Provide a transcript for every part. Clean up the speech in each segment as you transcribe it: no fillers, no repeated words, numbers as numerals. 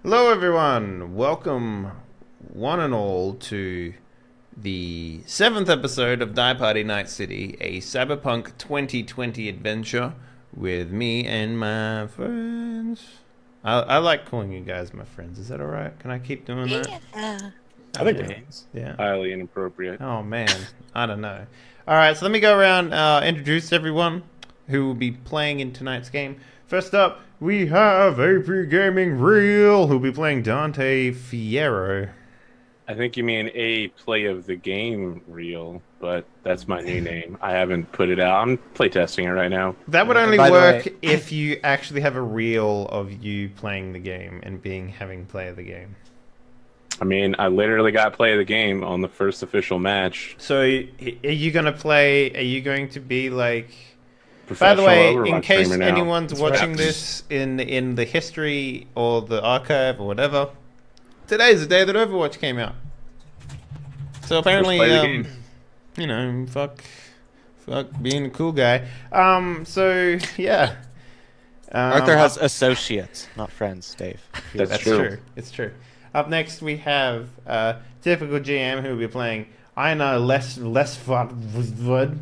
Hello everyone, welcome one and all to the 7th episode of Die Party Nightcity, a Cyberpunk 2020 adventure with me and my friends. I like calling you guys my friends, is that alright? Can I keep doing that? Yeah. I think it is. Yeah. Highly inappropriate. Oh man, I don't know. Alright, so let me go around, introduce everyone who will be playing in tonight's game. First up, we have AP Gaming Real, who'll be playing Dante Fierro. I think you mean a play of the game reel, but that's my new name. I haven't put it out. I'm playtesting it right now. That would only By the work way- if you actually have a reel of you playing the game and having play of the game. I mean, I literally got play of the game on the first official match. So, are you going to play? Are you going to be like? By the Professional way, Overwatch in case streamer now. anyone's That's watching right. this in the history or the archive or whatever, today's the day that Overwatch came out. So apparently, play the game. you know, fuck being a cool guy. So yeah. Arthur has associates, not friends, Dave. That's true. It's true. Up next, we have typical GM who will be playing Einar less Wood.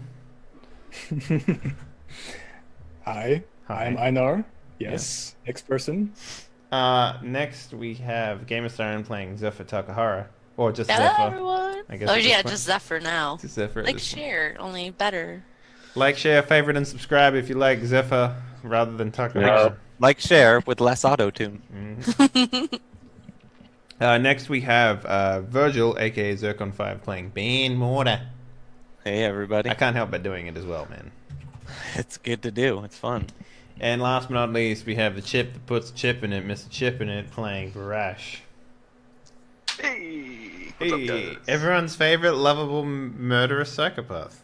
Hi, I'm Einar. Yes, next person. Next, we have Gamerstar playing Zephyr Takahara. Or just Hello, Zephyr. everyone. I guess Oh at this yeah, point. just Zephyr now. Just Zephyr. at Like this point. share, only better. Like, share, favorite, and subscribe if you like Zephyr rather than Takahara. Like share with less auto tune. Next, we have Virgil, aka Zircon5, playing Ben Mortar. Hey everybody, I can't help but doing it as well, man. it's good to do. It's fun. And last but not least, we have the chip that puts chip in it, Mr. Chip in it, playing Barash. Hey, everyone's favorite lovable murderous psychopath.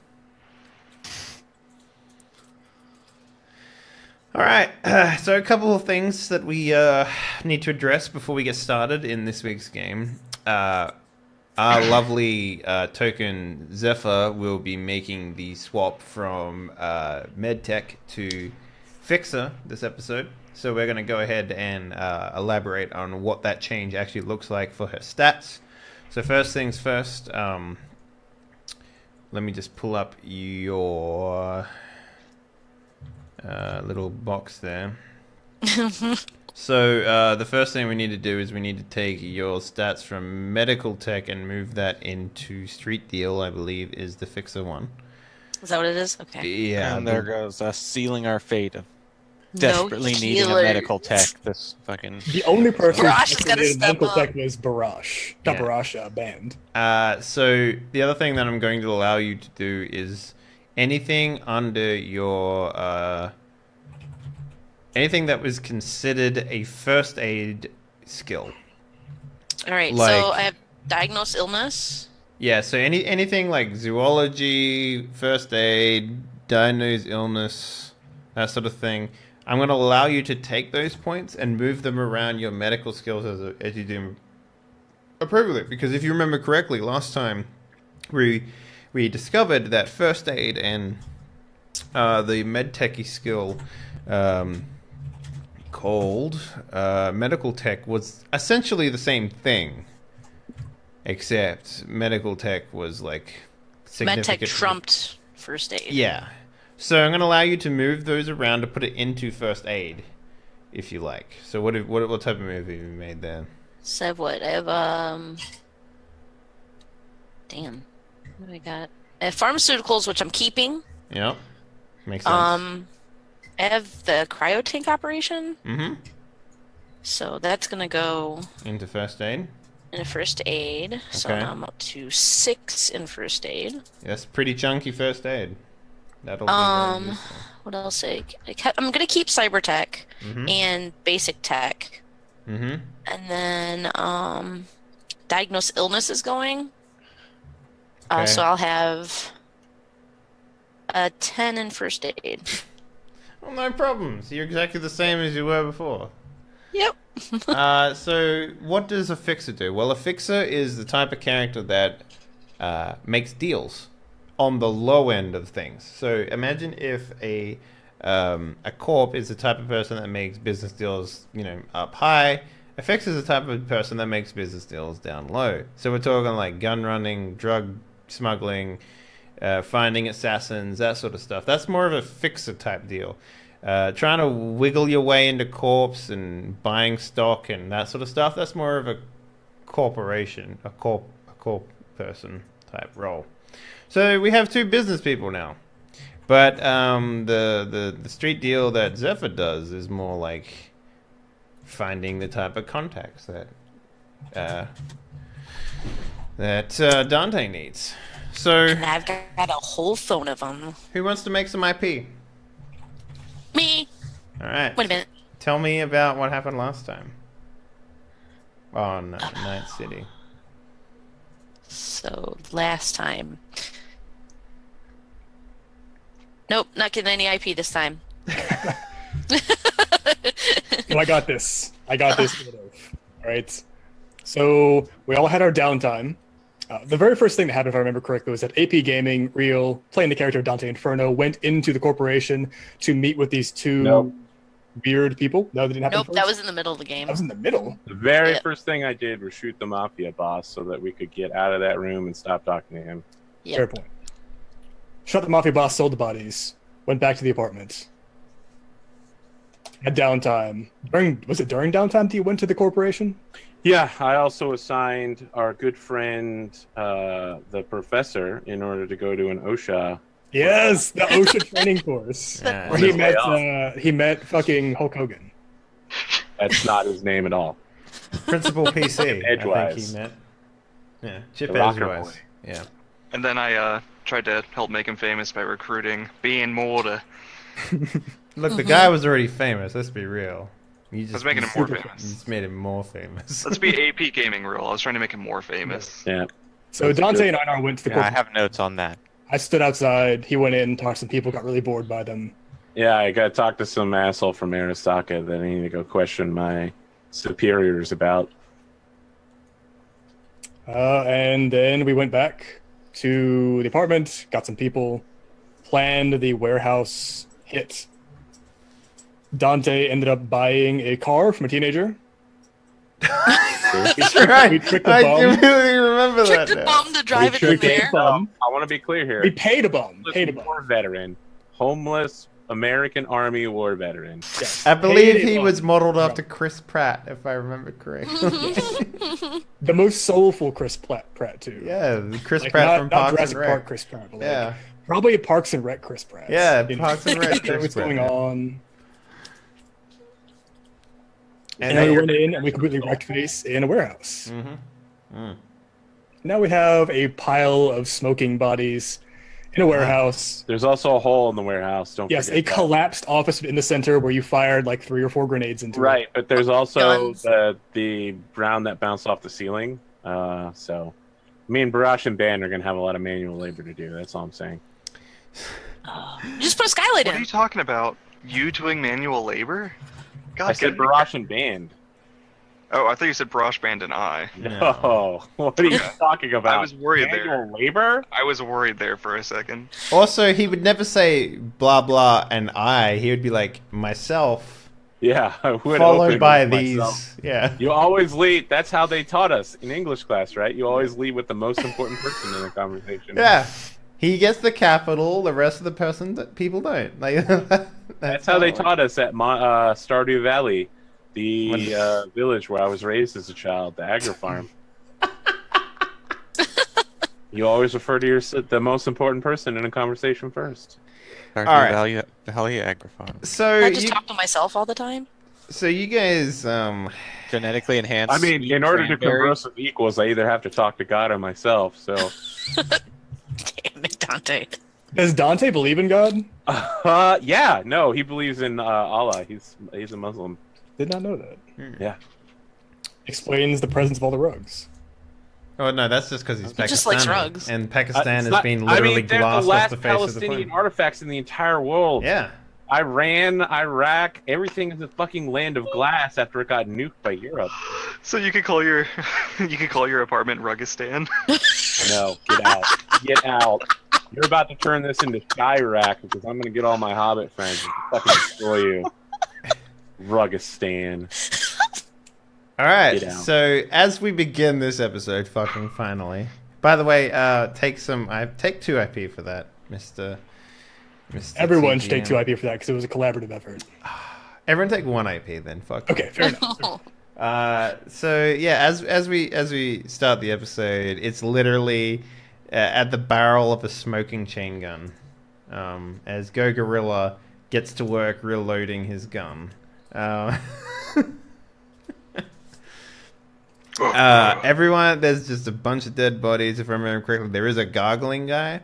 Alright, so a couple of things that we need to address before we get started in this week's game. Our lovely token Zephyr will be making the swap from MedTech to Fixer this episode. So we're going to go ahead and elaborate on what that change actually looks like for her stats. So first things first, let me just pull up your little box there. So the first thing we need to do is we need to take your stats from Medical Tech and move that into Street Deal, I believe, is the Fixer one. Is that what it is? Okay. Yeah, And there goes us sealing our fate of No desperately needing a healer. medical tech. This fucking The only person Barash is who gonna did step medical up. tech was Barash. Not Yeah. Barash, band. So the other thing that I'm going to allow you to do is anything under your anything that was considered a first aid skill. All right. Like- So I have diagnosed illness. Yeah, so anything like zoology, first aid, diagnosed illness, that sort of thing. I'm going to allow you to take those points and move them around your medical skills as you do appropriately. Because if you remember correctly, last time we discovered that first aid and the medtechy skill called medical tech was essentially the same thing. Except medical tech was like MedTech significant. trumped first aid. Yeah. So I'm going to allow you to move those around to put it into first aid, if you like. So what type of move have you made there? So I have what? I have Damn. What do I got? I have pharmaceuticals, which I'm keeping. Yep. Makes sense. I have the cryo tank operation. Mm-hmm. So that's gonna go Into first aid. in first aid. So Okay. now I'm up to 6 in first aid. That's pretty chunky first aid. That'll be very useful. What else? I'm gonna keep cyber tech Mhm. and basic tech, Mm-hmm. and then diagnose illness is going. Okay. So I'll have a 10 in first aid. Well, no problems. You're exactly the same as you were before. Yep. So what does a fixer do? Well, a fixer is the type of character that makes deals on the low end of things. So imagine if a corp is the type of person that makes business deals, you know, up high. FX is the type of person that makes business deals down low. So we're talking like gun running, drug smuggling, finding assassins, that sort of stuff. That's more of a fixer type deal. Trying to wiggle your way into corps and buying stock and that sort of stuff, that's more of a corporation, a corp person type role. So we have two business people now. But the street deal that Zephyr does is more like finding the type of contacts that Dante needs. So And I've got a whole phone of them. who wants to make some IP? Me. All right. Wait a minute. Tell me about what happened last time on Night City. So last time. Nope, not getting any IP this time. Well, I got this. Sort of. All right. So we all had our downtime. The very first thing that happened, if I remember correctly, was that AP Gaming, Real, playing the character of Dante Inferno, went into the corporation to meet with these two weird people. No, that didn't happen. Nope, first? that was in the middle of the game. That was in the middle. The very Yeah. first thing I did was shoot the mafia boss so that we could get out of that room and stop talking to him. Yep. Fair point. Shot the mafia boss, sold the bodies, went back to the apartment. Had downtime. Was it during downtime that you went to the corporation? Yeah, I also assigned our good friend, the professor, in order to go to an OSHA. Yes, the OSHA training course. Yeah, Where he met fucking Hulk Hogan. That's not his name at all. Principal PC. I think Edgewise. he meant. Yeah, Chip The rocker Edgewise. boy. Yeah. And then I tried to help make him famous by recruiting being Mortar. Look, the guy was already famous. Let's be real. You I was making him more you famous. just made him more famous. Let's be AP Gaming Rule. I was trying to make him more famous. Yeah. So That's Dante good. and Einar went to the Yeah, I corporation. have notes on that. I stood outside. He went in, talked to some people, got really bored by them. Yeah, I got to talk to some asshole from Arasaka that I need to go question my superiors about. And then we went back to the apartment, got some people, planned the warehouse hit. Dante ended up buying a car from a teenager. That's right. We tricked the I bum. completely remember Tricked that the now. bum to drive it in tricked the there. bum. I want to be clear here. We paid a bum. Homeless Paid a bum. war veteran. Homeless American Army war veteran. Yes. I believe Paid a he bum. was modeled after Chris Pratt, if I remember correctly. The most soulful Chris Pratt too. Yeah, the Chris Like, Pratt from not Parks Jurassic and Rec. Park Chris Pratt, but like, Yeah. probably a Parks and Rec Chris Pratt. Yeah, You know, Parks and Rec know Chris what's Pratt, going yeah. on. And And we they- went in and we completely wrecked face in a warehouse. Mm. Now we have a pile of smoking bodies in a warehouse. There's also a hole in the warehouse. Don't Yes, a forget that. collapsed office in the center where you fired like 3 or 4 grenades into Right, but there's also Guns. the round that bounced off the ceiling. So me and Barash and Ben are gonna have a lot of manual labor to do. That's all I'm saying. You just put a skylight What are in. you talking about? You doing manual labor? God, I said get- Barash and Band. Oh, I thought you said Barash Band and I. No, what are you talking about? I was worried manual labor? I was worried there for a second. Also, he would never say blah blah and I. He would be like myself, Yeah, I would followed open by with these. myself. Yeah. You always lead. That's how they taught us in English class, right? You always lead with the most important person in a conversation. Yeah. He gets the capital. The rest of the people don't. Like That's how they taught us at Stardew Valley, the village where I was raised as a child, the agri farm. You always refer to the most important person in a conversation first. All right. Value Agrifon. So I just talk to myself all the time. so you guys Genetically enhanced. I mean, in order to cranberry. converse with equals, I either have to talk to God or myself. So, Damn it, Dante. Does Dante believe in God? yeah, no, he believes in Allah. He's a Muslim. Did not know that. Yeah. Explains the presence of all the rugs. Oh no, that's just because he's Pakistani. just likes rugs. And Pakistan It's has not- been literally I mean, they're glassed the last off the face of the Palestinian planet. artifacts in the entire world. Yeah. Iran, Iraq, everything is a fucking land of glass after it got nuked by Europe. So you could call your apartment Rugistan. No, get out. Get out. You're about to turn this into Chirac because I'm going to get all my Hobbit friends and fucking destroy you. Rugistan. All right. Get out. So as we begin this episode, fucking finally. By the way, take 2 IP for that, Mr. Everyone should TGM. take 2 IP for that because it was a collaborative effort. Everyone take 1 IP then. Fuck. Okay, fair enough. So yeah, as we start the episode, it's literally at the barrel of a smoking chain gun, as Go Gorilla gets to work reloading his gun. Everyone, there's just a bunch of dead bodies. If I remember correctly, there is a gargling guy.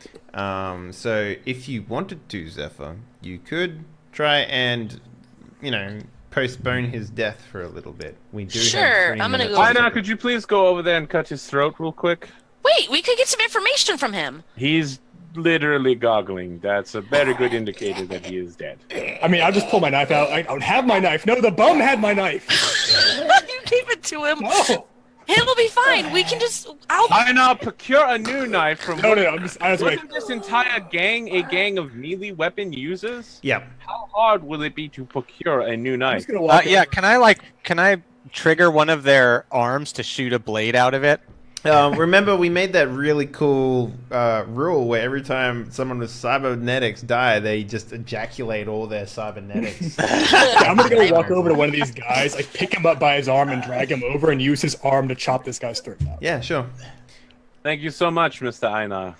So if you wanted to, Zephyr, you could try and, postpone his death for a little bit. We do Sure, have 3 I'm gonna minutes. go- Einar, could you please go over there and cut his throat real quick? Wait, we could get some information from him. He's literally goggling. That's a very good indicator that he is dead. I mean, I'll just pull my knife out. I don't have my knife. No, the bum had my knife. You gave it to him. No. It'll be fine. We can just. Einar, procure a new knife from. No. I was like, Wasn't this entire gang a gang of melee weapon users? Yeah. How hard will it be to procure a new I'm knife? just gonna walk. Yeah, can I trigger one of their arms to shoot a blade out of it? Remember, we made that really cool rule where every time someone with cybernetics die, they just ejaculate all their cybernetics. I'm gonna go walk over to one of these guys, like pick him up by his arm and drag him over, and use his arm to chop this guy's throat out. Yeah, sure. Thank you so much, Mr. Einar.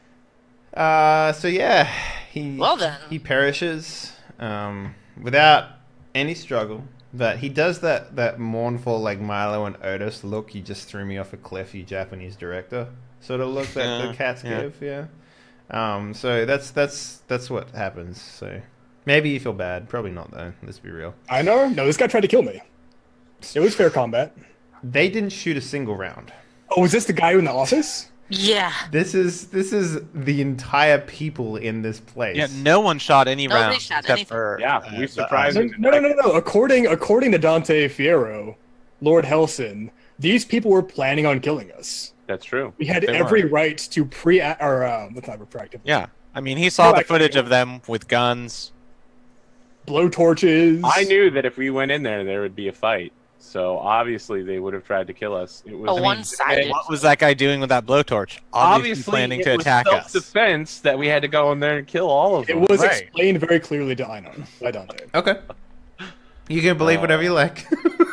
So yeah, he Well then. he perishes without any struggle. But he does that mournful, like Milo and Otis look. You just threw me off a cliff, you Japanese director. Sort of look that the cats give, yeah. So that's what happens. So maybe you feel bad, probably not though. Let's be real. Einar? No, this guy tried to kill me. It was fair combat. They didn't shoot a single round. Oh, was this the guy in the office? Yeah. This is the entire people in this place. Yeah, no one shot any Nobody rounds shot except anything. for Yeah, we the surprised him. No. According to Dante Fierro, Lord Helson, these people were planning on killing us. That's true. We had They every were. right to what's not proactive? Yeah, I mean, he saw No, the I- footage of them with guns. Blow torches. I knew that if we went in there would be a fight. So obviously they would have tried to kill us. It was A one-sided. What was that guy doing with that blowtorch? Obviously planning to attack it us. was self-defense that we had to go in there and kill all of them. It was Right. explained very clearly to Einar by Dante. Okay. You can believe whatever you like.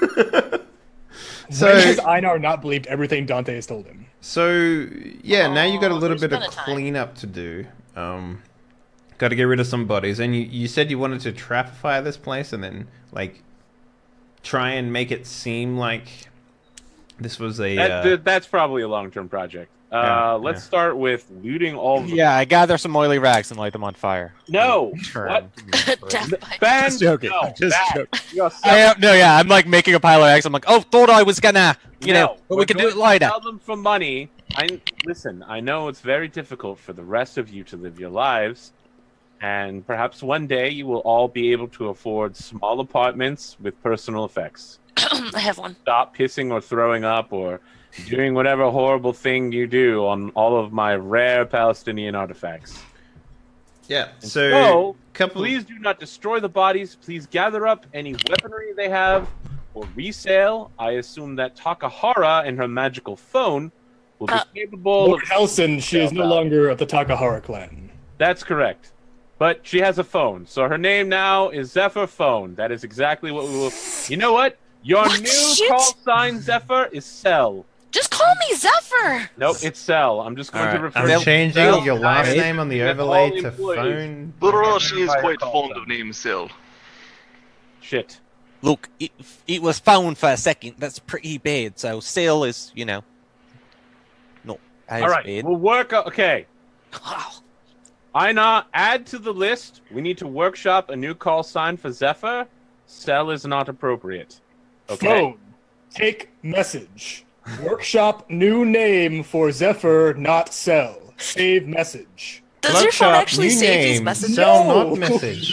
When has Einar not believed everything Dante has told him? So yeah, now you got a little there's bit of been a time. cleanup to do. Got to get rid of some bodies, and you said you wanted to trapify this place, and then like try and make it seem like this was a. That's probably a long-term project. Let's start with looting all of them. Yeah, I gather some oily rags and light them on fire. No. Turn. What? Death by- Ben, Just joking. no, Just that. joking. You're I'm like making a pile of eggs. I'm like, oh, thought I was gonna, but we're we could do going it to later. Sell them for money. Listen, I know it's very difficult for the rest of you to live your lives, and perhaps one day you will all be able to afford small apartments with personal effects. I have one. Stop pissing or throwing up or doing whatever horrible thing you do on all of my rare Palestinian artifacts. Yeah. So, So couple. please do not destroy the bodies. Please gather up any weaponry they have for resale. I assume that Takahara and her magical phone will be capable Lord of... Helson, she is no longer of the Takahara clan. That's correct. But she has a phone. So her name now is Zephyr Phone. That is exactly what we will... You know what? Your What? new Shit. call sign, Zephyr, is Cell. Just call me Zephyr. Nope, it's Cell. I'm just going to refer I'm to changing Cell your last Guys name on the and overlay all to employees. phone. Barash is Fire quite call fond them. of name Sil. Shit. Look, it was found for a second. That's pretty bad. So Sail is, not as All right, bad. we'll work... Okay. Wow. Einar, add to the list. We need to workshop a new call sign for Zephyr. Cell is not appropriate. Okay. Phone. Take message. Workshop new name for Zephyr, not Cell. Save message. Does your phone Workshop, actually new save these name, messages? Cell No. not message.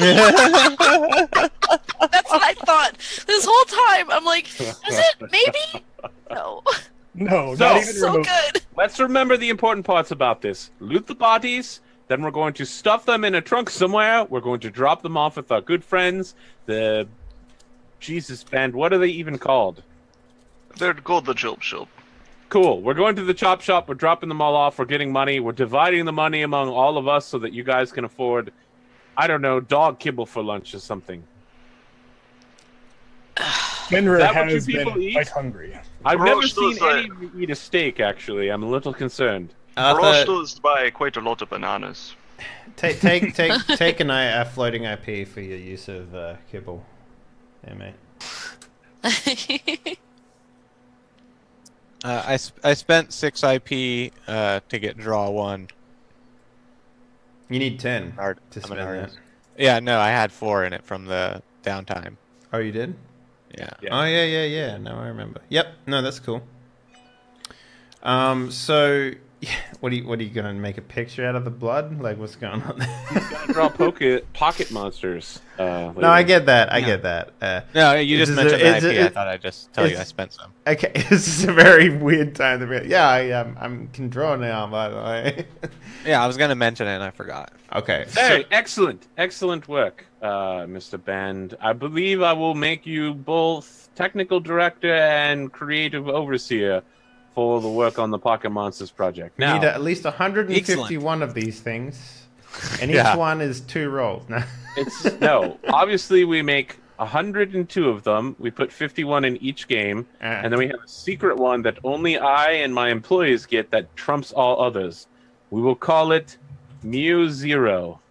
That's what I thought. This whole time, I'm like, is it maybe? No. No, So- not even So remote. good. Let's remember the important parts about this. Loot the bodies, then we're going to stuff them in a trunk somewhere. We're going to drop them off with our good friends, the Jesus band. What are they even called? They're called the Chilp Shilp. Cool. We're going to the chop shop. We're dropping them all off. We're getting money. We're dividing the money among all of us so that you guys can afford, I don't know, dog kibble for lunch or something. Fenrir Is that what has you people been eat? quite hungry. I've never Roast seen those, any of you eat a steak, actually. I'm a little concerned. Rosh does buy quite a lot of bananas. Take an a floating IP for your use of kibble. Yeah, mate. I spent 6 IP to get draw 1. You need 10 Hard- to I'm spend an that. artist. Yeah, no, I had 4 in it from the downtime. Oh, you did? Yeah. Oh, yeah. No, I remember. Yep. No, that's cool. So, what are you gonna make a picture out of the blood? Like, what's going on there? Gotta draw pocket monsters. No, I get that. I get that. No, you just mentioned is the IP. I it- thought I'd just tell you I it's- spent some. Okay, this is a very weird time to be. Yeah, I can draw now, by the way. Yeah, I was gonna mention it and I forgot. Okay. Hey, excellent work, Mr. Band. I believe I will make you both technical director and creative overseer for the work on the Pocket Monsters project. We Now, need at least 151 of these things, and each Yeah. one is 2 rolls. No. obviously we make 102 of them. We put 51 in each game, and then we have a secret one that only I and my employees get that trumps all others. We will call it Mew Zero.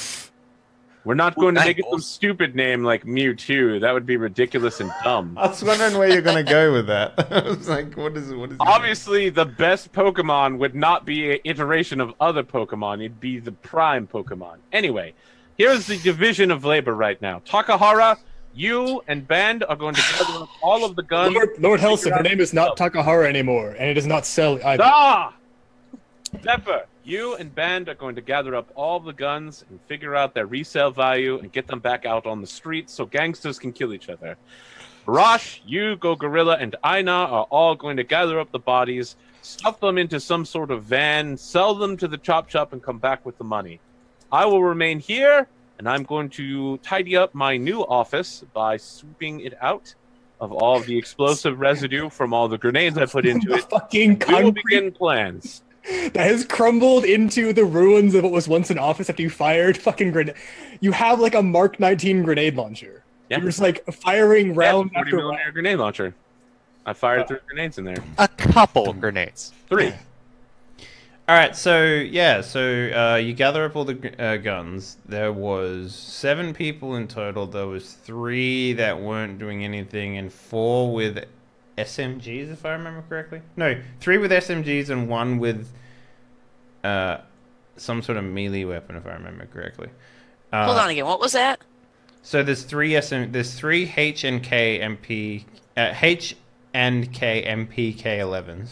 We're not going to make it some stupid name like Mewtwo. That would be ridiculous and dumb. I was wondering where you're gonna go with that. I was like, what is it? Obviously, the best Pokemon would not be an iteration of other Pokemon. It'd be the prime Pokemon. Anyway, here's the division of labor right now. Takahara, you and Band are going to gather up all of the guns. Lord Helsing, her name is not Takahara anymore, and it does not sell either. Ah! Zephyr, you and Band are going to gather up all the guns and figure out their resale value and get them back out on the streets so gangsters can kill each other. Barash, you, Go Gorilla, and Einar are all going to gather up the bodies, stuff them into some sort of van, sell them to the chop shop, and come back with the money. I will remain here, and I'm going to tidy up my new office by sweeping it out of all of the explosive residue from all the grenades I put into it. Fucking We will concrete begin plans. that has crumbled into the ruins of what was once an office after you fired fucking grenade. You have like a Mark 19 grenade launcher. Yeah. You're just like firing round 40 after round. millimeter grenade launcher. I fired 3 grenades in there. A couple grenades. 3. All right, so you gather up all the guns. There was 7 people in total. There was 3 that weren't doing anything, and 4 with SMGs, if I remember correctly. No, 3 with SMGs and 1 with some sort of melee weapon, if I remember correctly. Hold on again. What was that? So there's 3 H and K MP H and K MPK11s.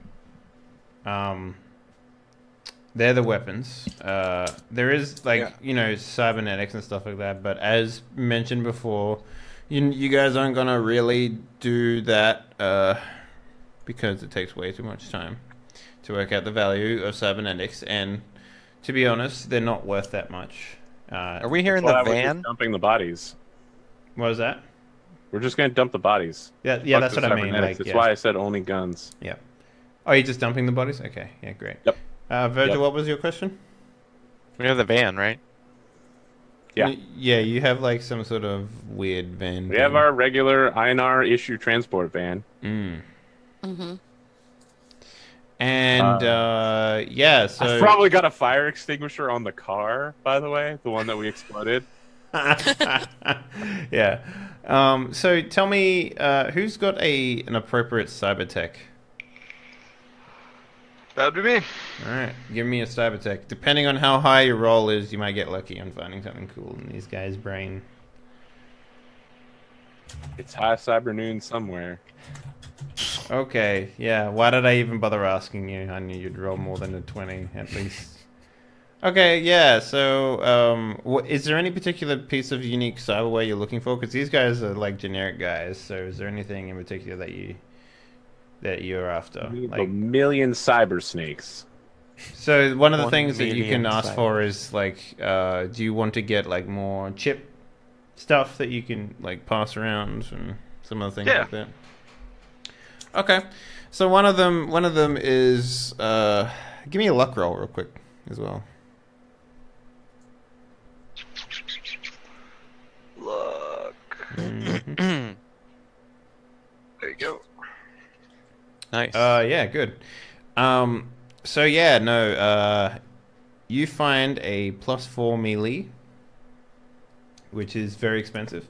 They're the weapons. There is cybernetics and stuff like that, but as mentioned before, you guys aren't gonna really do that because it takes way too much time to work out the value of cybernetics, and to be honest, they're not worth that much. Are we here in Well, the we're van? just dumping the bodies. What was that? We're just going to dump the bodies. Yeah, Fuck that's the what I mean. cybernetics. Like, That's yeah. why I said only guns. Yeah. Oh, you're just dumping the bodies? Okay, yeah, great. Yep. Virgil, Yep. what was your question? We have the van, right? Yeah. Yeah, you have like some sort of weird van. We have our regular Einar issue transport van. Mm-hmm. And yeah, so I've probably got a fire extinguisher on the car, by the way, the one that we exploded. yeah. So tell me, who's got an appropriate cyber tech? That would be me. All right, give me a cyber tech. Depending on how high your roll is, you might get lucky on finding something cool in these guys' brain. It's high cyber noon somewhere. Okay, yeah. Why did I even bother asking you? I knew you'd roll more than a 20 at least. Okay, yeah. So, is there any particular piece of unique cyberware you're looking for? Because these guys are like generic guys. So, is there anything in particular that you're after? We need a Like, million cyber snakes. so one of the 1 things that you can million ask for is like, do you want to get like more chip stuff that you can like pass around and some other things Yeah. like that? Okay, so one of them is give me a luck roll real quick as well. Look. Mhm. There you go. Nice. Yeah, good. So yeah, no, you find a +4 melee, which is very expensive.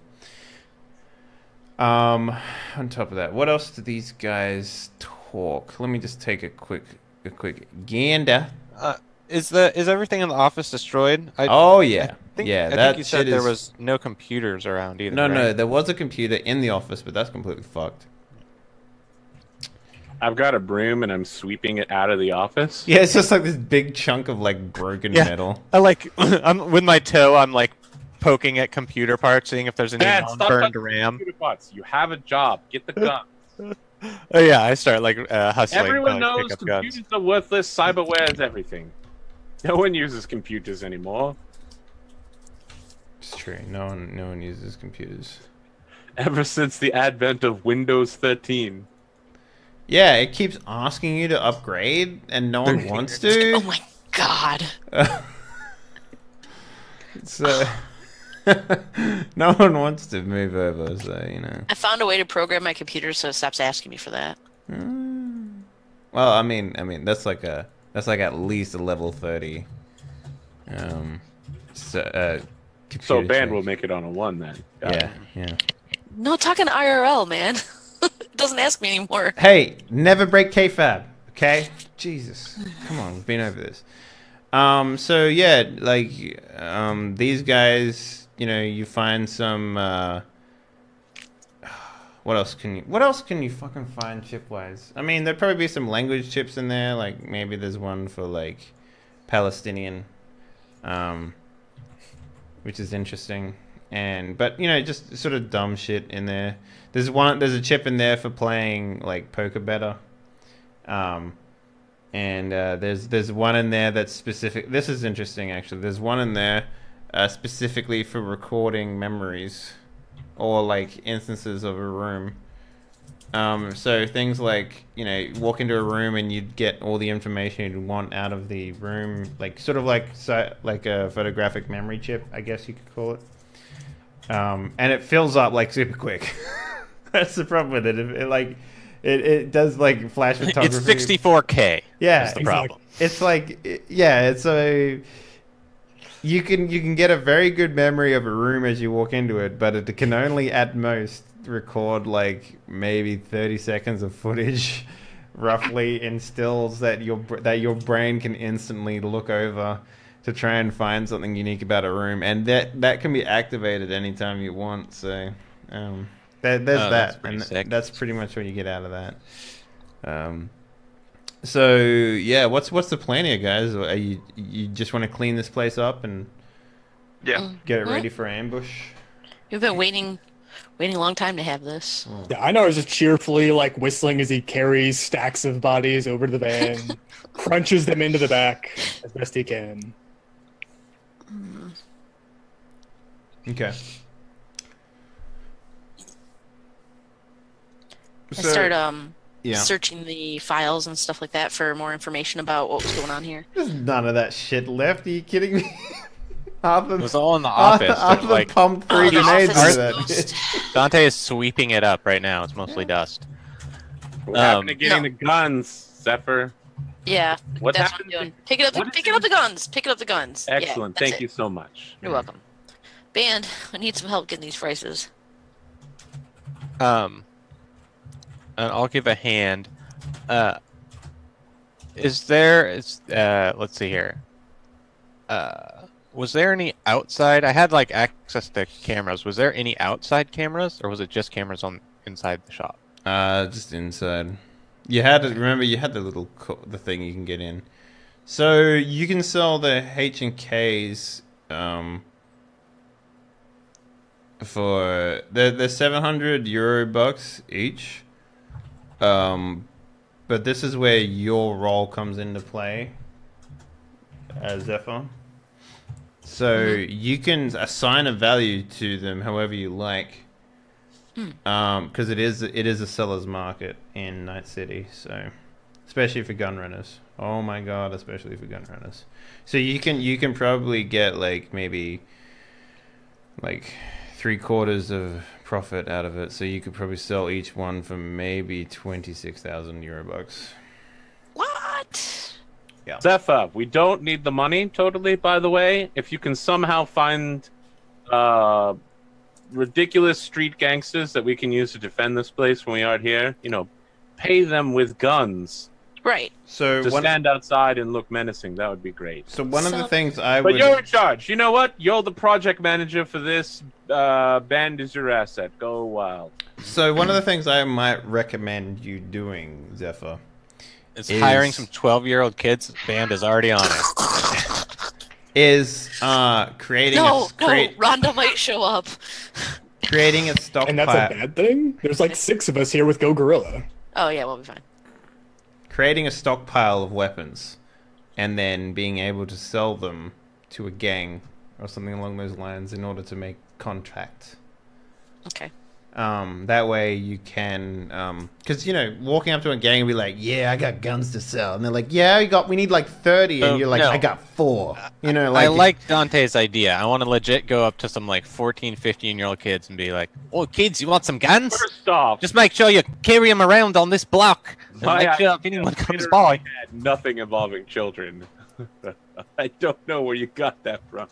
On top of that, what else do these guys talk? Let me just take a quick gander. Is everything in the office destroyed? Oh yeah, I that think you said shit there is... was no computers around either. No, right? no, there was a computer in the office, but that's completely fucked. I've got a broom and I'm sweeping it out of the office. Yeah, it's just like this big chunk of like broken metal. I like I'm with my toe. I'm like poking at computer parts, seeing if there's any Dad, stop non-burned touching RAM. computer parts. You have a job. Get the gun. Oh yeah, I start like hustling. Everyone to, knows pick up computers guns. are worthless. Cyberware is everything. No one uses computers anymore. It's true. No one uses computers. Ever since the advent of Windows 13. Yeah, it keeps asking you to upgrade, and no one wants to. Oh my god. So no one wants to move over. So I found a way to program my computer so it stops asking me for that. Well, I mean, that's like at least a level 30. So computer band check. will make it on a 1 then. Got it. Yeah. No, talking IRL, man. It doesn't ask me anymore. Hey, never break kayfabe, okay? Jesus, come on, we've been over this. So yeah, like these guys, you find some. What else can you fucking find chip-wise? I mean, there'd probably be some language chips in there. Like maybe there's one for like Palestinian, which is interesting. But just sort of dumb shit in there. There's a chip in there for playing like poker better. There's one in there that's specific. This is interesting actually. There's one in there specifically for recording memories or like instances of a room. So things like, walk into a room and you'd get all the information you'd want out of the room, like sort of like a photographic memory chip, I guess you could call it. And it fills up like super quick. That's the problem with it. It does like flash photography. It's 64K. Yeah, is the problem. It's like it's a you can get a very good memory of a room as you walk into it, but it can only at most record like maybe 30 seconds of footage roughly in stills that your brain can instantly look over to try and find something unique about a room, and that can be activated anytime you want. So there's that, and that's pretty much what you get out of that. So yeah, what's the plan here, guys? Are you just want to clean this place up and Yeah. get it ready for ambush? We've been waiting a long time to have this. Yeah, Einar is just cheerfully like whistling as he carries stacks of bodies over to the van, crunches them into the back as best he can. Okay. I start yeah. searching the files and stuff like that for more information about what was going on here. There's none of that shit left. Are you kidding me? It was all in the office. Half Like pumped 3 the grenades office into that closed. shit. Dante is sweeping it up right now. It's mostly dust. What happened to getting the guns, Zephyr? Yeah, What that's happened what I'm to- doing. Picking up the guns. Picking up the guns. Excellent. Yeah, that's Thank it. you so much. You're welcome. Band, I need some help getting these prices. And I'll give a hand. Let's see here. Was there any outside? I had like access to cameras. Was there any outside cameras, or was it just cameras on inside the shop? Just inside. You had the little the thing you can get in. So you can sell the H&Ks for they're 700 euro bucks each. But this is where your role comes into play as Zephyr. So you can assign a value to them however you like. because it is a seller's market in Night City, so especially for gun runners. Oh my god, especially for gun runners. So you can probably get like maybe like 3/4 of profit out of it. So you could probably sell each one for maybe 26,000 euro bucks. What? Yeah. Zephyr, we don't need the money totally, by the way. If you can somehow find ridiculous street gangsters that we can use to defend this place when we aren't here, pay them with guns. Right. So To stand outside and look menacing, that would be great. So one of the So- things I But would you're in charge. You know what? You're the project manager for this. Band is your asset. Go wild. So one of the things I might recommend you doing, Zephyr, It's hiring some 12-year-old kids. Band is already on it. is creating Rhonda might show up. creating a stockpile. And that's a bad thing? There's like 6 of us here with Go Gorilla. Oh yeah, we'll be fine. Creating a stockpile of weapons, and then being able to sell them to a gang or something along those lines in order to make contract. Okay. That way you can, because walking up to a gang and be like, "Yeah, I got guns to sell," and they're like, "Yeah, we need like 30," and you're like, no. "I got 4." I like Dante's idea. I want to legit go up to some like 14, 15-year-old kids and be like, "Oh, kids, you want some guns? First off, Just make sure you carry them around on this block. And my make sure if idea anyone comes literally by." had nothing involving children. I don't know where you got that from.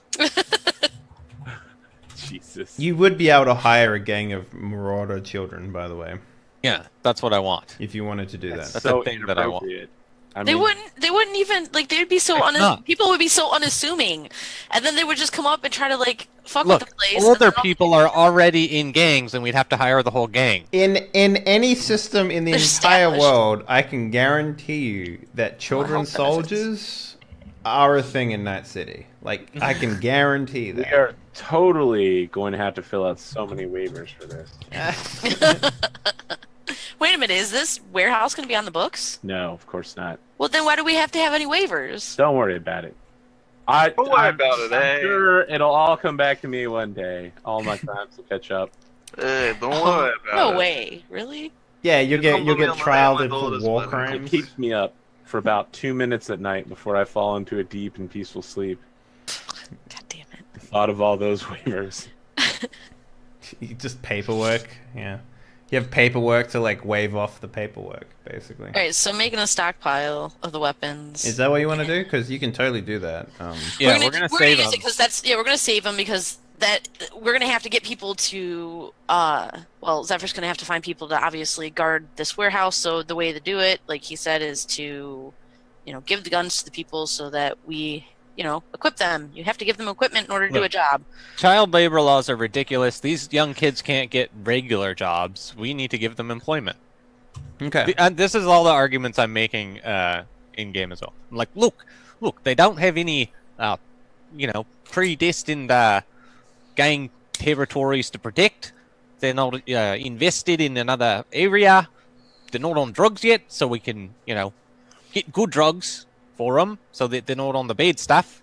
Jesus. You would be able to hire a gang of marauder children, by the way, Yeah, that's what I want. if you wanted to do that. That's the thing that I want. inappropriate. They wouldn't even like. They'd be so not. people would be so unassuming, and then they would just come up and try to like fuck Look, with the place. older and then people are already in gangs, and we'd have to hire the whole gang. In any system in the They're entire established. world, I can guarantee you that children health benefits. soldiers are a thing in Night City. Like, I can guarantee We that. are totally going to have to fill out so many waivers for this. Wait a minute, is this warehouse going to be on the books? No, of course not. Well, then why do we have to have any waivers? Don't worry about it. Don't worry about it, I'm sure it'll all come back to me one day. All my crimes will catch up. Hey, don't worry about No it. way, really? Yeah, you'll get Come with me on the trialed night, my for daughter's war wedding. It crimes. keeps me up for about 2 minutes at night before I fall into a deep and peaceful sleep. God damn it. The thought of all those waivers. Just paperwork. Yeah, you have paperwork to like waive off the paperwork, basically. All right, so making a stockpile of the weapons. Is that what you want to do? Because you can totally do that. Yeah, we're gonna save use them. it because we're gonna save them because we're gonna have to get people to Zephyr's gonna have to find people to obviously guard this warehouse. So the way to do it, like he said, is to give the guns to the people so that we equip them. You have to give them equipment in order to do a Look. job. Child labor laws are ridiculous. These young kids can't get regular jobs. We need to give them employment. Okay. And this is all the arguments I'm making in game as well. I'm like, look, they don't have any, predestined gang territories to protect. They're not invested in another area. They're not on drugs yet, so we can, get good drugs for them, so that they're not on the bad stuff.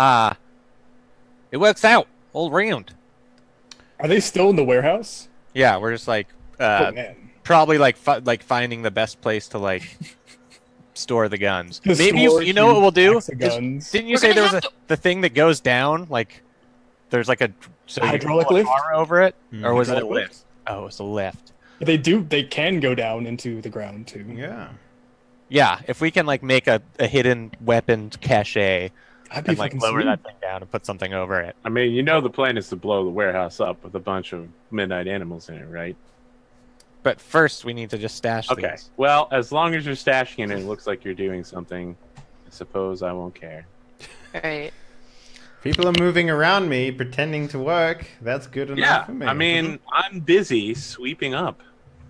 It works out all round. Are they still in the warehouse? Yeah, we're just like, Oh man. probably like finding the best place to like store the guns. The Maybe store you know what we'll do? packs of guns. Didn't you We're say there gonna was have the thing that goes down? Like there's like a so you Hydraulic pull a lift? car over it, or was it a Hydraulic lift? Oh, it's a lift. They can go down into the ground too. Yeah. Yeah, if we can like make a hidden weapon cache That'd be and like fucking lower sweet. that thing down and put something over it. I mean, the plan is to blow the warehouse up with a bunch of midnight animals in it, right? But first, we need to just stash Okay. these. Well, as long as you're stashing it, it looks like you're doing something. I suppose I won't care. All right. People are moving around me, pretending to work. That's good enough Yeah, for me. I mean, I'm busy sweeping up.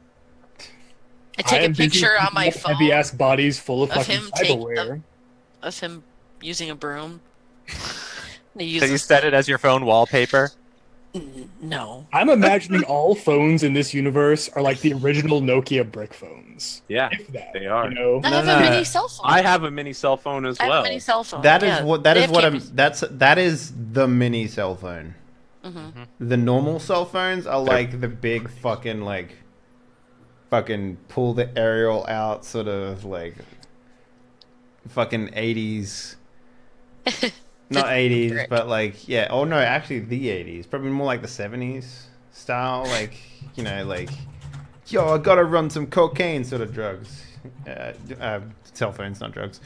I take a am busy picture on my picking up phone Heavy ass bodies full of of fucking him taking cyberware. of him using a broom. So you set it as your phone wallpaper. No. I'm imagining all phones in this universe are like the original Nokia brick phones. Yeah, If that, they are. You know? I have no. a mini cell phone. I have a mini cell phone as I have well. a mini cell phone. that is yeah. what that They is have what cameras. that is the mini cell phone. The normal cell phones are like the big fucking pull the aerial out sort of like fucking 80s. Not 80s, but like, yeah. Oh no, actually the 80s. Probably more like the 70s style. Like, you know, like, yo, I gotta run some cocaine sort of drugs. Cell phones, not drugs.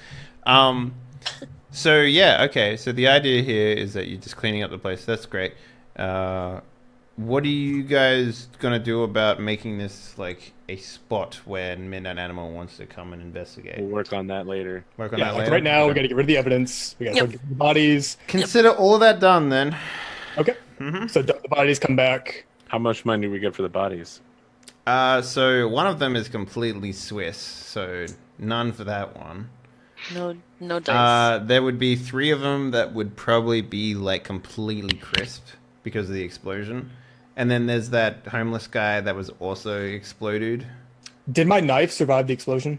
So yeah, okay. So the idea here is that you're just cleaning up the place. That's great. What are you guys gonna do about making this like a spot where Midnight Animal wants to come and investigate? We'll work on that later. Work on Yeah, that like later. right now we got to get rid of the evidence. We got to Yep. get the bodies. Consider all of that done then. Okay. So the bodies come back. How much money do we get for the bodies? So one of them is completely Swiss, so none for that one. No dice. There would be 3 of them that would probably be like completely crisped because of the explosion. And then there's that homeless guy that was also exploded. Did my knife survive the explosion?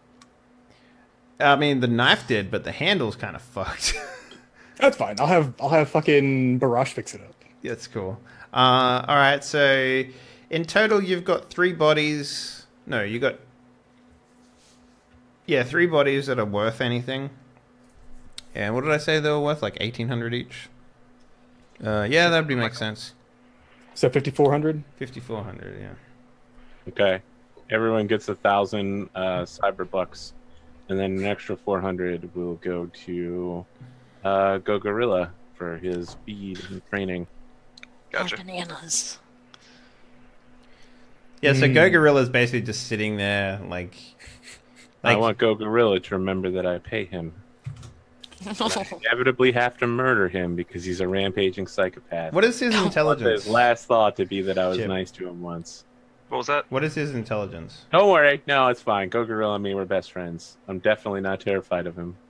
I mean, the knife did, but the handle's kind of fucked. That's fine. I'll have fucking Barash fix it up. That's cool. All right, so in total, you've got 3 bodies. No, you got 3 bodies that are worth anything. And what did I say they were worth? Like 1,800 each. Yeah, that would make sense. So 5,400. 5,400. Yeah. Okay. Everyone gets 1,000 cyberbucks, and then an extra 400 will go to Go Gorilla for his speed and training. Gotcha. Bananas. Yeah. So Go Gorilla's basically just sitting there, like I want Go Gorilla to remember that I pay him. I inevitably have to murder him because he's a rampaging psychopath. What is his intelligence? His last thought to be that I was Chip. nice to him once. What was that? What is his intelligence? Don't worry. No, it's fine. Go Gorilla and me were best friends. I'm definitely not terrified of him.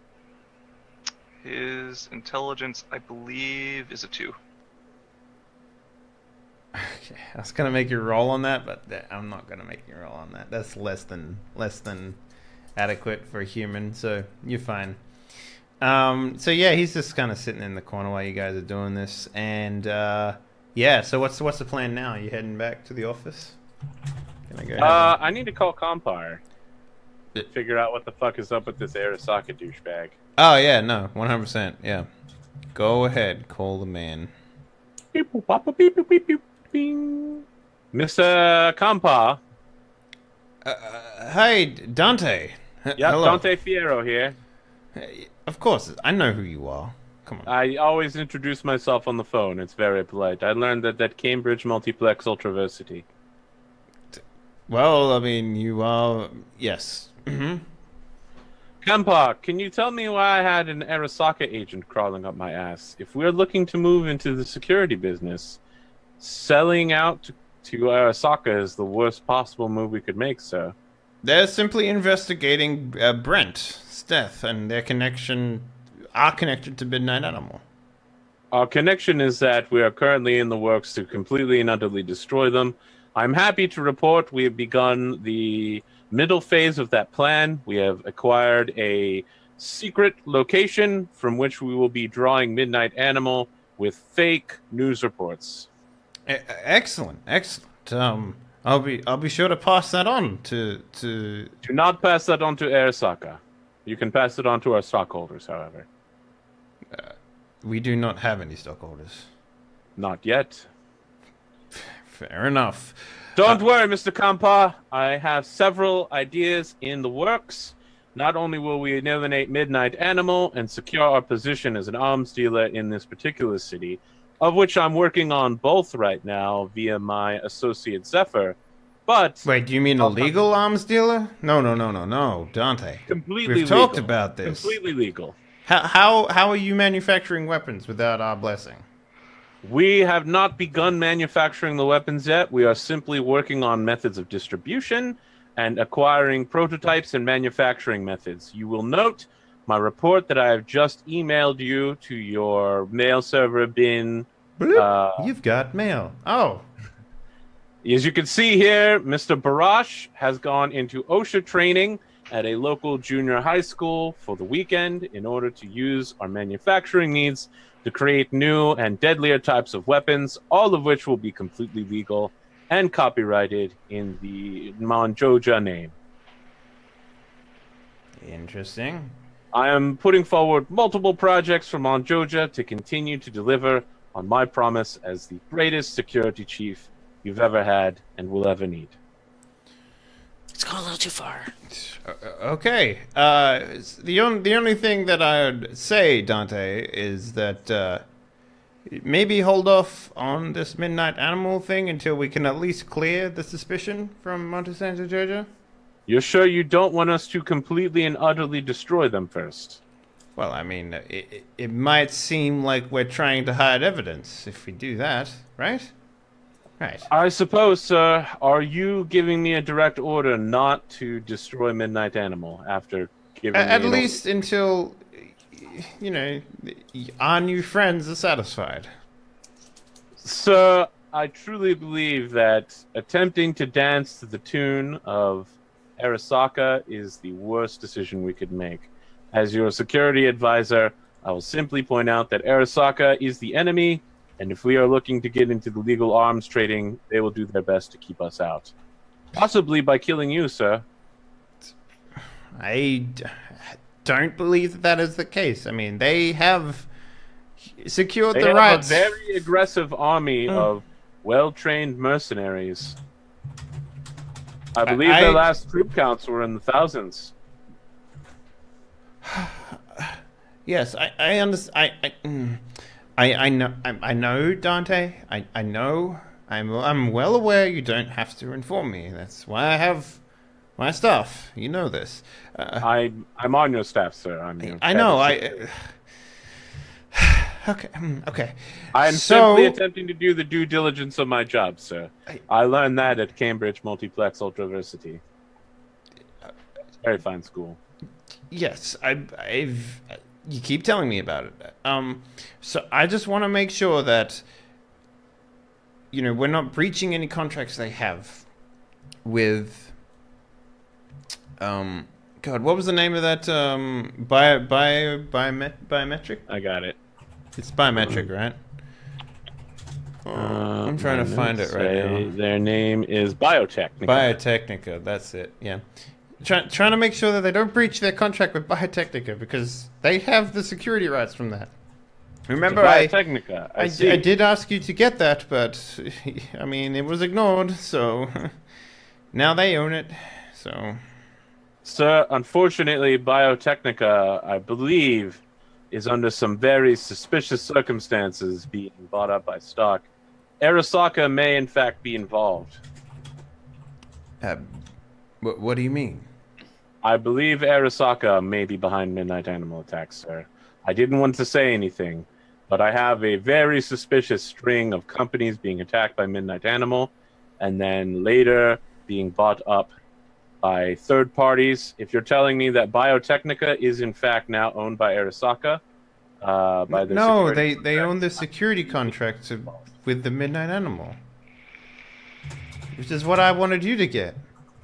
His intelligence, I believe, is a 2. Okay, I was gonna make you roll on that, but I'm not gonna make you roll on that. That's less than adequate for a human, so you're fine. So yeah, he's just kind of sitting in the corner while you guys are doing this, and yeah. So what's the plan now? You heading back to the office? Can I go? I need to call Compire. Figure out what the fuck is up with this Arasaka douchebag. Oh yeah, no, 100%. Yeah, go ahead, call the man. Beep, boop, bop, boop, beep, boop, beep, beep, bing. Mr. Compa. Hey, Dante. Yep, Hello. Dante Fierro here. Of course, I know who you are. Come on. I always introduce myself on the phone. It's very polite. I learned that at Cambridge Multiplex Ultraversity. Well, I mean, you are. Yes. Kampa, can you tell me why I had an Arasaka agent crawling up my ass? If we're looking to move into the security business, selling out to Arasaka is the worst possible move we could make, sir. They're simply investigating Brent's death and their connection, our connection to Midnight Animal. Our connection is that we are currently in the works to completely and utterly destroy them. I'm happy to report we have begun the middle phase of that plan. We have acquired a secret location from which we will be drawing Midnight Animal with fake news reports. Excellent. I'll be sure to pass that on to. Do not pass that on to Arasaka. You can pass it on to our stockholders, however. We do not have any stockholders. Not yet. Fair enough. Don't worry, Mr. Kampa. I have several ideas in the works. Not only will we eliminate Midnight Animal and secure our position as an arms dealer in this particular city, of which I'm working on both right now via my associate Zephyr, but... Wait, do you mean a legal arms dealer? No, Dante. Completely We've talked legal. about this. Completely legal. How are you manufacturing weapons without our blessing? We have not begun manufacturing the weapons yet. We are simply working on methods of distribution and acquiring prototypes and manufacturing methods. You will note my report that I have just emailed you to your mail server bin. You've got mail. Oh. As you can see here, Mr. Barash has gone into OSHA training at a local junior high school for the weekend in order to use our manufacturing needs to create new and deadlier types of weapons, all of which will be completely legal and copyrighted in the Monjoja name. Interesting. I am putting forward multiple projects for Monjoja to continue to deliver on my promise as the greatest security chief you've ever had and will ever need. It's gone a little too far. Okay. The only thing that I would say, Dante, is that maybe hold off on this midnight animal thing until we can at least clear the suspicion from Monte Santa Georgia. You're sure you don't want us to completely and utterly destroy them first? Well, I mean, it might seem like we're trying to hide evidence if we do that, right? Right. I suppose, sir. Are you giving me a direct order not to destroy Midnight Animal after giving me at least until, you know, our new friends are satisfied? Sir, I truly believe that attempting to dance to the tune of Arasaka is the worst decision we could make. As your security advisor, I will simply point out that Arasaka is the enemy, and if we are looking to get into the legal arms trading, they will do their best to keep us out. Possibly by killing you, sir. I don't believe that is the case. I mean, they have secured the rights. They have a very aggressive army of well-trained mercenaries. I believe their last troop counts were in the thousands. Yes, I understand. I know, Dante. I know. I'm well aware you don't have to inform me. That's why I have my staff. You know this. I'm on your staff, sir. I know. Okay. Okay. I am simply attempting to do the due diligence of my job, sir. I learned that at Cambridge Multiplex Ultraversity. Very fine school. Yes, you keep telling me about it. So I just want to make sure that, you know, we're not breaching any contracts they have with, God, what was the name of that, biometric? I got it. It's biometric, right? I'm trying to find it right now. Their name is Biotechnica. Biotechnica, that's it, yeah. Trying to make sure that they don't breach their contract with Biotechnica because they have the security rights from that. Remember, Biotechnica. I did ask you to get that, but I mean, it was ignored, so now they own it, so... Sir, unfortunately, Biotechnica, I believe, is under some very suspicious circumstances being bought up by stock. Arasaka may, in fact, be involved. What do you mean? I believe Arasaka may be behind Midnight Animal attacks, sir. I didn't want to say anything, but I have a very suspicious string of companies being attacked by Midnight Animal, and then later being bought up by third parties. If you're telling me that Biotechnica is in fact now owned by Arasaka, by the no, they own the security contract with the Midnight Animal, which is what I wanted you to get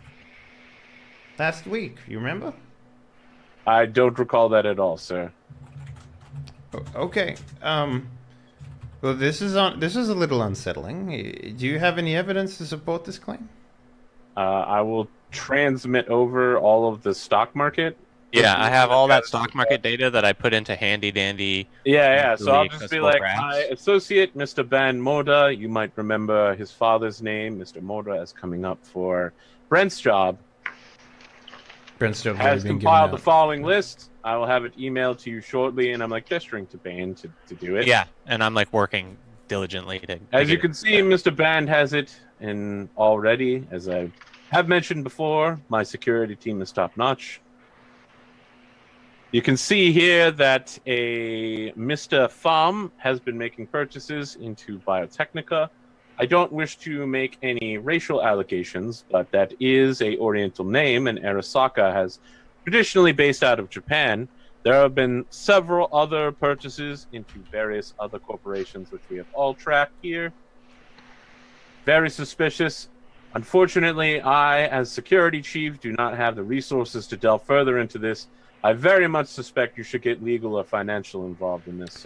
last week. You remember? I don't recall that at all, sir. Okay. Well, this is a little unsettling. Do you have any evidence to support this claim? I will transmit over all of the stock market. Yeah, I have all that stock market data that I put into handy dandy. Yeah. So I'll just be like, graphs. hi, associate Mr. Van Moda. You might remember his father's name, Mr. Moda, as coming up for Brent's job. Brent's job has compiled the following list. I will have it emailed to you shortly, and I'm like gesturing to Bane to do it. Yeah, and I'm like working diligently to. As you can see, Mr. Band has it in already. As I have mentioned before, my security team is top notch. You can see here that a Mr. Pham has been making purchases into Biotechnica. I don't wish to make any racial allegations, but that is a Oriental name, and Arasaka has traditionally based out of Japan. There have been several other purchases into various other corporations, which we have all tracked here. Very suspicious. Unfortunately, I, as security chief, do not have the resources to delve further into this. I very much suspect you should get legal or financial involved in this, sir.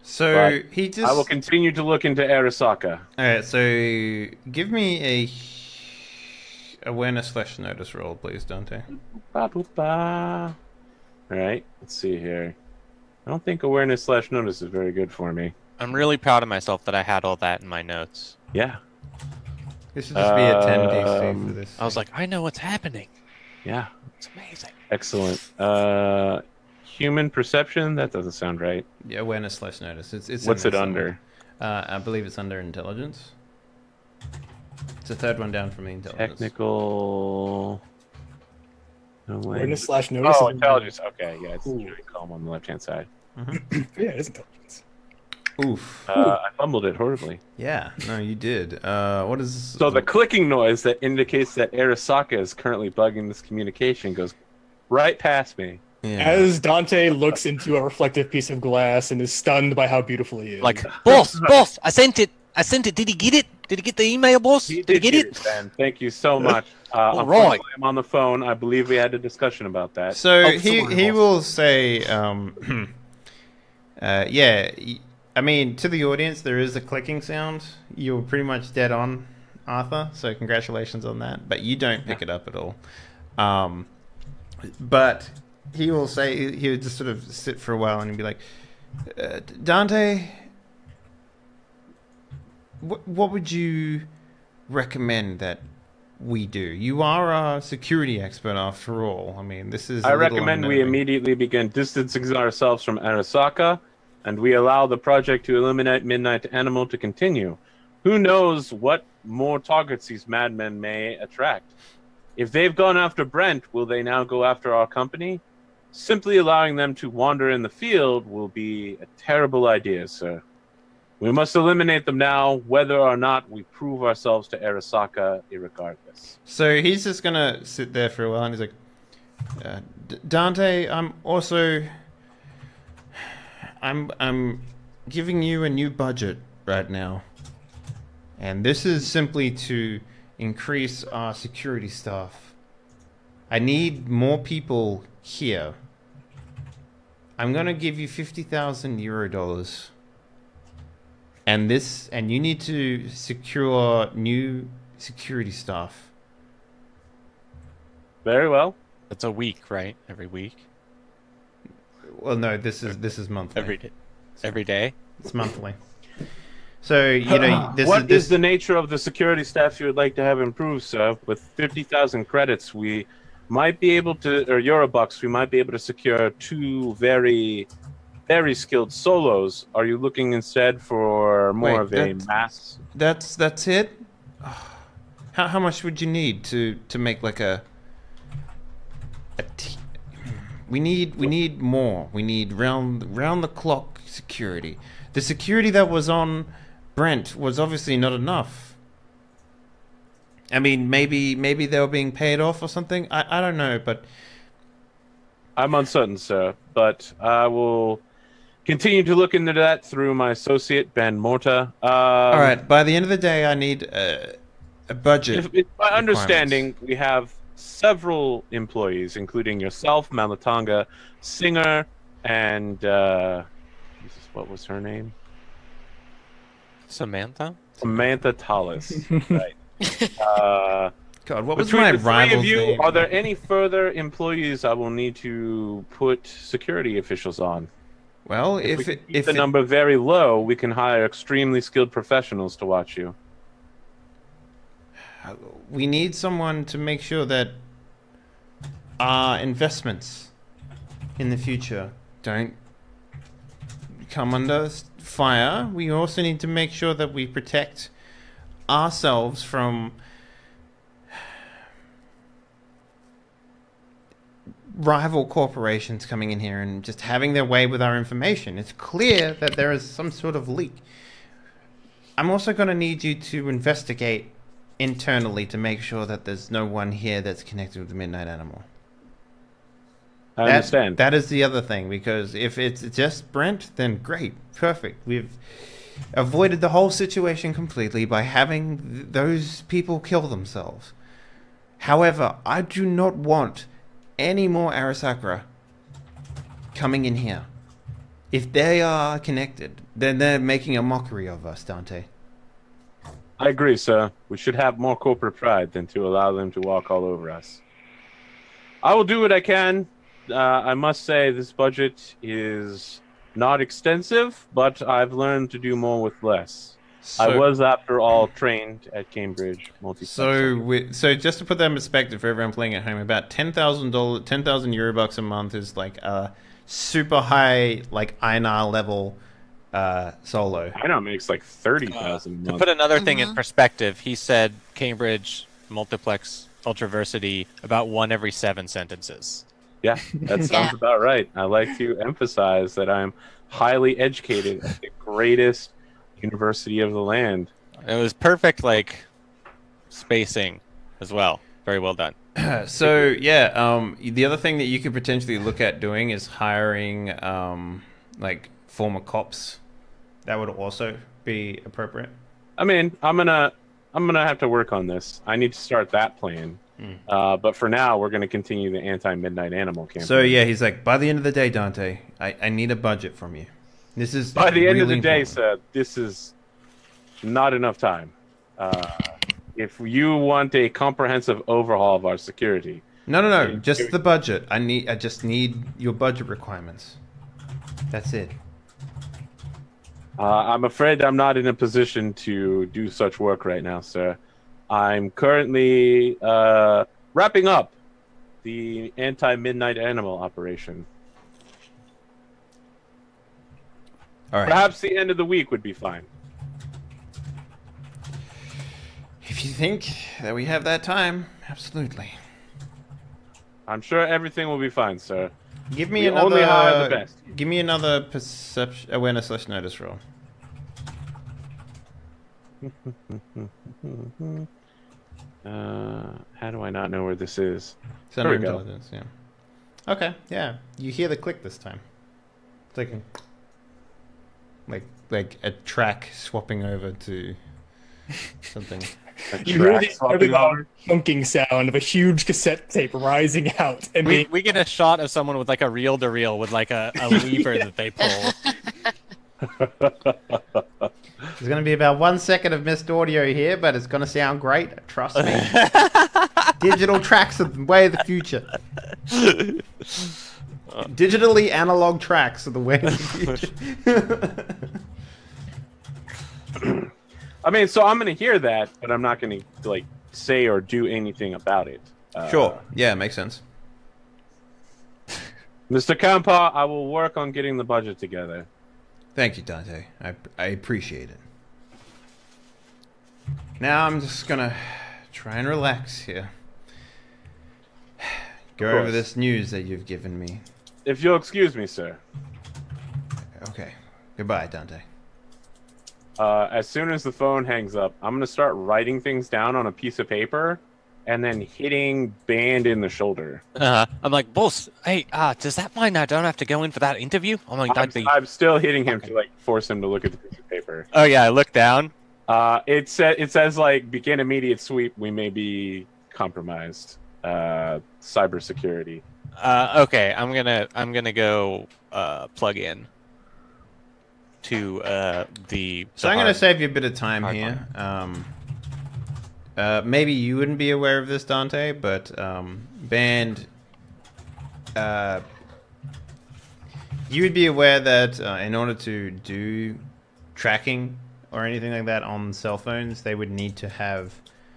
So But he just. I will continue to look into Arasaka. All right. So give me a awareness/notice roll, please, Dante. Ba-boop-ba. All right, let's see here. I don't think awareness/notice is very good for me. I'm really proud of myself that I had all that in my notes. Yeah, This should just be a 10 DC for this. I was like, I know what's happening. yeah, It's amazing. excellent. Human perception? That doesn't sound right. Yeah, awareness/notice. It's in What's there it somewhere. under? I believe it's under intelligence. It's the third one down from the intelligence. Technical. No way. Awareness/notice. Oh, intelligence. Okay, yeah, it's the straight column on the left-hand side. Yeah, it is intelligence. Oof. I fumbled it horribly. Yeah. No, you did. What is? So the clicking noise that indicates that Arasaka is currently bugging this communication goes right past me. Yeah. As Dante looks into a reflective piece of glass and is stunned by how beautiful he is. Like, boss, I sent it. Did he get it? Did he get the email, boss? He Did he get it? Ben. Thank you so much. All right. I'm on the phone. I believe we had a discussion about that. So Oh, he someone he else. will say, yeah. I mean, to the audience, there is a clicking sound. You're pretty much dead on, Arthur. So congratulations on that. But you don't pick it up at all. But he will say, he would just sort of sit for a while and he'd be like, Dante, what would you recommend that we do? You are a security expert after all. I mean, this is. I recommend we unnerving. immediately begin distancing ourselves from Arasaka, and we allow the project to eliminate Midnight Animal to continue. Who knows what more targets these madmen may attract? If they've gone after Brent, will they now go after our company? Simply allowing them to wander in the field will be a terrible idea, sir. We must eliminate them now, whether or not we prove ourselves to Arasaka irregardless. So he's just gonna sit there for a while, and he's like, Dante, I'm giving you a new budget right now, and this is simply to increase our security staff. I need more people here. I'm gonna give you 50,000 euro dollars. And you need to secure new security staff. Very well. It's a week, right? Every week, Well, no, this is monthly. every day. It's monthly. So you know, What is the nature of the security staff you would like to have improved, sir? With 50,000 credits, we might be able to, or Eurobucks, we might be able to secure two very, very skilled solos. Are you looking instead for more of a mass? That's it. How much would you need to make like a We need more. We need round the clock security. The security that was on Brent was obviously not enough. I mean, maybe they were being paid off or something. I don't know, but I'm uncertain, sir, but I will continue to look into that through my associate, Ben Morta. all right. By the end of the day, I need a budget. By understanding, we have several employees, including yourself, Malatanga, Singer, and what was her name? Samantha? Samantha Tallis. Right. God, what was Between my the three rival's of you, name? are there any further employees I will need to put security officials on? Well, If we if can it, keep if the it, number very low, we can hire extremely skilled professionals to watch you. we need someone to make sure that our investments in the future don't come under fire. We also need to make sure that we protect ourselves from rival corporations coming in here and just having their way with our information. It's clear that there is some sort of leak. I'm also going to need you to investigate internally to make sure that there's no one here that's connected with the Midnight Animal. I understand. That is the other thing, because if it's just Brent, then great, perfect. We've avoided the whole situation completely by having those people kill themselves. However, I do not want any more Arasaka coming in here. if they are connected, then they're making a mockery of us, Dante. I agree, sir. We should have more corporate pride than to allow them to walk all over us. I will do what I can. I must say this budget is not extensive, but I've learned to do more with less. So, I was, after all, trained at Cambridge Multiplex. So just to put that in perspective for everyone playing at home, about $10,000, 10,000 Eurobucks a month is like a super high, like Einar level solo. Einar makes like 30,000 a month. To put another thing in perspective, he said Cambridge Multiplex Ultraversity about 1 every 7 sentences. Yeah, that sounds about right. I like to emphasize that I'm highly educated at the greatest university of the land. It was perfect, like, spacing as well. Very well done. So yeah, the other thing that you could potentially look at doing is hiring like former cops. That would also be appropriate. I mean, I'm gonna have to work on this. I need to start that plan. But for now, we're gonna continue the anti-Midnight Animal campaign. So yeah, he's like, by the end of the day, Dante, I need a budget from you. This is by the end of really the day, important. sir. This is not enough time. If you want a comprehensive overhaul of our security, No, just the budget. I just need your budget requirements. That's it. I'm afraid I'm not in a position to do such work right now, sir. I'm currently wrapping up the anti-Midnight Animal operation. All right. Perhaps the end of the week would be fine. If you think that we have that time, absolutely. I'm sure everything will be fine, sir. Give me We another. only hire the best. Give me another perception, awareness / notice roll. How do I not know where this is? Center There we go. intelligence. Yeah. Okay. Yeah. You hear the click this time. It's like a track swapping over to something. You hear the loud thunking sound of a huge cassette tape rising out, and We get a shot of someone with like a reel-to-reel with like a lever that they pull. There's going to be about 1 second of missed audio here, but it's going to sound great. Trust me. Digital tracks are the way of the future. Digitally analog tracks are the way of the future. I mean, so I'm going to hear that, but I'm not going to like say or do anything about it. Sure. Yeah, makes sense. Mr. Kampa, I will work on getting the budget together. Thank you, Dante. I appreciate it. Now I'm just gonna try and relax here. Go over this news that you've given me. If you'll excuse me, sir. Okay. Goodbye, Dante. As soon as the phone hangs up, I'm going to start writing things down on a piece of paper and then hitting Band in the shoulder. I'm like, boss, hey, does that mean I don't have to go in for that interview? I'm like, I'm still hitting him to like force him to look at the piece of paper. Oh yeah, I look down. It says like begin immediate sweep. We may be compromised. Cybersecurity. Okay, I'm gonna go plug in to the. So I'm going to save you a bit of time hard here. Maybe you wouldn't be aware of this, Dante, but Band, you would be aware that in order to do tracking or anything like that on cell phones, they would need to have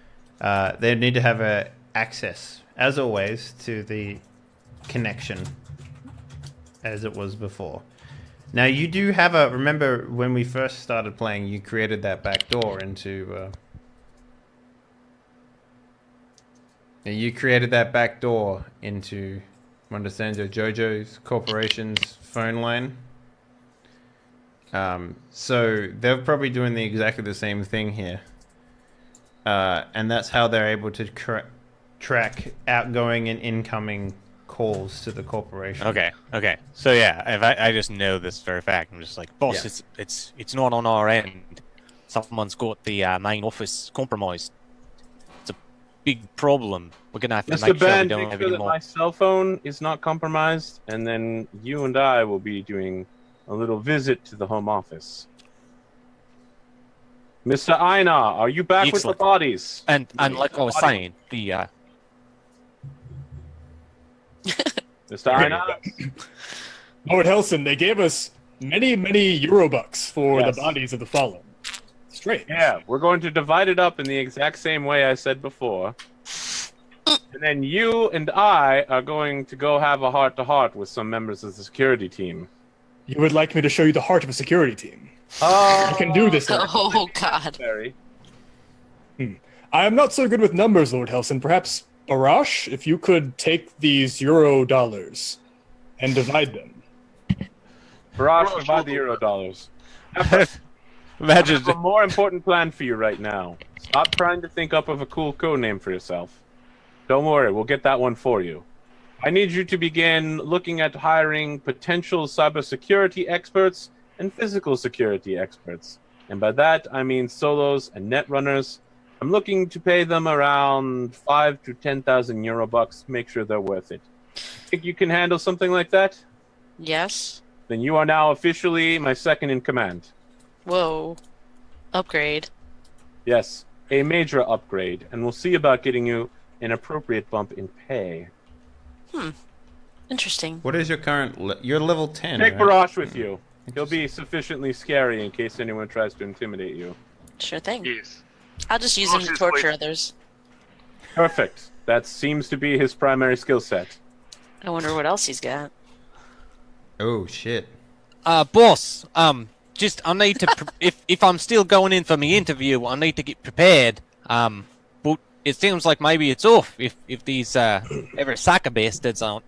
a access, as always, to the connection as it was before. Now you do have a. Remember when we first started playing, you created that back door into. You created that back door into Mondesenzo Jojo's corporation's phone line. So they're probably doing exactly the same thing here, and that's how they're able to track outgoing and incoming calls to the corporation. Okay. So yeah, if I just know this for a fact, I'm just like, boss, Yeah. it's not on our end. Someone's got the main office compromised. It's a big problem. We're gonna have to Mr. make sure we Ben, don't make have sure any that more. my cell phone is not compromised, and then you and I will be doing a little visit to the home office. Mr. Einar, are you back with Excellent. the bodies? And like I was saying, the Mr. Einar? Lord Helson, they gave us many, many Eurobucks for Yes. the bodies of the fallen. Straight. Yeah, we're going to divide it up in the exact same way I said before. And then you and I are going to go have a heart-to-heart with some members of the security team. You would like me to show you the heart of a security team? Oh, I can do this. Lord. Oh God. Very. I am not so good with numbers, Lord Helson. Perhaps, Barash, if you could take these euro dollars and divide them. Barash, divide the euro dollars. imagine. I have a more important plan for you right now. Stop trying to think up of a cool code name for yourself. Don't worry, we'll get that one for you. I need you to begin looking at hiring potential cybersecurity experts and physical security experts. And by that, I mean solos and net runners. I'm looking to pay them around 5 to 10,000 euro bucks. Make sure they're worth it. Think you can handle something like that? Yes. Then you are now officially my second in command. Whoa. Upgrade. Yes, a major upgrade, and we'll see about getting you an appropriate bump in pay. Interesting. What is your current? You're level 10. Take right? Barash with you. He'll be sufficiently scary in case anyone tries to intimidate you. Sure thing. Yes. I'll just use him to She's torture like- others. Perfect. That seems to be his primary skill set. I wonder what else he's got. Oh shit. Boss, just I need to if I'm still going in for my interview, I need to get prepared. But it seems like maybe it's off if these Arasaka bastards aren't.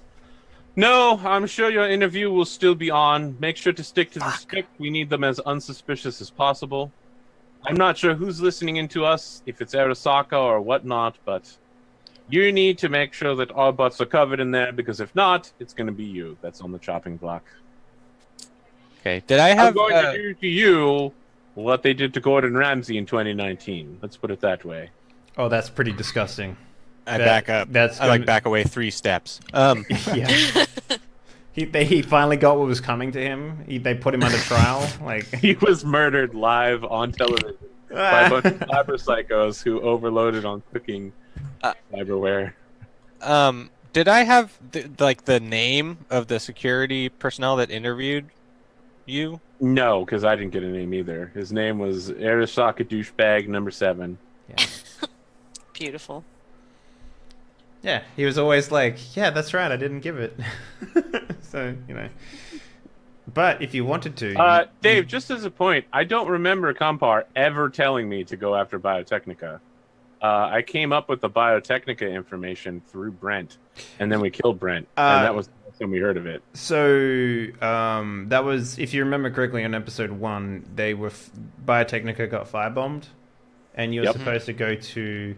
No, I'm sure your interview will still be on. Make sure to stick to the script. We need them as unsuspicious as possible. I'm not sure who's listening in to us, if it's Arasaka or whatnot, but you need to make sure that our butts are covered in there, because if not, it's going to be you that's on the chopping block. Okay. Did I I'm have? going to do to you what they did to Gordon Ramsay in 2019. Let's put it that way. Oh, that's pretty disgusting. I that- back up. that's I like gonna- back away 3 steps. Yeah. He finally got what was coming to him. They put him under trial. Like He was murdered live on television by a bunch of cyber psychos who overloaded on cooking cyberware. Did I have the name of the security personnel that interviewed you? No, because I didn't get a name either. His name was Arasaka Douchebag number 7. yeah. Beautiful. Yeah, he was always like, yeah, that's right, I didn't give it. So, you know. But if you wanted to... Dave, just as a point, I don't remember Compar ever telling me to go after Biotechnica. I came up with the Biotechnica information through Brent, and then we killed Brent, and that was the last time we heard of it. So, that was, if you remember correctly, on episode 1, they were... Biotechnica got firebombed, and you were Yep. supposed to go to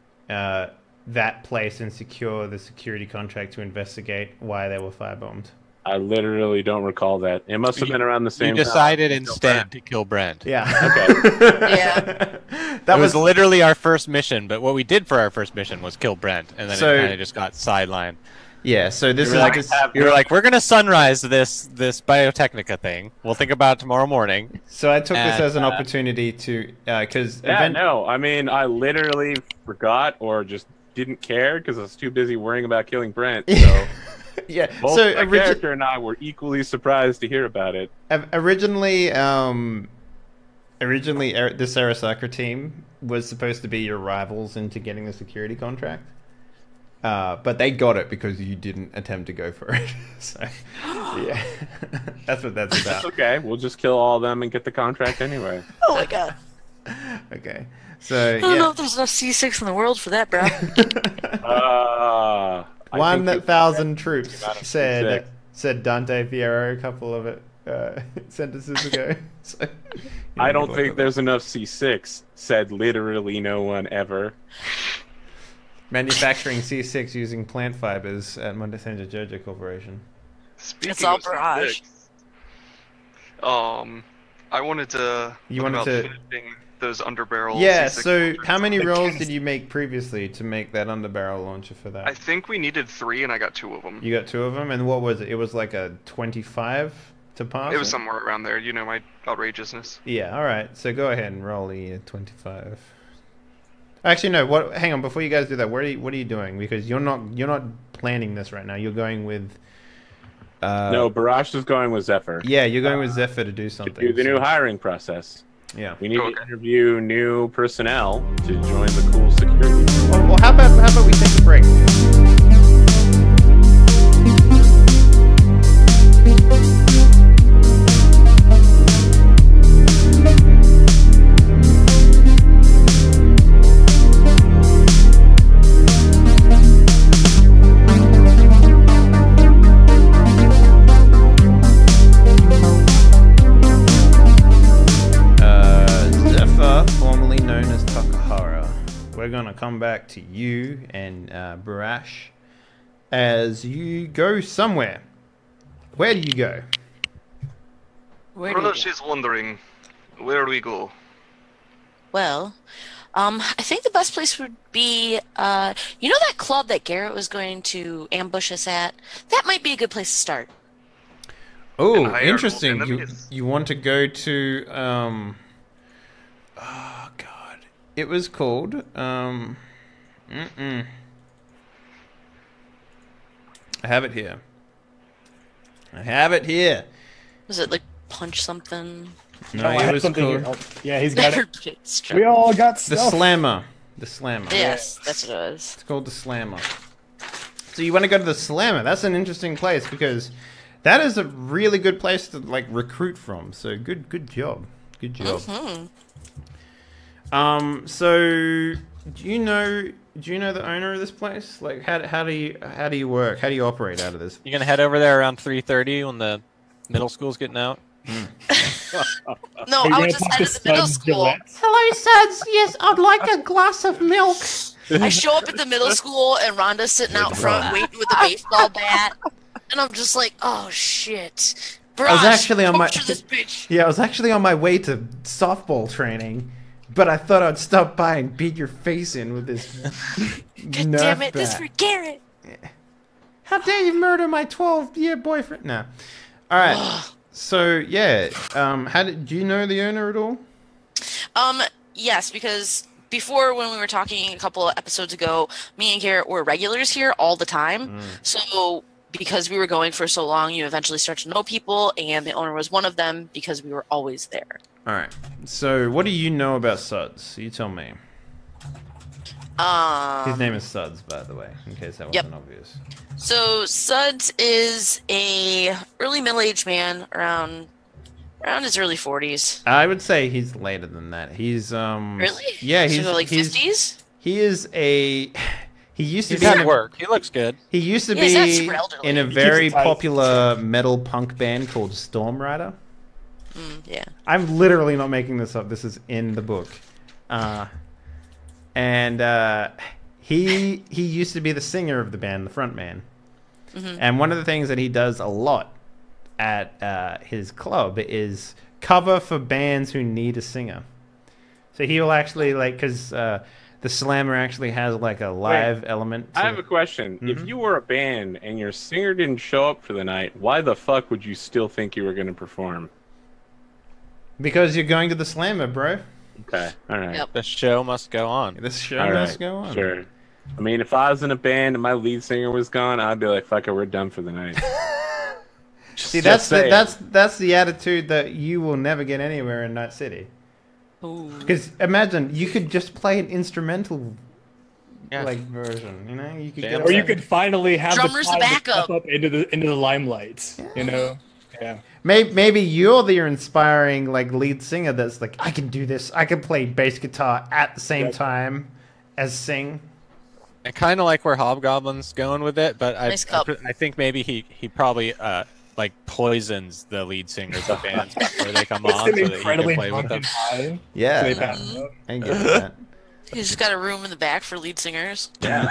that place and secure the security contract to investigate why they were firebombed. I literally don't recall that. It must have been around the You same time. decided instead to kill Brent. Yeah. Okay. Yeah. That It was literally our first mission, but what we did for our first mission was kill Brent, and then So- it kind of just got sidelined. Yeah, so this You is were, like, this, you were like, we're gonna sunrise this Biotechnica thing. We'll think about it tomorrow morning. so I took this and, as an opportunity to because Yeah, no, I mean, I literally forgot or just didn't care because I was too busy worrying about killing Brent. So yeah. both So my character and I were equally surprised to hear about it. originally, this Arasaka team was supposed to be your rivals into getting the security contract. But they got it because you didn't attempt to go for it. So, yeah, that's what that's about. That's okay. We'll just kill all of them and get the contract anyway. Oh my god. Okay, so I don't know yeah, if there's enough C6 in the world for that, bro. I think 1,000 troops amount of said Dante Fierro a couple of sentences ago. So, I don't think there's enough C6, said literally no one ever. manufacturing C6 using plant fibers at Montesanga Jojo Corporation. Speaking It's all of Barash. C6, I wanted to. You look wanted about to- finishing those underbarrel. Yeah, C6 so launchers. how many rolls did you make previously to make that underbarrel launcher for that? I think we needed 3, and I got 2 of them. You got 2 of them, and what was it? It was like a 25 to pass? It was somewhere around there. You know my outrageousness. Yeah. All right. So go ahead and roll the 25. Actually, no. What? Hang on. Before you guys do that, what are you doing? Because you're not planning this right now. You're going with. No, Barash is going with Zephyr. Yeah, you're going with Zephyr to do something. To do the new hiring process. Yeah. We need to interview new personnel to join the cool security. Well, how about we take a break? Formerly known as Takahara. We're gonna come back to you and Barash as you go somewhere. Where do you go? Barash is wondering, where do we go? Well, I think the best place would be, you know that club that Garrett was going to ambush us at? That might be a good place to start. Oh, interesting. You want to go to oh god. It was called I have it here. Was it like punch something? No, I it have was something called here. Oh, yeah, he's got it. It's true. We all got the stuff. Slammer. The Slammer. Yes, that's what it was. It's called the Slammer. So you want to go to the Slammer. That's an interesting place because that is a really good place to like recruit from. So good job. Good job. Mm-hmm. So do you know the owner of this place? Like how do you work? How do you operate out of this? You gonna head over there around 3:30 when the middle school's getting out? No, Are you I gonna was just talk out to of the middle Suds school. Gillette? Hello, Suds. Yes, I'd like a glass of milk. I show up at the middle school and Rhonda's sitting out front waiting with a baseball bat, and I'm just like, oh shit. Barash, I was actually on my this bitch. I was actually on my way to softball training, but I thought I'd stop by and beat your face in with this. God damn it, this for Garrett. How dare you murder my 12-year boyfriend? No. All right. So yeah, do you know the owner at all? Yes, because before when we were talking a couple of episodes ago, me and Garrett were regulars here all the time. So because we were going for so long, you eventually start to know people, and the owner was one of them because we were always there. All right. So what do you know about Suds? You tell me. His name is Suds, by the way, in case that wasn't obvious. So Suds is a early middle-aged man around his early 40s. I would say he's later than that. He's Really? Yeah, he's so like 50s. He is a. He used to He's be at work. He looks good. He used to Yeah, he's not be super elderly. in a He very keeps it tight. popular metal punk band called Storm Rider. Yeah. I'm literally not making this up. This is in the book. He used to be the singer of the band, the front man. And one of the things that he does a lot at his club is cover for bands who need a singer. So he will actually because the Slammer actually has like a live element. I have a question. If you were a band and your singer didn't show up for the night, why the fuck would you still think you were going to perform? Because you're going to the Slammer, bro. Okay, all right. Yep. The show must go on. This show All must right, go on. Sure. I mean, if I was in a band and my lead singer was gone, I'd be like, "Fuck it, we're done for the night." See, Just saying. that's the attitude that you will never get anywhere in Night City. Because imagine you could just play an instrumental version, you know? You could Jam get Or you away. could finally have Drummer's the time the to backup. step up into the limelight. You know? Yeah. Maybe you're the inspiring lead singer that's like, I can do this. I can play bass guitar at the same time as sing. I kind of like where Hobgoblin's going with it, but Nice cup. I think maybe he probably poisons the lead singers of bands before they come Puts on, them so that he incredibly can play with drunk them. and high. Yeah, So they pass out. I get that. He's just got a room in the back for lead singers.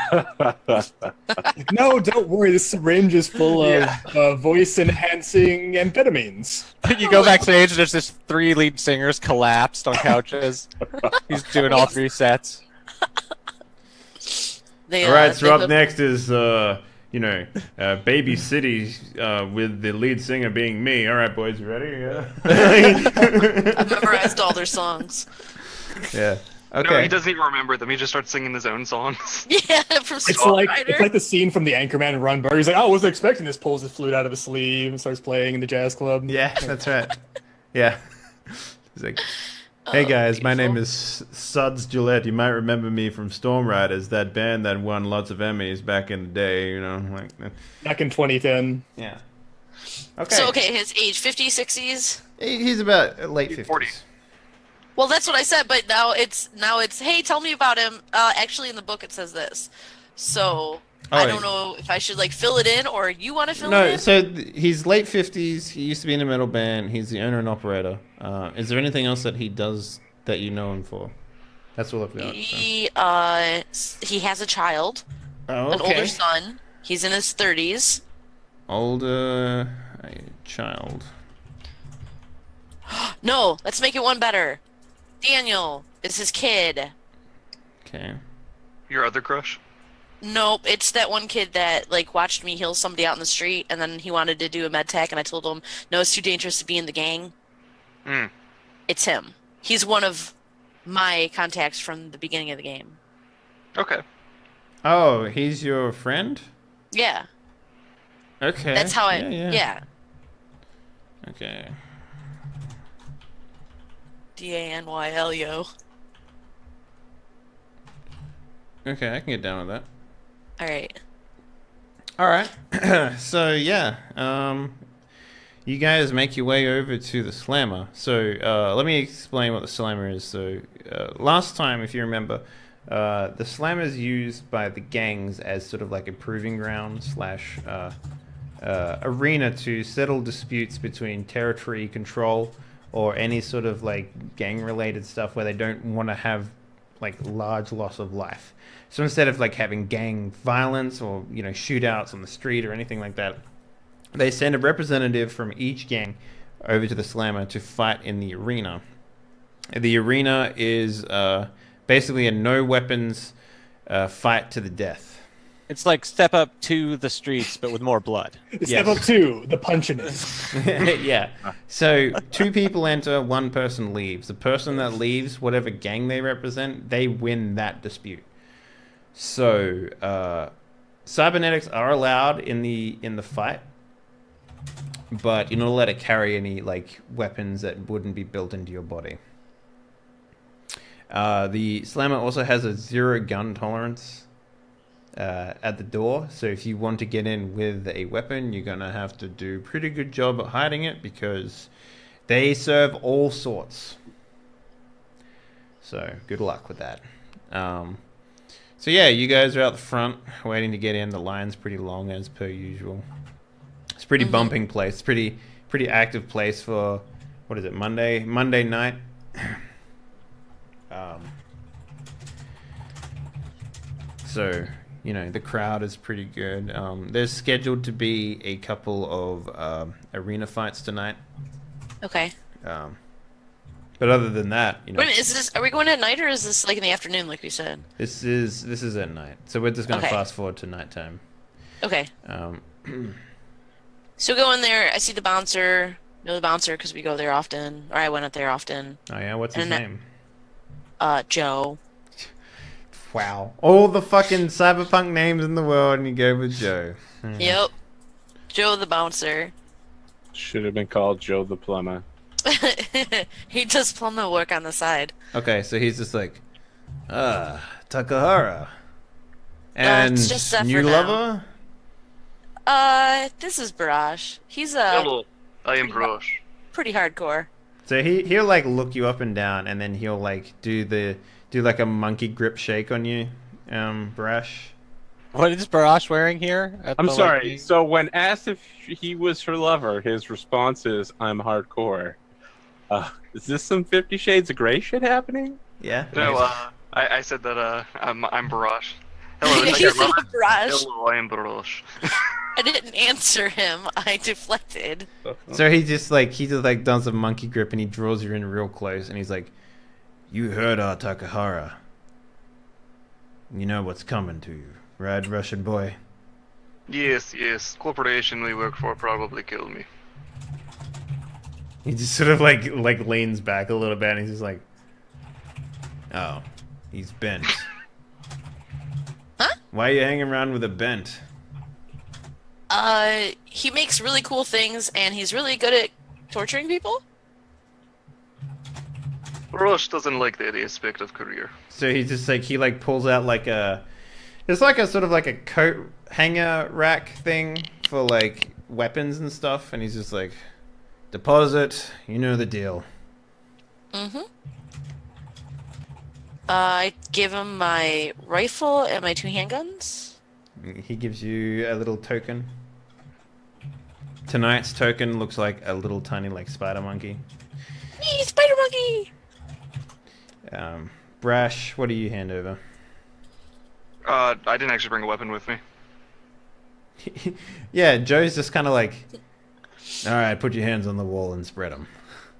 No, don't worry. This syringe is full of voice-enhancing amphetamines. You go backstage, and there's just 3 lead singers collapsed on couches. He's doing all 3 sets. All right, so up next is you know, Baby City with the lead singer being me. All right, boys, you ready? Yeah. I've memorized all their songs. Yeah. Okay. No, he doesn't even remember them. He just starts singing his own songs. Yeah, from It's Star like the scene from the Anchorman Run Bar. He's like, "Oh, I wasn't expecting this." Pulls his flute out of his sleeve and starts playing in the jazz club. Yeah, that's right. Yeah. He's like, hey guys, my name is Suds Gillette. You might remember me from Storm Riders, that band that won lots of Emmys back in the day, you know, like Back in 2010. yeah. Okay. So his age 50s, 60s. He's about late 50s. 40. Well, that's what I said, but now it's hey, tell me about him. Actually, in the book it says this, so I don't know if I should like fill it in or you want to fill it in. No, so he's late 50s. He used to be in a metal band. He's the owner and operator. Is there anything else that he does that you know him for? That's all I've got. He has a child, Oh, an okay. older son. He's in his 30s. Older child. No, let's make it one better. Daniel is his kid. Okay. Your other crush? Nope, it's that one kid that like watched me heal somebody out in the street, and then he wanted to do a med tech, and I told him no, it's too dangerous to be in the gang. Hmm. It's him. He's one of my contacts from the beginning of the game. Okay. Oh, he's your friend? Yeah, Okay. that's how Yeah. Okay. Danylo. Okay, I can get down with that. All right. All right. So yeah, you guys make your way over to the slammer. So let me explain what the slammer is. So last time, if you remember, the slammer is used by the gangs as sort of like a proving ground slash arena to settle disputes between territory control or any sort of like gang related stuff where they don't want to have like large loss of life. So instead of like having gang violence or, you know, shootouts on the street or anything like that, they send a representative from each gang over to the slammer to fight in the arena. The arena is basically a no weapons fight to the death. It's like Step Up to the streets, but with more blood. Step up 2, the punchiness. Yeah. So 2 people enter, 1 person leaves. The person that leaves, whatever gang they represent, they win that dispute. So cybernetics are allowed in the fight, but you're not allowed to carry any like weapons that wouldn't be built into your body. The slammer also has a 0 gun tolerance at the door, so if you want to get in with a weapon, you're gonna have to do a pretty good job at hiding it because they serve all sorts. So good luck with that. So yeah, you guys are out the front waiting to get in. The line's pretty long as per usual. It's a pretty bumping place. Pretty active place for, what is it, Monday night. So, you know, the crowd is pretty good. There's scheduled to be a couple of arena fights tonight. Okay. But other than that, you know, Wait a minute, are we going at night or is this like in the afternoon, like we said? this is at night. So we're just gonna Okay. fast forward to nighttime. Okay. Um, So go in there. I see the bouncer. Know the bouncer because we go there often, or I went up there often. oh yeah, what's his And that- name? Joe. Wow, all the fucking cyberpunk names in the world, and you go with Joe. Yep. Joe the bouncer. Should have been called Joe the Plumber. He does plumber work on the side. Okay, so he's just like, Takahara, and it's just Zephyr new now. lover. This is Barash. He's Hello, I am Barash. pretty hardcore. So he'll like look you up and down, and then he'll like do like a monkey grip shake on you, Barash. What is Barash wearing here? at I'm the sorry. Lightning? So when asked if he was her lover, his response is, "I'm hardcore." Is this some 50 Shades of Grey shit happening? Yeah. No, I said that I'm Barash. Hello, He's is that not your lover? Barash. Hello, I am Barash. I didn't answer him. I deflected. So he just does a monkey grip, and he draws you in real close, and he's like, "You heard our Takahara. You know what's coming to you, right, Russian boy?" Yes, yes. Corporation we work for probably killed me. He just sort of like leans back a little bit, and he's just like, "Oh, he's bent. Huh? Why are you hanging around with a bent?" He makes really cool things, and he's really good at torturing people. Barash doesn't like that aspect of career. So he just he pulls out it's like a sort of like a coat hanger rack thing for like weapons and stuff, and he's just like, "Deposit, you know the deal." Mm-hmm. I give him my rifle and my 2 handguns. He gives you a little token. Tonight's token looks like a little tiny spider monkey. Yee, spider monkey! Brash, what do you hand over? I didn't actually bring a weapon with me. Yeah, Joe's just kind of like, "All right, put your hands on the wall and spread them."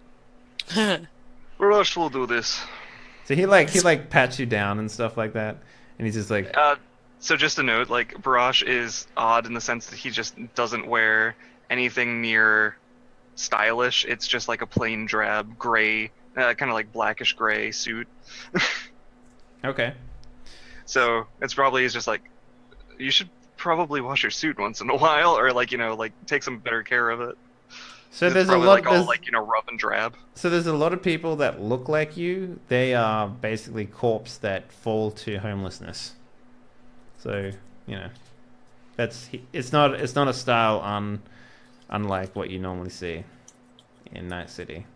Barash will do this. So he pats you down and stuff like that, and he's just like, So just a note, Barash is odd in the sense that he just doesn't wear anything near stylish. It's just like a plain drab gray, kind of like blackish gray suit. "Okay." So it's probably he's just like, you should probably wash your suit once in a while, or take some better care of it. So It's there's a probably lot all rough and drab. So there's a lot of people that look like you. They are basically corpse that fall to homelessness. So it's not a style unlike what you normally see in Night City.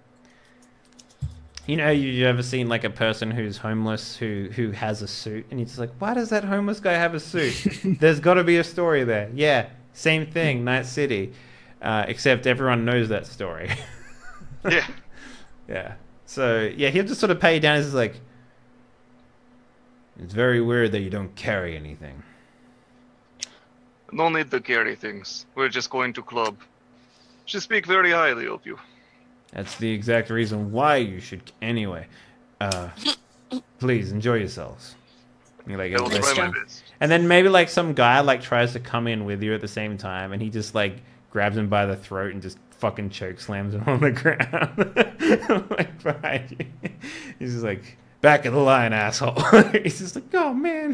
You ever seen a person who's homeless who has a suit, and you're just like, why does that homeless guy have a suit? There's got to be a story there. Yeah, same thing, Night City, except everyone knows that story. Yeah. Yeah. So yeah, he'll just sort of pay you down. He's just like, "It's very weird that you don't carry anything." No need to carry things. We're just going to club. She speak very highly of you. That's the exact reason why you should. Anyway, please enjoy yourselves. You're like, I will Thanks, try my John. best. and then maybe some guy tries to come in with you at the same time, and he just grabs him by the throat and just fucking choke slams him on the ground, behind you. He's just like, "Back of the line, asshole." He's just like, "Oh man."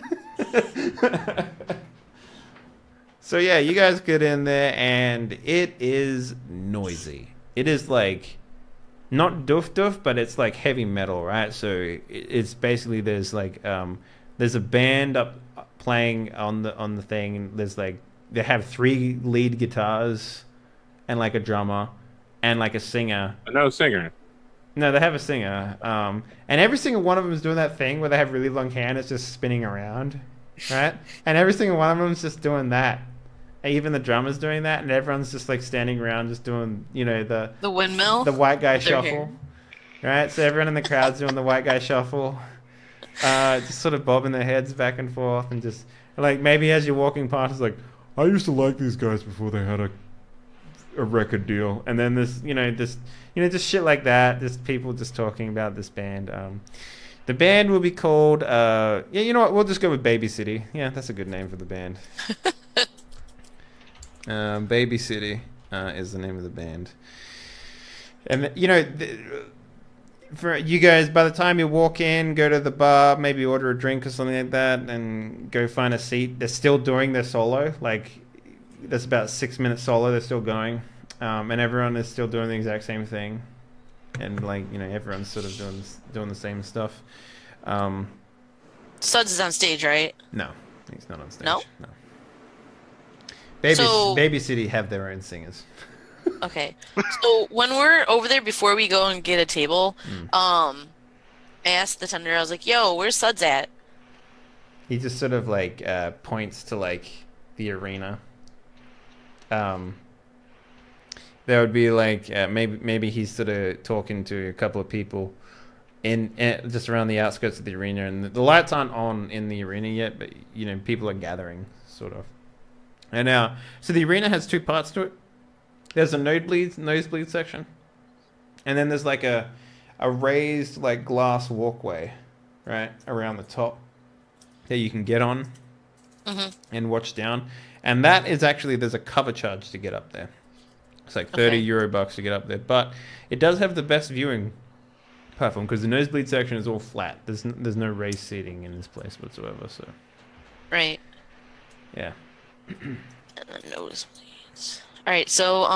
So yeah, you guys get in there, and it is noisy. It is not doof, but it's heavy metal, right? So it's basically there's a band up playing on the thing, and there's they have 3 lead guitars and a drummer and a singer. No singer. No, they have a singer. And every single one of them is doing that thing where they have really long hair and it's just spinning around, right? And every single one of them is just doing that. Even the drummer's doing that, and everyone's just standing around just doing, the windmill, the white guy with their shuffle, right? So everyone in the crowd's doing the white guy shuffle, just sort of bobbing their heads back and forth, and just maybe as you're walking past, it's like, "I used to like these guys before they had a record deal," and then just shit like that. Just people just talking about this band. The band will be called, you know what? We'll just go with Baby City. Yeah, that's a good name for the band. Baby City is the name of the band. And for you guys, by the time you walk in, go to the bar, maybe order a drink or something like that, and go find a seat. They're still doing their solo. That's about 6-minute solo. They're still going, and everyone is still doing the exact same thing, and everyone's sort of doing the same stuff. Suds is on stage, right? No, he's not on stage. No? No. So- Baby City have their own singers. Okay. So when we're over there, before we go and get a table, I asked the tender, I was like, "Yo, where's Suds at?" He just sort of points to the arena. There would be maybe he's sort of talking to a couple of people in just around the outskirts of the arena, and the lights aren't on in the arena yet, but people are gathering sort of. And now, so the arena has 2 parts to it. There's a nosebleed section, and then there's a raised glass walkway right around the top that you can get on, and watch down. And that is actually, there's a cover charge to get up there. It's like 30 euro bucks to get up there, but it does have the best viewing platform because the nosebleed section is all flat. There's no raised seating in this place whatsoever. So Right. yeah. And the nosebleeds. All right, so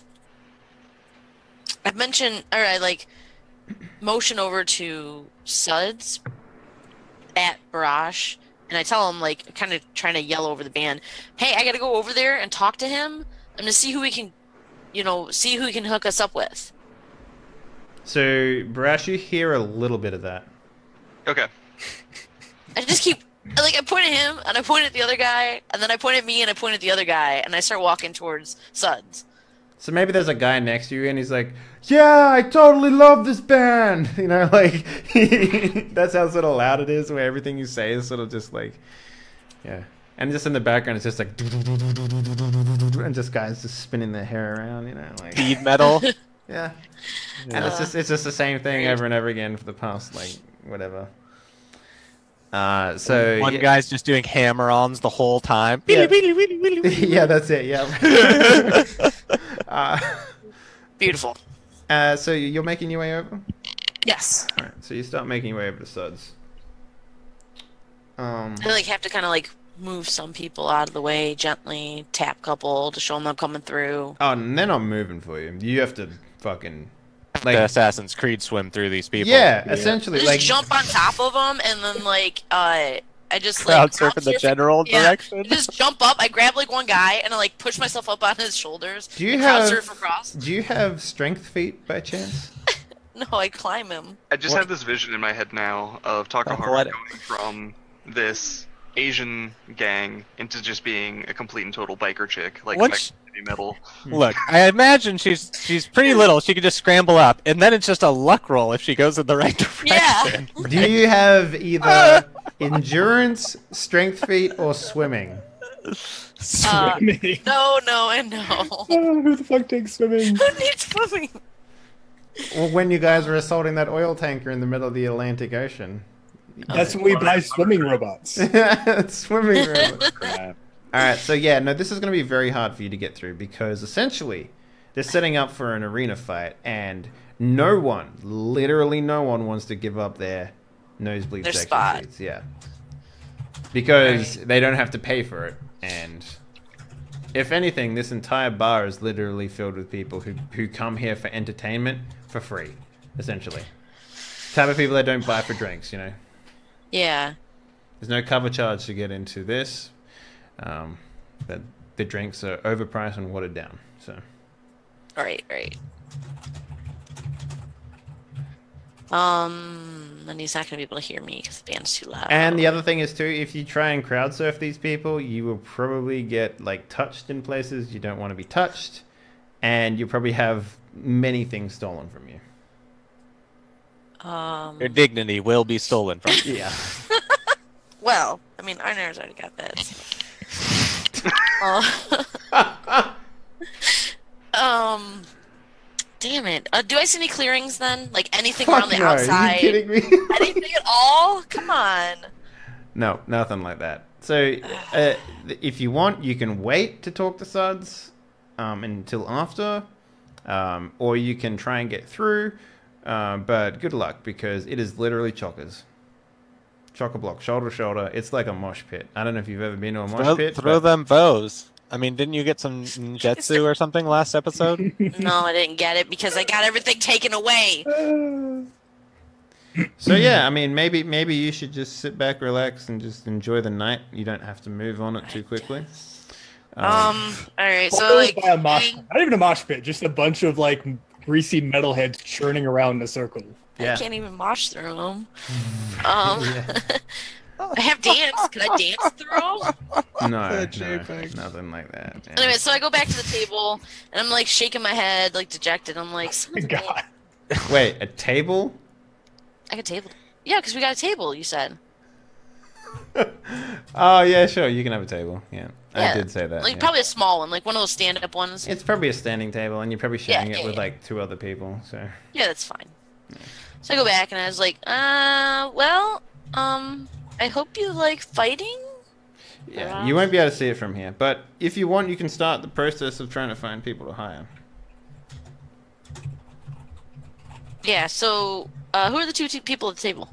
I've mentioned, or I like motion over to Suds at Barash, and I tell him, like, kind of trying to yell over the band, "Hey, I gotta go over there and talk to him. I'm gonna see who we can, see who he can hook us up with." So Barash, you hear a little bit of that. Okay. I just keep, like, I point at him, and I point at the other guy, and then I point at me, and I point at the other guy, and I start walking towards Suds. So maybe there's a guy next to you, and he's like, "Yeah, I totally love this band." Like that's how sort of loud it is, where everything you say is sort of just like, yeah. And just in the background, it's just like, and just guys just spinning their hair around, like Speed metal. yeah. And it's just the same thing over and over again for the past whatever. So One guy's just doing hammer-ons the whole time. Yeah. Yeah, that's it. Yeah. Beautiful. So you're making your way over? Yes. All right. So you start making your way over to Suds. I like have to kind of like move some people out of the way gently, tap couple to show them I'm coming through. Oh, and they're not moving for you. You have to fucking The Assassin's Creed swim through these people. Yeah, essentially. I just jump on top of them and then I just crowd surf in the general direction. I just jump up. I grab like one guy and I like push myself up on his shoulders. Do you crowd surf across. Do you have strength feet by chance? No, I climb him. I just have this vision in my head now of Takahara going from this Asian gang into just being a complete and total biker chick, like heavy metal. Look, I imagine she's pretty little. She could just scramble up, and then it's just a luck roll if she goes in the right direction. Yeah. Do you have either endurance, strength feet, or swimming? Swimming. No, and no. Oh, who the fuck takes swimming? Who needs swimming? Well, when you guys were assaulting that oil tanker in the middle of the Atlantic Ocean. That's when we buy swimming robots. Swimming robots. Alright, so yeah, no, this is going to be very hard for you to get through because essentially they're setting up for an arena fight and no one, literally no one wants to give up their nosebleed Their section spot. seats. Yeah. Because they don't have to pay for it. And if anything, this entire bar is literally filled with people who come here for entertainment for free, essentially. Type of people that don't buy for drinks, Yeah. There's no cover charge to get into this. But the drinks are overpriced and watered down. So. Right. And he's not gonna be able to hear me because the band's too loud. And the other thing is too, if you try and crowd surf these people, you will probably get like touched in places you don't want to be touched, and you'll probably have many things stolen from you. Your dignity will be stolen from you. Yeah. Well, I mean, Einar's already got that. So. Damn it. Do I see any clearings then? Like anything Fuck around the no, outside? Are you kidding me? Anything at all? Come on. No, nothing like that. So, if you want, you can wait to talk to Suds until after, or you can try and get through. But good luck because it is literally chockers. Chock-a-block, shoulder to shoulder. It's like a mosh pit. I don't know if you've ever been to a mosh pit. Throw them bows. I mean, didn't you get some ninjutsu or something last episode? No, I didn't get it because I got everything taken away. So yeah, I mean, maybe you should just sit back, relax, and just enjoy the night. You don't have to move on it too quickly. All right, so Followed like, by a mosh pit. Not even a mosh pit, just a bunch of like greasy metalheads churning around in a circle. Yeah. I can't even mosh through them. I have dance. Can I dance through them? No, nothing like that. Yeah. Anyway, so I go back to the table and I'm like shaking my head, like dejected. I'm like, son of a God. bitch. Wait, a table? I got a table. Yeah, because we got a table. You said. Oh yeah, sure. You can have a table. Yeah, Yeah, I did say that. Like yeah. probably a small one, like one of those stand-up ones. It's probably a standing table, and you're probably sharing Yeah, it with yeah. like 2 other people. So Yeah, that's fine. So I go back and I was like, I hope you like fighting. Yeah, you won't be able to see it from here. But if you want, you can start the process of trying to find people to hire. Yeah. So, who are the two people at the table?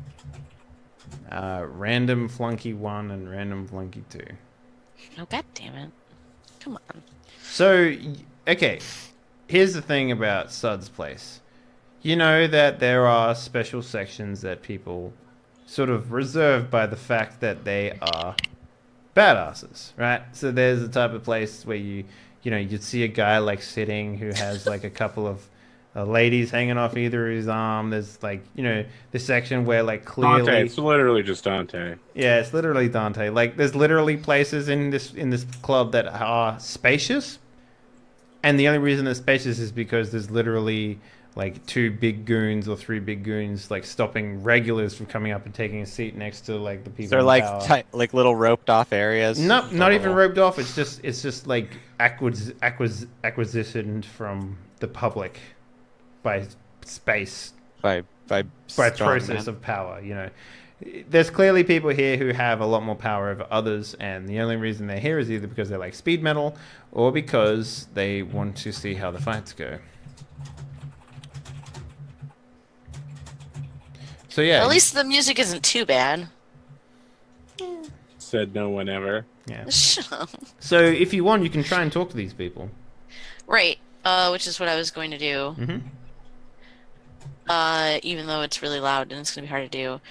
Random Flunky 1 and Random Flunky 2. Oh, god damn it! Come on. So, okay, here's the thing about Sud's place. You know that there are special sections that people sort of reserve by the fact that they are badasses, right? So there's the type of place where you'd see a guy like sitting who has like a couple of ladies hanging off either his arm. There's like, this section where like clearly Dante, it's literally just Dante. Yeah, it's literally Dante. Like there's literally places in this club that are spacious, and the only reason they're spacious is because there's literally like 2 big goons or 3 big goons like stopping regulars from coming up and taking a seat next to like the people. They're in like power. like little roped off areas. No, not even roped off. It's just like acquisitioned from the public by space, by process of power. There's clearly people here who have a lot more power over others, and the only reason they're here is either because they like speed metal or because they want to see how the fights go. So yeah, At least the music isn't too bad. Said no one ever. yeah. Shut up. So if you want, you can try and talk to these people. Right. Which is what I was going to do. Mm-hmm. Even though it's really loud and it's going to be hard to do.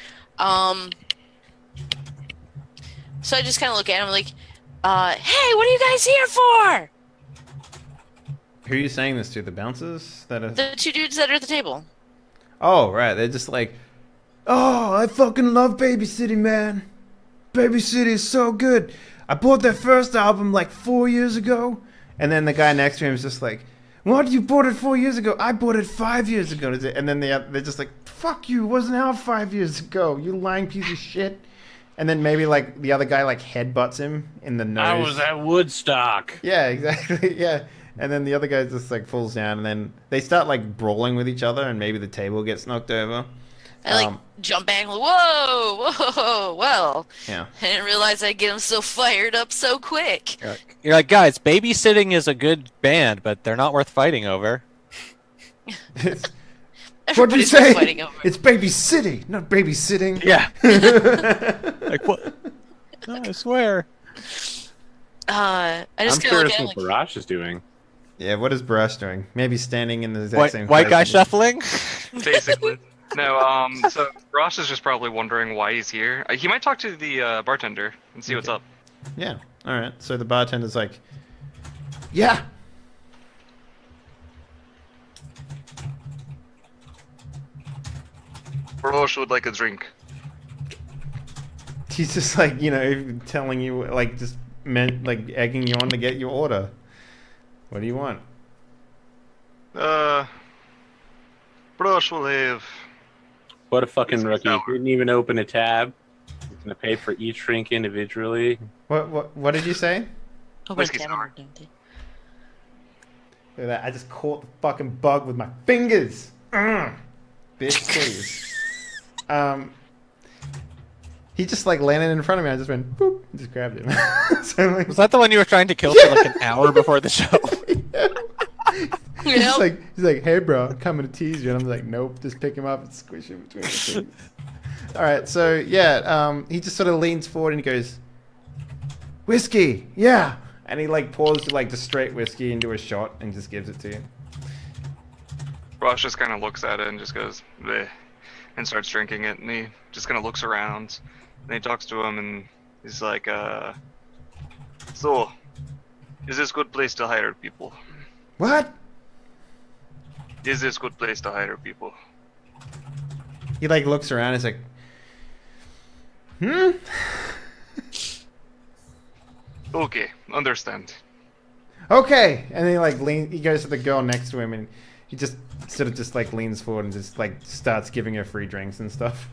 So I just kind of look at him like, hey, what are you guys here for? Who are you saying this to? The bouncers that are. The 2 dudes that are at the table. Oh right, they're just like, oh, I fucking love babysitting, man. Babysitting is so good. I bought their first album like 4 years ago, and then the guy next to him is just like, what? You bought it 4 years ago? I bought it 5 years ago. And then they're just like, fuck you, it wasn't out 5 years ago, you lying piece of shit. And then maybe like the other guy like headbutts him in the nose. I was at Woodstock. Yeah, exactly. Yeah. And then the other guy just like falls down, and then they start like brawling with each other, and maybe the table gets knocked over. I jump back, like, whoa, well, Yeah. I didn't realize I'd get him so fired up so quick. You're like, guys, babysitting is a good band, but they're not worth fighting over. What'd you Everybody's say? fighting over. It's babysitting, not babysitting. Yeah. Like what? No, I swear. I I'm just kind of look curious at him what like, Barash is doing. Yeah, what is Barash doing? Maybe standing in the exact same White guy place. shuffling? Basically. No, so Rosh is just probably wondering why he's here. He might talk to the bartender and see what's up. Yeah. All right. So the bartender's like, yeah. Rosh would like a drink. He's just like, telling you, like, just like egging you on to get your order. What do you want? Rosh will have... What a fucking It's rookie. sour. Didn't even open a tab. He's gonna pay for each drink individually. What did you say? oh, Whiskey wait, sour. Dante. Look at that. I just caught the fucking bug with my fingers. Bitch, please. He just like landed in front of me. I just went boop and just grabbed him. So, like, Was that the one you were trying to kill for like an hour before the show? he's Yep. like, hey bro, I'm coming to tease you, and I'm like, nope, just pick him up and squish him between the fingers. All right, so yeah, he just sort of leans forward and he goes, whiskey, yeah, and he like pours like the straight whiskey into a shot and just gives it to you. Rosh just kind of looks at it and just goes, bleh, and starts drinking it, and he just kind of looks around, and he talks to him, and he's like, so, is this good place to hire people? What? Is this good place to hire people? He like looks around. He's like, hmm. Okay, understand. Okay, and then he like he goes to the girl next to him, and he just sort of just like leans forward and just like starts giving her free drinks and stuff.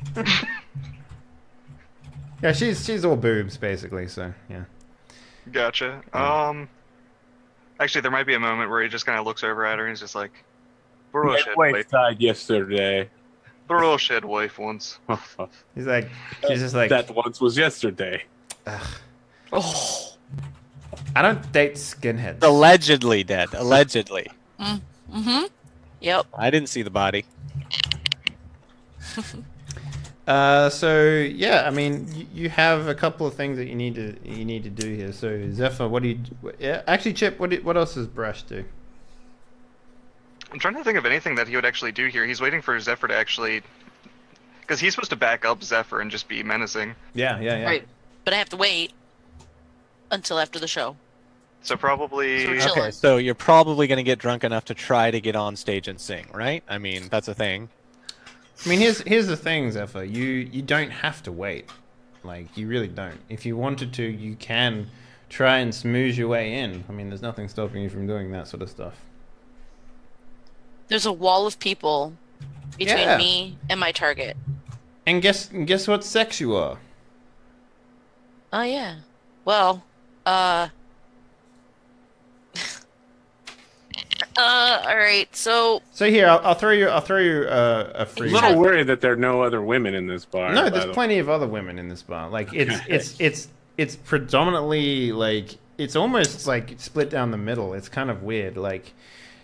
Yeah, she's all boobs basically, so yeah. Gotcha. Actually, there might be a moment where he just kind of looks over at her and he's just like, Barash had wife. Died yesterday. Barash had wife once. He's just like, That once was yesterday. ugh. Oh. I don't date skinheads. Allegedly dead. Allegedly. Mm-hmm. Yep. I didn't see the body. So yeah, I mean, you have a couple of things that you need to do here. So Zephyr, what do you? Yeah, actually, Chip, what else does Barash do? I'm trying to think of anything that he would actually do here. He's waiting for Zephyr to actually, because he's supposed to back up Zephyr and just be menacing. Yeah. Right. But I have to wait until after the show. So probably. So we're chilling. Okay, so you're probably going to get drunk enough to try to get on stage and sing, right? I mean, that's a thing. I mean, here's the thing, Zephyr. You don't have to wait. Like, you really don't. If you wanted to, you can try and smooth your way in. I mean, there's nothing stopping you from doing that sort of stuff. There's a wall of people between me and my target. And guess what sex you are? Oh yeah. Well, all right. So here, I'll throw you a free. I'm a little worried that there are no other women in this bar. No, there's plenty of other women in this bar. Like it's predominantly like it's almost like split down the middle. It's kind of weird. Like,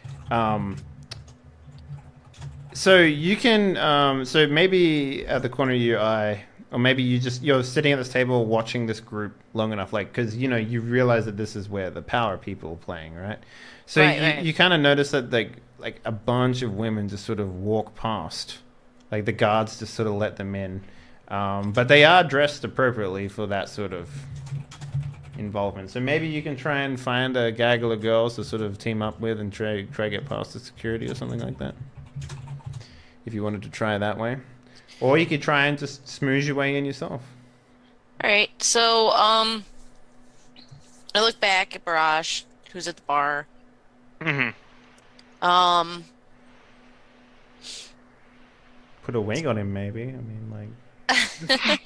so you can so maybe at the corner of your eye, or maybe you're sitting at this table watching this group long enough, like because you realize that this is where the power people are playing, right? So right. you kind of notice that like a bunch of women just sort of walk past, like the guards just sort of let them in, but they are dressed appropriately for that sort of involvement. So maybe you can try and find a gaggle of girls to sort of team up with and try get past the security or something like that. If you wanted to try it that way, or you could try and just smooth your way in yourself. all right. So I look back at Barash, who's at the bar. Mm-hmm. Put a wing on him, maybe. I mean, like.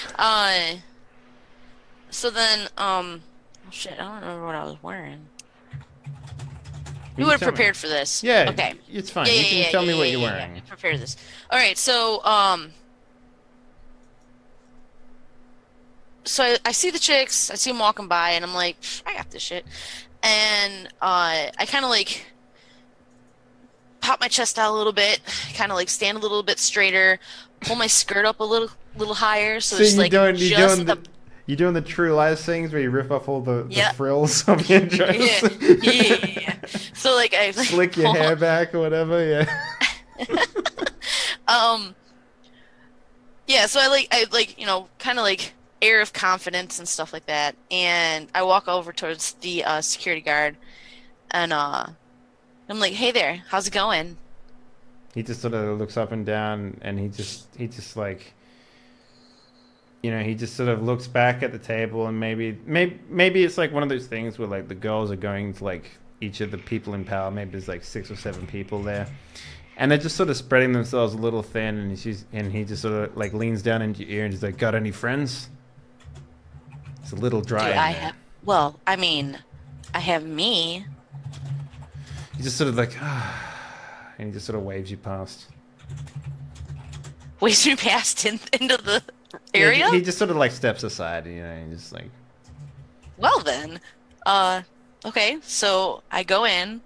So then, oh shit, I don't remember what I was wearing. You would have tell me. prepared for this. Yeah. Okay. It's fine. You can tell me what you're wearing. Yeah. Prepare this. All right. So, so I see the chicks. I see them walking by, and I'm like, I got this shit. And I kind of like pop my chest out a little bit, kind of like stand a little bit straighter, pull my skirt up a little higher, so it's like you're doing the True Lies things where you rip off all the frills of your dress. Yeah. So like I slick your hair back or whatever. Yeah. Yeah. So I kind of like air of confidence and stuff like that, and I walk over towards the security guard, and I'm like, "Hey there, how's it going?" He just sort of looks up and down, and he just like, he just sort of looks back at the table, and maybe it's like one of those things where like the girls are going to like each of the people in power. Maybe there's like 6 or 7 people there, and they're just sort of spreading themselves a little thin. And he just sort of like leans down into your ear and he's like, "Got any friends?" It's a little dry. I have me. He just sort of like, and he just sort of waves you past. Waves me past into the area? Yeah, he just sort of like steps aside, and just like. Well then, okay, so I go in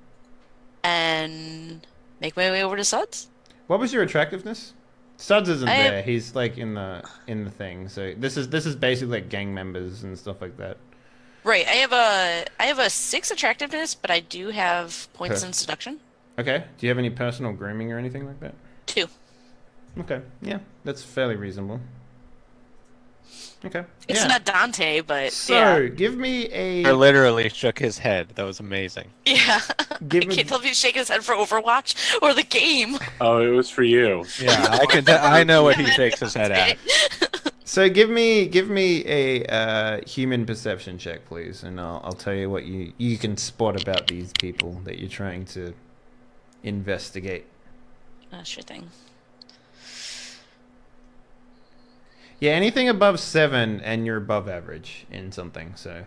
and make my way over to Suds. What was your attractiveness? Suds isn't there. He's like in the thing. So this is basically like gang members and stuff like that. Right. I have a 6 attractiveness, but I do have points in seduction. Okay. Do you have any personal grooming or anything like that? 2. Okay. Yeah, that's fairly reasonable. Okay. It's not Dante, but so give me a. I literally shook his head. That was amazing. Yeah. I can't tell if he's shaking his head for Overwatch or the game. Oh, it was for you. Yeah, I know what he shakes his head at. So give me a human perception check, please, and I'll tell you what you can spot about these people that you're trying to investigate. Sure thing. Yeah, anything above 7 and you're above average in something, so.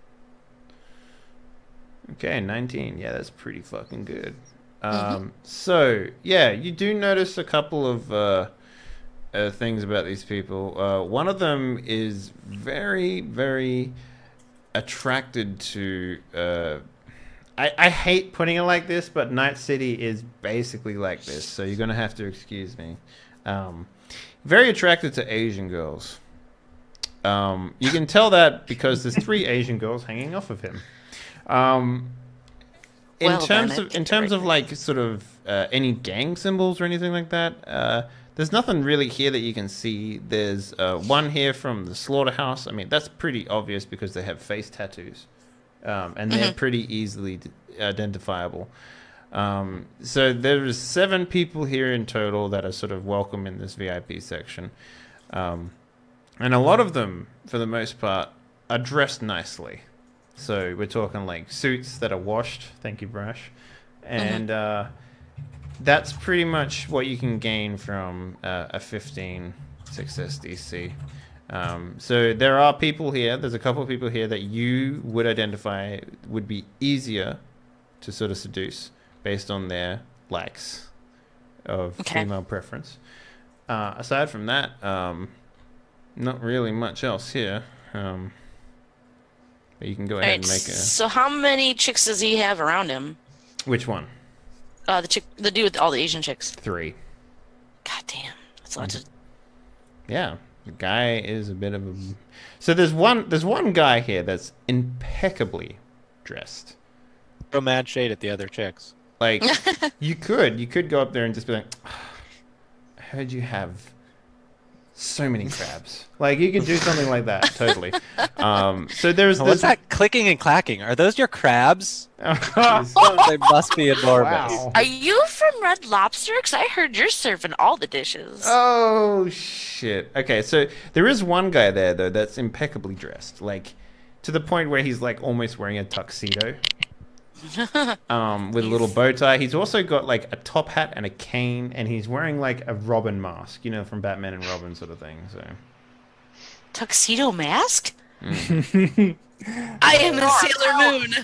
Okay, 19. Yeah, that's pretty fucking good. So, yeah, you do notice a couple of things about these people. One of them is very, very attracted to. I hate putting it like this, but Nightcity is basically like this, so you're gonna have to excuse me. Very attracted to Asian girls. You can tell that because there's 3 Asian girls hanging off of him. In terms of like sort of any gang symbols or anything like that, there's nothing really here that you can see. There's one here from the slaughterhouse. I mean, that's pretty obvious because they have face tattoos, and they're pretty easily identifiable. So there's 7 people here in total that are sort of welcome in this VIP section. And a lot of them, for the most part, are dressed nicely. So we're talking like suits that are washed. Thank you, Barash. And that's pretty much what you can gain from a 15 success DC. So there are people here. There's a couple of people here that you would identify would be easier to sort of seduce based on their likes of female preference. Aside from that, not really much else here. But you can go ahead and make a... So how many chicks does he have around him? Which one? The dude with all the Asian chicks. 3. God damn. That's a lot to... Yeah. The guy is a bit of a... So there's one guy here that's impeccably dressed. Throw mad shade at the other chicks. Like, you could go up there and just be like, I heard you have so many crabs. Like, you could do something like that, totally. So there's What's that clicking and clacking? Are those your crabs? Oh, They must be enormous. wow. Are you from Red Lobster? Because I heard you're serving all the dishes. Oh, shit. Okay, so there is one guy there, though, that's impeccably dressed. Like, to the point where he's, like, almost wearing a tuxedo. With a little bow tie. He's also got like a top hat and a cane, and he's wearing like a Robin mask, you know, from Batman and Robin sort of thing. So Tuxedo mask? I am the Sailor Moon.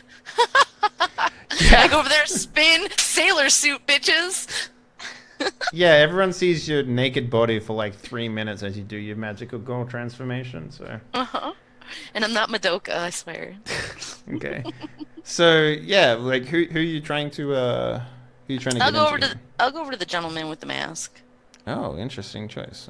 I go over there, spin, sailor suit, bitches. yeah, everyone sees your naked body for like 3 minutes as you do your magical girl transformation. So and I'm not Madoka, I swear. okay. So yeah, like who are you trying to I'll go over to the gentleman with the mask. Oh, interesting choice.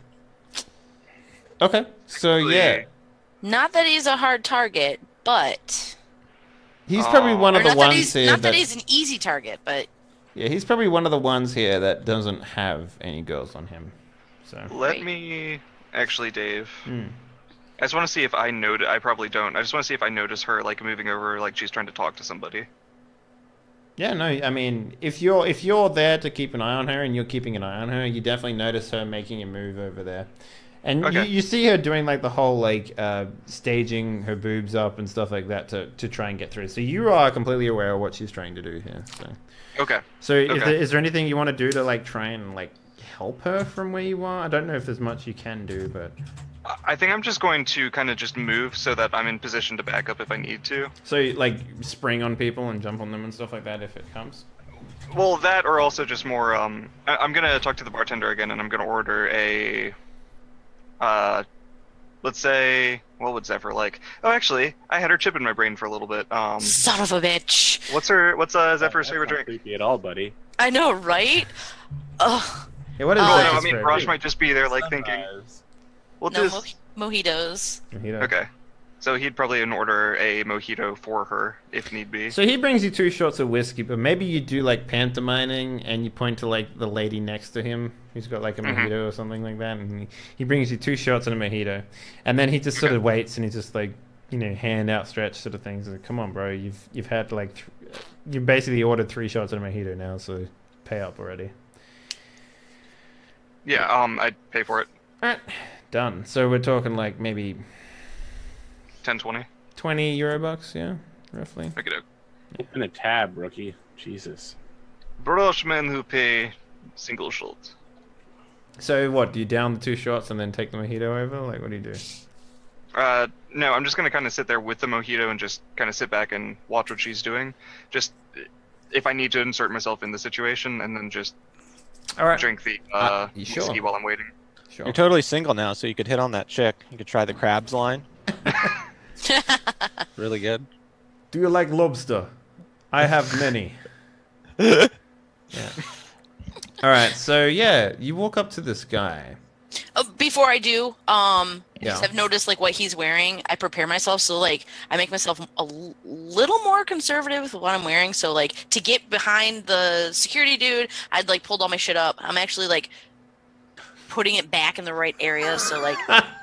Okay, so yeah, not that he's a hard target, but he's probably one of the ones here. Not that he's an easy target, but yeah, he's probably one of the ones here that doesn't have any girls on him. So let me actually, Dave. I just want to see if I notice. I probably don't. I just want to see if I notice her like moving over, like she's trying to talk to somebody. Yeah, no. I mean, if you're there to keep an eye on her and you're keeping an eye on her, you definitely notice her making a move over there, and you see her doing like the whole like staging her boobs up and stuff like that to try and get through. So you are completely aware of what she's trying to do here. So okay. So is there anything you want to do to like try and like help her from where you are? I don't know if there's much you can do, but. I think I'm just going to kind of just move so that I'm in position to back up if I need to. So, like, spring on people and jump on them and stuff like that if it comes? Well, that or also just more, I'm going to talk to the bartender again and I'm going to order a, let's say, what would Zephyr like? Oh, actually, I had her chip in my brain for a little bit. Son of a bitch. What's Zephyr's favorite drink? Not creepy at all, buddy. I know, right? Ugh. Yeah, what is no, Zephyr's I mean, favorite? Raj might just be there, like, thinking... Well, No, just... mojitos. Mojito. Okay. So he'd probably order a mojito for her, if need be. So he brings you 2 shots of whiskey, but maybe you do, like, pantomiming and you point to, like, the lady next to him who's got, like, a mojito or something like that, and he brings you 2 shots and a mojito. And then he just sort of waits and he's just, like, you know, hand outstretched sort of things. Like, come on, bro, you've had, like, you basically ordered 3 shots and a mojito now, so pay up already. Yeah, I'd pay for it. Alright. Done. So we're talking like maybe 10, 20. 20 Eurobucks, yeah, roughly. Okay, Open a tab, rookie. Jesus. Barash men who pay single shots. So what? Do you down the 2 shots and then take the mojito over? Like, what do you do? No, I'm just gonna kind of sit there with the mojito and just kind of sit back and watch what she's doing. Just if I need to insert myself in the situation, and then just All right. drink the You sure? whiskey while I'm waiting. Sure. You're totally single now, so you could hit on that chick. You could try the crabs line. Really good. Do you like lobster? I have many. Yeah. All right, so yeah, you walk up to this guy. Before I do, Yeah. I've noticed like what he's wearing. I prepare myself, so like I make myself a little more conservative with what I'm wearing. So like to get behind the security dude, I'd like pulled all my shit up. I'm actually like putting it back in the right area. So like,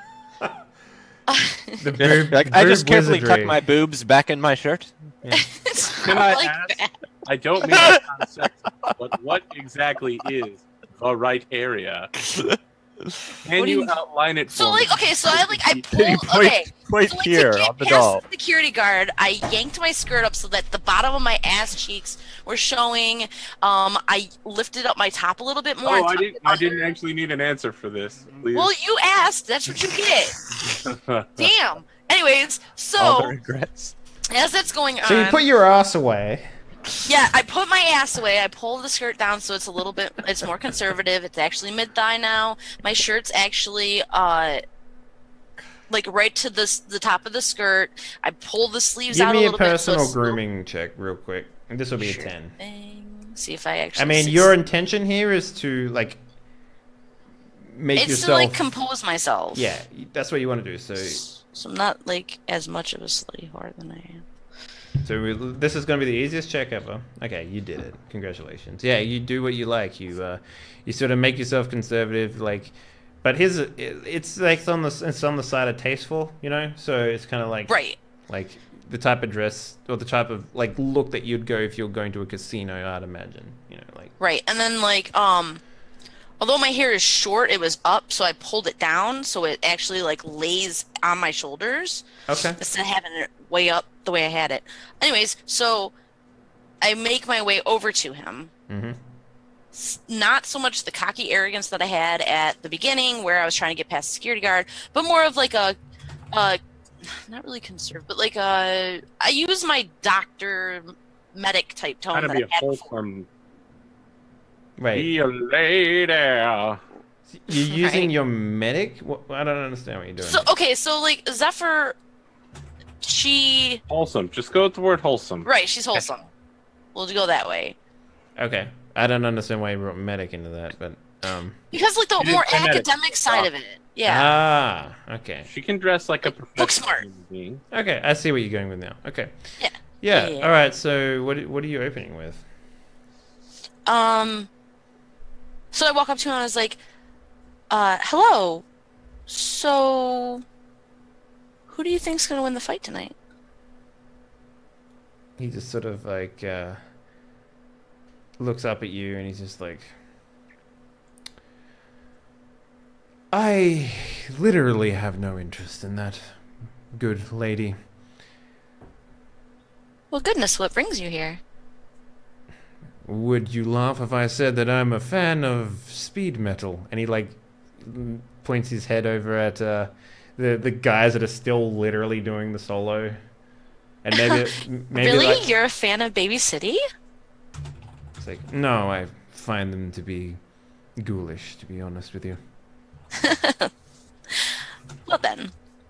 The boob, Like, I just boob carefully wizardry. tuck my boobs back in my shirt. it's Can not I like ask? that. I don't mean the concept, but what exactly is the right area? Can What do you you- outline it So for like me? okay, so I Point- pulled okay. point So like here to get on the past doll. the security guard, I yanked my skirt up so that the bottom of my ass cheeks were showing. I lifted up my top a little bit more. Oh, and tucked it I under. didn't actually need an answer for this. Please. Well, you asked. That's what you get. Damn. Anyways, All the so regrets. as that's going on, So you put your ass away. yeah, I put my ass away. I pulled the skirt down so it's a little bit. It's more conservative. It's actually mid thigh now. My shirt's actually like right to the top of the skirt. I pull the sleeves Give out me a a little bit. personal so it's grooming check real quick. And this will be Sure a 10. thing. See if I actually. I mean, your intention here is to, like, make It's yourself... to like compose myself. Yeah, that's what you want to do. So I'm not like as much of a slutty whore than I am. this is going to be the easiest check ever. Okay, you did it. Congratulations. Yeah, you do what you like. You sort of make yourself conservative, like... But it's like it's on the side of tasteful, you know. So it's kind of like Right. like the type of dress or the type of like look that you'd go if you're going to a casino. I'd imagine, you know, like Right, and then like although my hair is short, it was up, so I pulled it down so it actually like lays on my shoulders okay. instead of having it way up the way I had it. Anyways, so I make my way over to him. Mm-hmm. Not so much the cocky arrogance that I had at the beginning, where I was trying to get past the security guard, but more of like a not really conservative, but like I use my doctor medic type tone Gotta that be I a had before. wholesome. Right. Be a lady. You're using Right. your medic? I don't understand what you're doing. So okay, so like Zephyr, she Wholesome. Just go with the word wholesome. right, she's wholesome. We'll go that way Okay. I don't understand why you brought medic into that, but because like the She didn't more say medic. academic side of it. Yeah. Ah, okay. She can dress like a Like, book professional smart. human being. Okay, I see what you're going with now. Okay. Yeah. Yeah. Yeah. All right. So what are you opening with? So I walk up to him and I was like, hello. So who do you think's gonna win the fight tonight? He just sort of like looks up at you and he's just like, I literally have no interest in that, good lady. Well, goodness, what brings you here? Would you laugh if I said that I'm a fan of speed metal? And he like points his head over at the guys that are still literally doing the solo. And maybe Really? like, You're a fan of Baby City? it's like, no, I find them to be ghoulish, to be honest with you. Well then.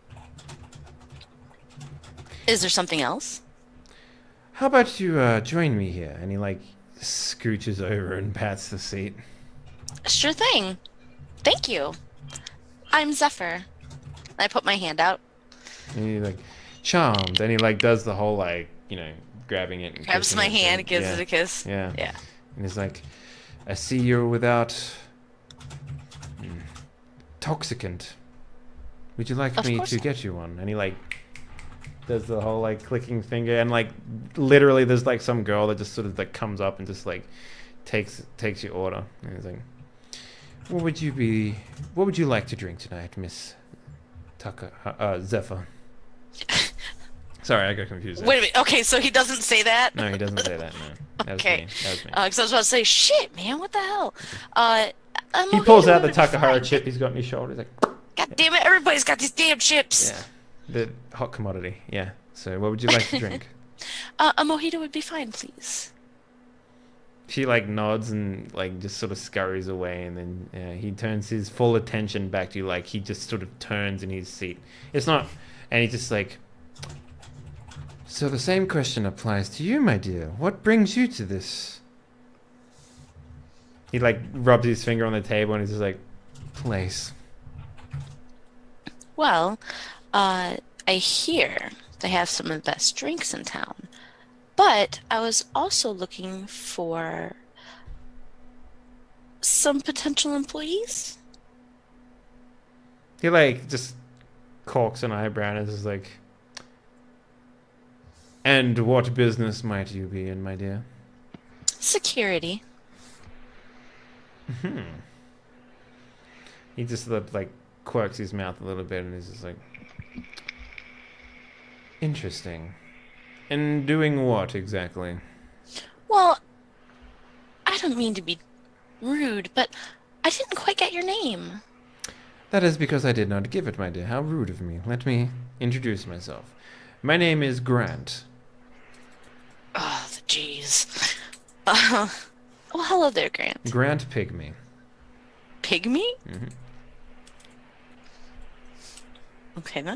Is there something else? How about you join me here? And he like scooches over and pats the seat. Sure thing. Thank you. I'm Zephyr. I put my hand out. And he like charmed, and he like does the whole like, you know, grabbing it and Grabs kissing my it hand, thing. gives Yeah. it a kiss. Yeah. Yeah. And he's like, I see you're without toxicant. Would you like Of me course to not. get you one? And he like does the whole like clicking finger, and like literally there's like some girl that just sort of like comes up and just like takes your order. And he's like, what would you like to drink tonight, Miss Zephyr? Sorry, I got confused there. Wait a minute. Okay, so he doesn't say that? No, he doesn't say that. No, that was Okay. me. That was me. Because I was about to say, shit, man, what the hell? He pulls out the Takahara chip he's got on his shoulder. He's like, God damn it, everybody's got these damn chips. yeah, the hot commodity. Yeah. So, what would you like to drink? A mojito would be fine, please. She like nods and like just sort of scurries away, and then he turns his full attention back to you. Like he just sort of turns in his seat. It's not, and he's just like. So the same question applies to you, my dear. What brings you to this? He like rubs his finger on the table and he's just like, place. Well, I hear they have some of the best drinks in town. But I was also looking for some potential employees. He like just cocks an eyebrow and is just like, and what business might you be in, my dear? Security. He just like quirks his mouth a little bit and is just like, interesting. And doing what exactly? Well, I don't mean to be rude, but I didn't quite get your name. That is because I did not give it, my dear. How rude of me. Let me introduce myself. My name is Grant. Oh, the jeez. Well, hello there, Grant. Grant Pygmy. Pygmy? Mm-hmm. Okay, then.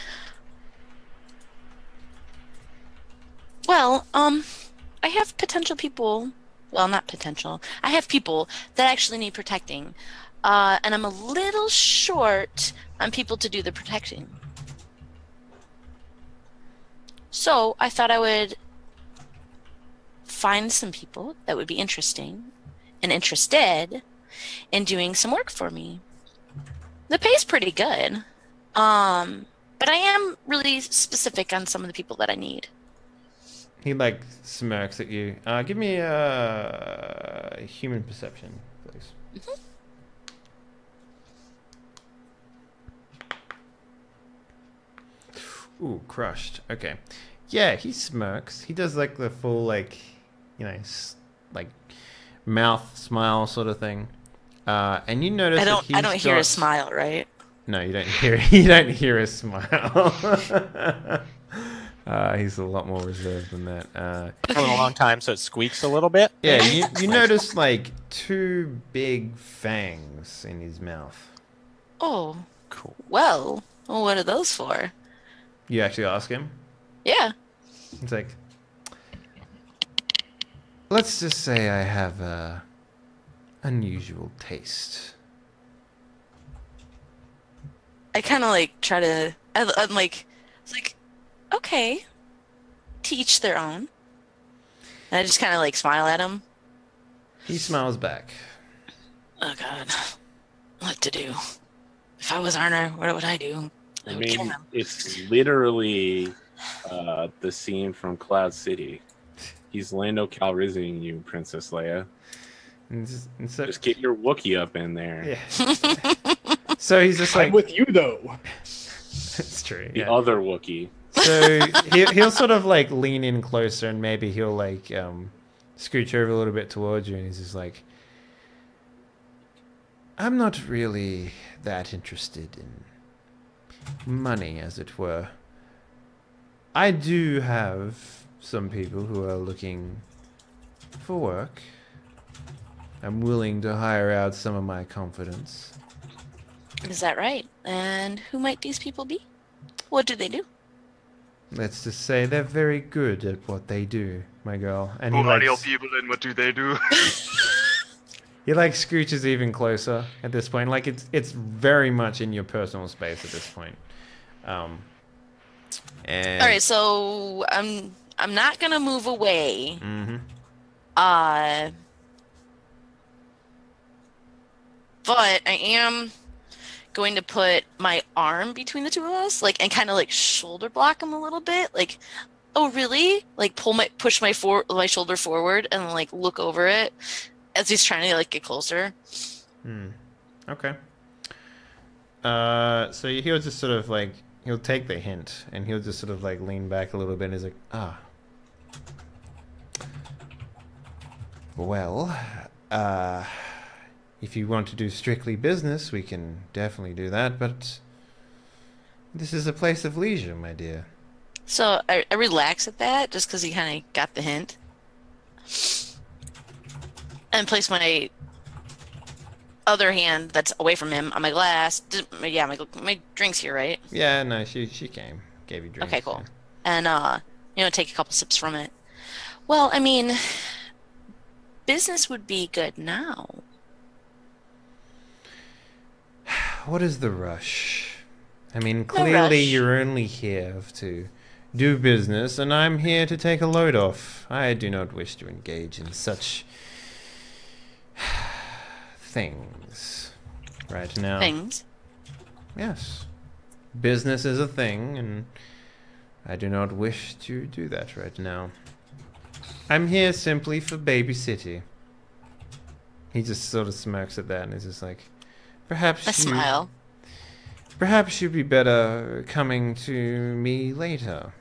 Well, I have potential people. Well, not potential. I have people that actually need protecting. And I'm a little short on people to do the protecting. So I thought I would find some people that would be interesting and interested in doing some work for me. The pay's pretty good. But I am really specific on some of the people that I need. He like smirks at you. Give me a human perception, please. Mm-hmm. Ooh, crushed. Okay. Yeah, he smirks. He does like the full like, like mouth smile sort of thing. And you notice I don't hear a smile, right? No, you don't hear. You don't hear a smile. He's a lot more reserved than that. It's been a long time, so it squeaks a little bit. Yeah, you notice like two big fangs in his mouth. Oh, Cool. well, what are those for? You actually ask him? Yeah. It's like, let's just say I have a unusual taste. I kind of like try to. I'm like, it's like, okay, to each their own. And I just kind of like smile at him. He smiles back. Oh God, what to do? If I was Einar, what would I do? I would kill mean, him. it's literally the scene from Cloud City. He's Lando Calrissian you, Princess Leia. And so, Just get your Wookiee up in there. yeah. So he's just I'm like, with you though. it's true. The Yeah. other Wookiee. So he'll sort of like lean in closer and maybe he'll like scooch over a little bit towards you and he's just like, I'm not really that interested in money, as it were. I do have some people who are looking for work. I'm willing to hire out some of my confidence. Is that right? And who might these people be? What do they do? Let's just say they're very good at what they do, my girl. And Who he are like, your people and what do they do? he like scooches even closer at this point. Like it's very much in your personal space at this point. And All right, so I'm not gonna move away. Mm-hmm. But I am going to put my arm between the two of us, like, and kind of like shoulder block him a little bit, like, oh really? Like push my shoulder forward and like look over it as he's trying to like get closer. Okay. So he'll just sort of like he'll take the hint and he'll just sort of like lean back a little bit and he's like, well, if you want to do strictly business, we can definitely do that, but this is a place of leisure, my dear. So I relax at that just because he kind of got the hint. and place my other hand that's away from him on my glass. Yeah, my drink's here, right? Yeah, no, she came, gave you drinks. Okay, cool. Yeah. And take a couple sips from it. Well, I mean, business would be good now. What is the rush? I mean, No clearly rush. you're only here to do business, and I'm here to take a load off. I do not wish to engage in such things right now. Things. Yes. Business is a thing, and I do not wish to do that right now. I'm here simply for Baby City. He just sort of smirks at that and is just like, perhaps A smile. Perhaps you'd be better coming to me later.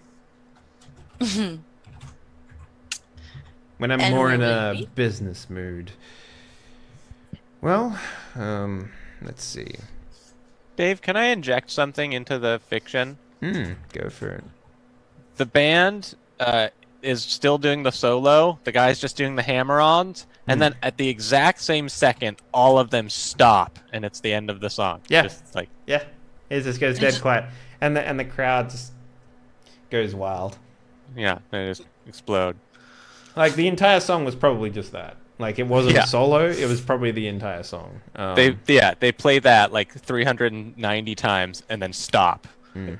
When I'm And more where in would a it be? business mood. Well, let's see. Dave, can I inject something into the fiction? Go for it. The band is still doing the solo. The guy's just doing the hammer-ons. And then at the exact same second, all of them stop, and it's the end of the song. Yeah. Just like, Yeah, it just goes dead quiet, and the crowd just goes wild. yeah, they just explode. Like the entire song was probably just that. Like it wasn't Yeah. a solo; it was probably the entire song. They play that like 390 times and then stop.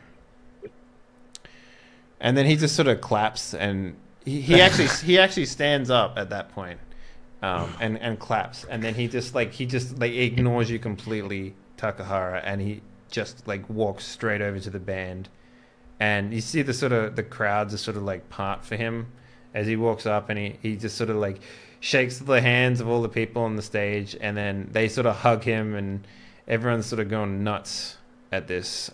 And then he just sort of claps, and he actually stands up at that point, and claps, and then he just ignores you completely, Takahara, and he just like walks straight over to the band, and you see the crowd just sort of like part for him as he walks up, and he just sort of like shakes the hands of all the people on the stage, and then they sort of hug him, and everyone's sort of going nuts at this.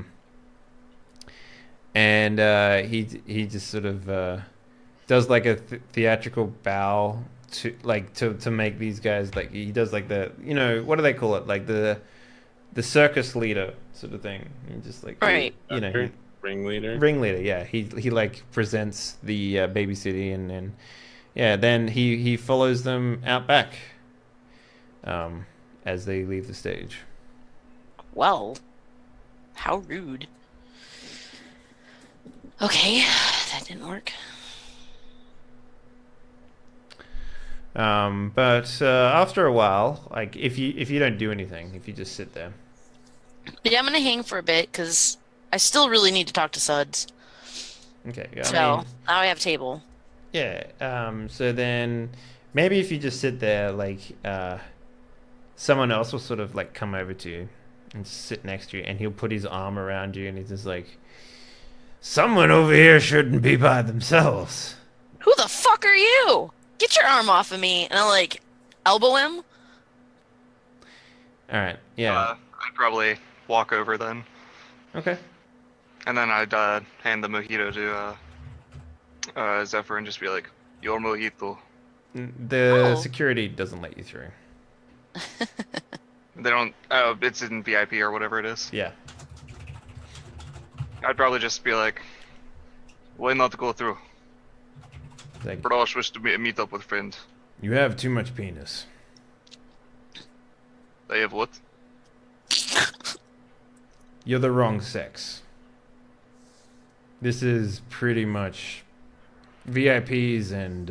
And he just sort of does like a theatrical bow to make these guys, like he does like the, what do they call it, like the circus leader sort of thing. He just like, Right. Ringleader. Yeah, he like presents the Baby City, and then then he follows them out back as they leave the stage. Well, how rude. Okay, that didn't work. But after a while, like if you don't do anything, if you just sit there. Yeah, I'm gonna hang for a bit because I still really need to talk to Suds. Okay. So I mean, now I have a table. yeah. So then maybe if you just sit there, like someone else will sort of like come over to you and sit next to you, and he'll put his arm around you, and he's just like, someone over here shouldn't be by themselves. Who the fuck are you? Get your arm off of me! And I like elbow him. All right. Yeah. I'd probably walk over then, Okay. and then I'd hand the mojito to Zephyr and just be like, "Your mojito." The Oh. security doesn't let you through. They don't. Oh, it's in VIP or whatever it is. Yeah. I'd probably just be like, "Why not go through?" Like, Barash wish to meet up with friend. you have too much penis. They have what? You're the wrong sex. This is pretty much VIPs and,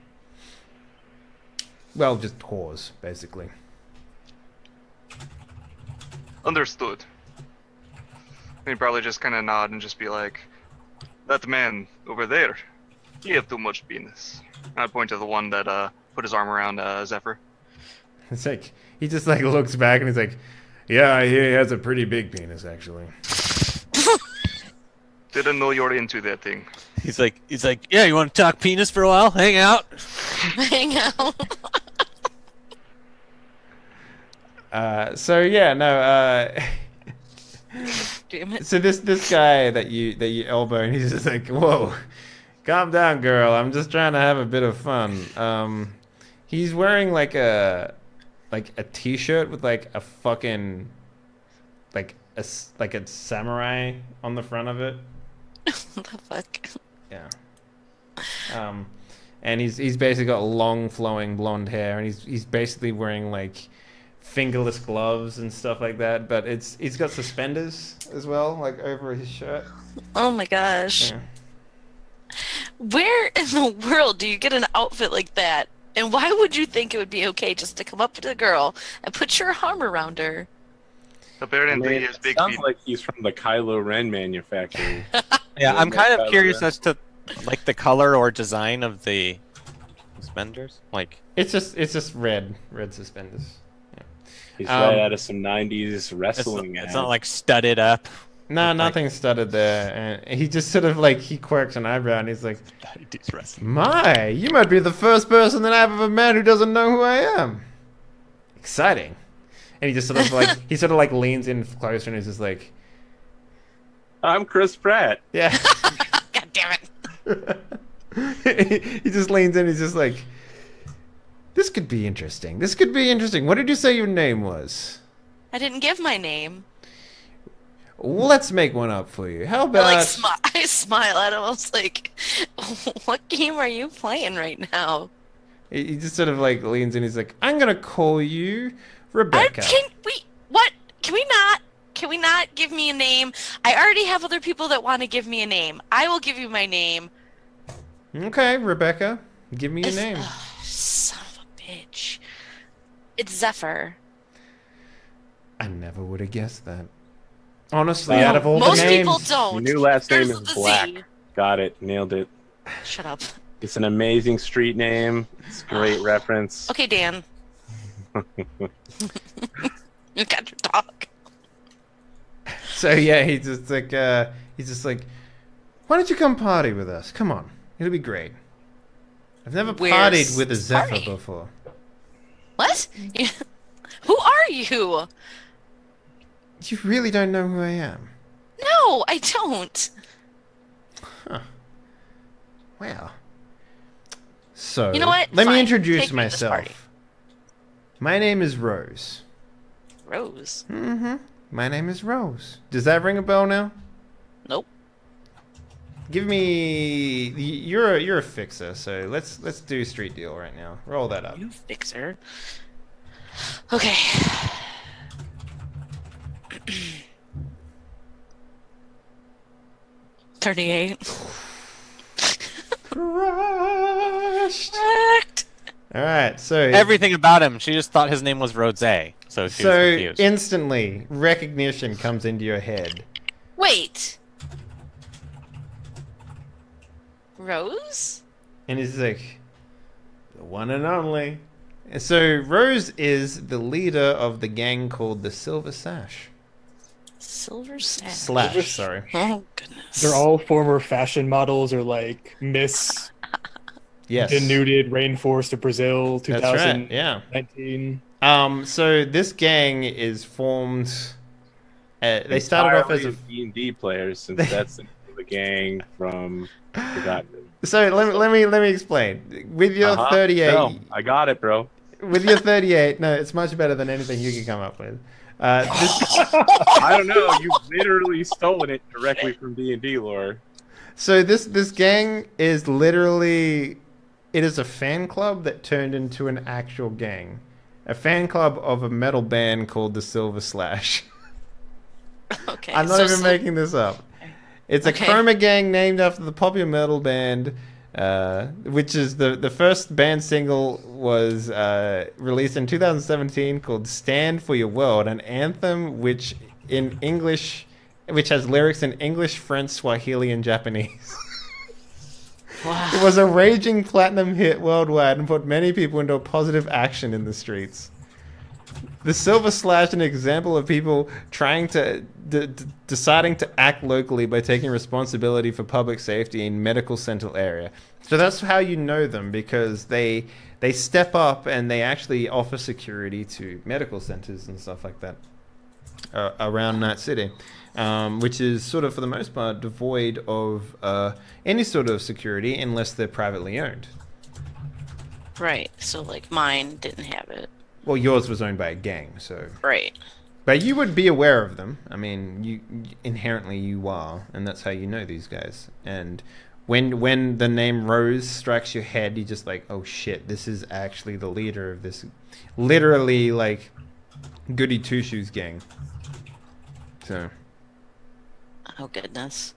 just whores, basically. Understood. He'd probably just kind of nod and just be like, "That man over there, he have too much penis." I'd point to the one that put his arm around Zephyr. It's like, he just like looks back and he's like, yeah, I hear he has a pretty big penis, actually. Didn't know you're into that thing. He's like, yeah, you want to talk penis for a while? Hang out. Hang out. Damn it. So this guy that you elbow, and he's just like, whoa, calm down, girl. I'm just trying to have a bit of fun. He's wearing like a t-shirt with like a fucking like a samurai on the front of it. What the fuck? Yeah. and he's basically got long flowing blonde hair, and he's basically wearing like fingerless gloves and stuff like that. But he's got suspenders as well, like over his shirt. Oh my gosh. Yeah. Where in the world do you get an outfit like that? And why would you think it would be okay just to come up to the girl and put your arm around her? Apparently, Man, his it big sounds feet. like he's from the Kylo Ren manufacturing. Yeah, I'm like kind of Kylo curious Ren. as to like the color or design of the suspenders. Like, It's just red suspenders. He's Um, right out of some '90s it's, wrestling. it's ad. not like studded up. No, Like- nothing studded there. And he just sort of like he quirks an eyebrow and he's like, Studded wrestling. "My, you might be the first person that I've ever met who doesn't know who I am. Exciting." And he just sort of like leans in closer and he's just like, I'm Chris Pratt. "Yeah." God damn it. He just leans in. He's just like, "This could be interesting. This could be interesting. What did you say your name was?" I didn't give my name. Well, let's make one up for you. How I about? I smile at him. I was like, what game are you playing right now? He just sort of like leans in. He's like, "I'm gonna call you Rebecca." What? Can we not give me a name? I already have other people that want to give me a name. I will give you my name. Okay, Rebecca, give me your name. Son of a bitch. It's Zephyr. I never would have guessed that. Honestly, Wow. out of all Most the names, people don't. Your new last name Starts is with a Black. Z. Got it. Nailed it. Shut up. It's an amazing street name. It's a great reference. Okay, Dan. You got your dog. So yeah, he's just like, why don't you come party with us? Come on, it'll be great. I've never Where's partied with a the Zephyr party? before. What? Who are you? You really don't know who I am? No, I don't. Wow. So, You know what? let me Fine. introduce Take me to this myself. party. My name is Rose. Rose. Mm-hmm. My name is Rose. Does that ring a bell now? Nope. Give me. You're a fixer, so let's do street deal right now. Roll that up. You fixer. Okay. $38. Crushed. All right, so Everything about him, she just thought his name was Rose, so she was confused. instantly recognition comes into your head. Wait. Rose? And he's like, the one and only. And so Rose is the leader of the gang called the Silver Sash. Silver Sash. Slash, sorry. Oh, goodness. They're all former fashion models or like Miss Yes. Denuded Rainforest of Brazil That's right, 2019. yeah. So this gang is formed. They started off as a. D&D players, since that's the gang from Forgotten. So let me explain. With your 38, No, I got it, bro. with your 38, no, it's much better than anything you can come up with. This, I don't know. You literally stolen it directly from D&D lore. so this gang is literally, it is a fan club that turned into an actual gang, a fan club of a metal band called the Silver Slash. Okay. I'm not even making this up. It's a Okay. chroma gang named after the popular metal band, which is the first band single was released in 2017 called "Stand for Your World," an anthem which has lyrics in English, French, Swahili, and Japanese. Wow. It was a raging platinum hit worldwide and put many people into a positive action in the streets. The Silver Slash, an example of people trying to deciding to act locally by taking responsibility for public safety in medical central area. So that's how you know them, because they step up and they actually offer security to medical centers and stuff like that around Nightcity, which is sort of for the most part devoid of any sort of security unless they're privately owned. Right. So, like, mine didn't have it. Well, yours was owned by a gang, so. Right. But you would be aware of them. I mean, inherently you are, and that's how you know these guys. And when the name Rose strikes your head, you're just like, oh shit, this is actually the leader of this, literally like goody two shoes gang. So. Oh goodness.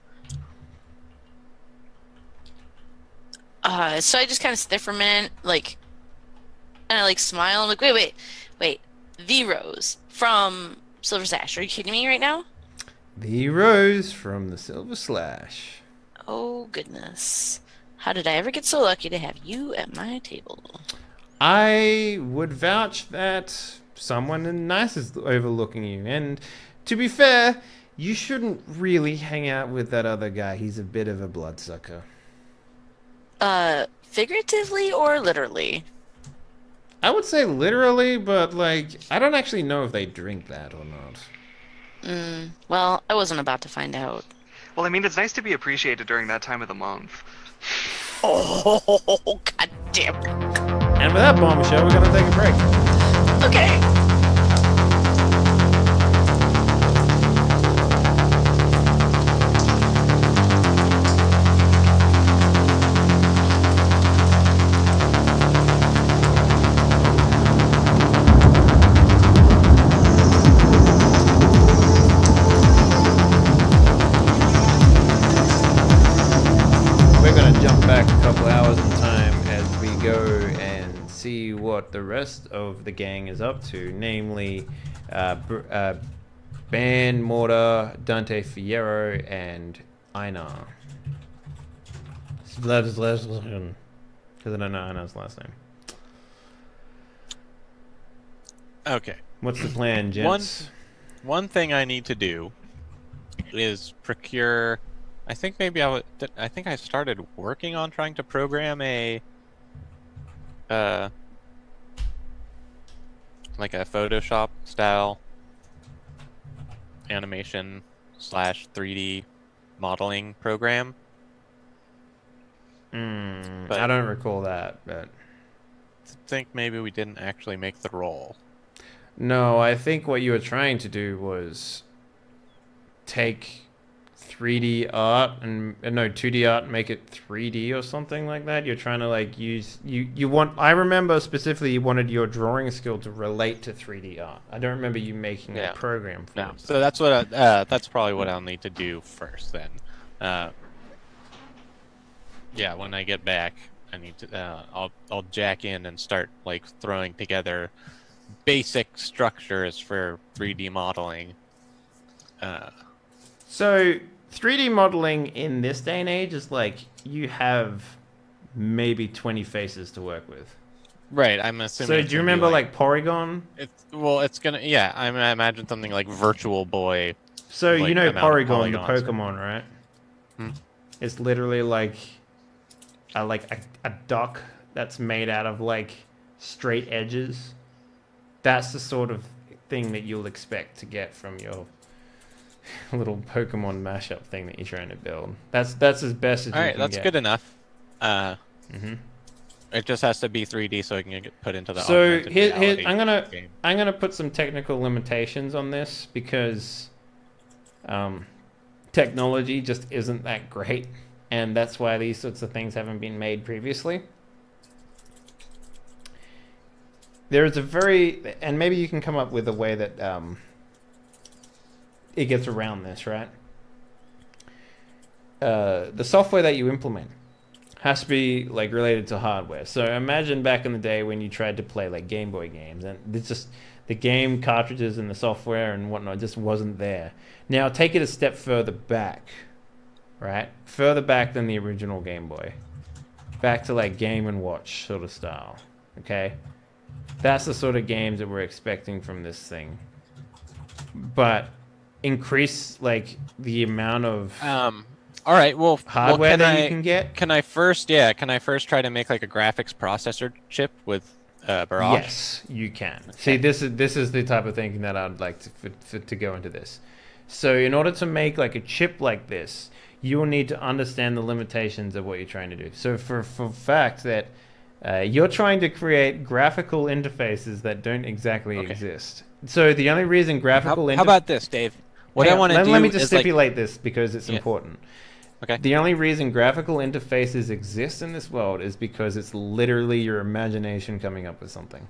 So I just kind of sit there for a minute, like, and I like smile. I'm like, wait. The Rose from Silver Sash. Are you kidding me right now? The Rose from the Silver Slash. Oh goodness. How did I ever get so lucky to have you at my table? I would vouch that someone nice is overlooking you. And to be fair, you shouldn't really hang out with that other guy. He's a bit of a bloodsucker. Figuratively or literally? I would say literally, but like, I don't actually know if they drink that or not. Well, I wasn't about to find out. Well, I mean, it's nice to be appreciated during that time of the month. Oh, god damn it. And with that bombshell, we're going to take a break. Okay. See what the rest of the gang is up to, namely Ben, Mortar, Dante Fierro, and Einar. Because I don't know Einar's last name. Okay. What's the plan, gents? One thing I need to do is procure. I think maybe I think I started working on trying to program a. Like a Photoshop style animation / 3D modeling program. But I don't recall that, but I think maybe we didn't actually make the roll. No, I think what you were trying to do was take 3D art and 2D art and make it 3D or something like that. You're trying to like use you want. I remember specifically you wanted your drawing skill to relate to 3D art. I don't remember you making a program for it. So that's what that's probably what I'll need to do first then. Yeah, when I get back, I need to I'll jack in and start like throwing together basic structures for 3D modeling. So 3D modeling in this day and age is like you have maybe 20 faces to work with. Right, I'm assuming. So do you remember like Porygon? It's gonna I imagine something like Virtual Boy. So like, you know Porygon, the polygons. Pokemon, right? It's literally like a duck that's made out of like straight edges. That's the sort of thing that you'll expect to get from your little Pokemon mashup thing that you're trying to build. That's as best as you can get. Alright, that's good enough. It just has to be 3D so it can get put into the augmented reality game. I'm gonna put some technical limitations on this because technology just isn't that great, and that's why these sorts of things haven't been made previously. There is and maybe you can come up with a way that it gets around this, right? The software that you implement has to be like related to hardware. So imagine back in the day when you tried to play like Game Boy games, and it's just the game cartridges and the software and whatnot just wasn't there. Now take it a step further back, right? Further back than the original Game Boy, back to like Game and Watch sort of style. Okay, that's the sort of games that we're expecting from this thing. But increase like the amount of all right, well, hardware that you can get. Can I first try to make like a graphics processor chip with Barash? Yes, you can. See, this is the type of thinking that I'd like to go into this. So in order to make like a chip like this, you will need to understand the limitations of what you're trying to do. So for fact that you're trying to create graphical interfaces that don't exactly exist. So the only reason graphical how about this, Dave? What I want to do let me just is stipulate this because it's important. Okay. The only reason graphical interfaces exist in this world is because it's literally your imagination coming up with something.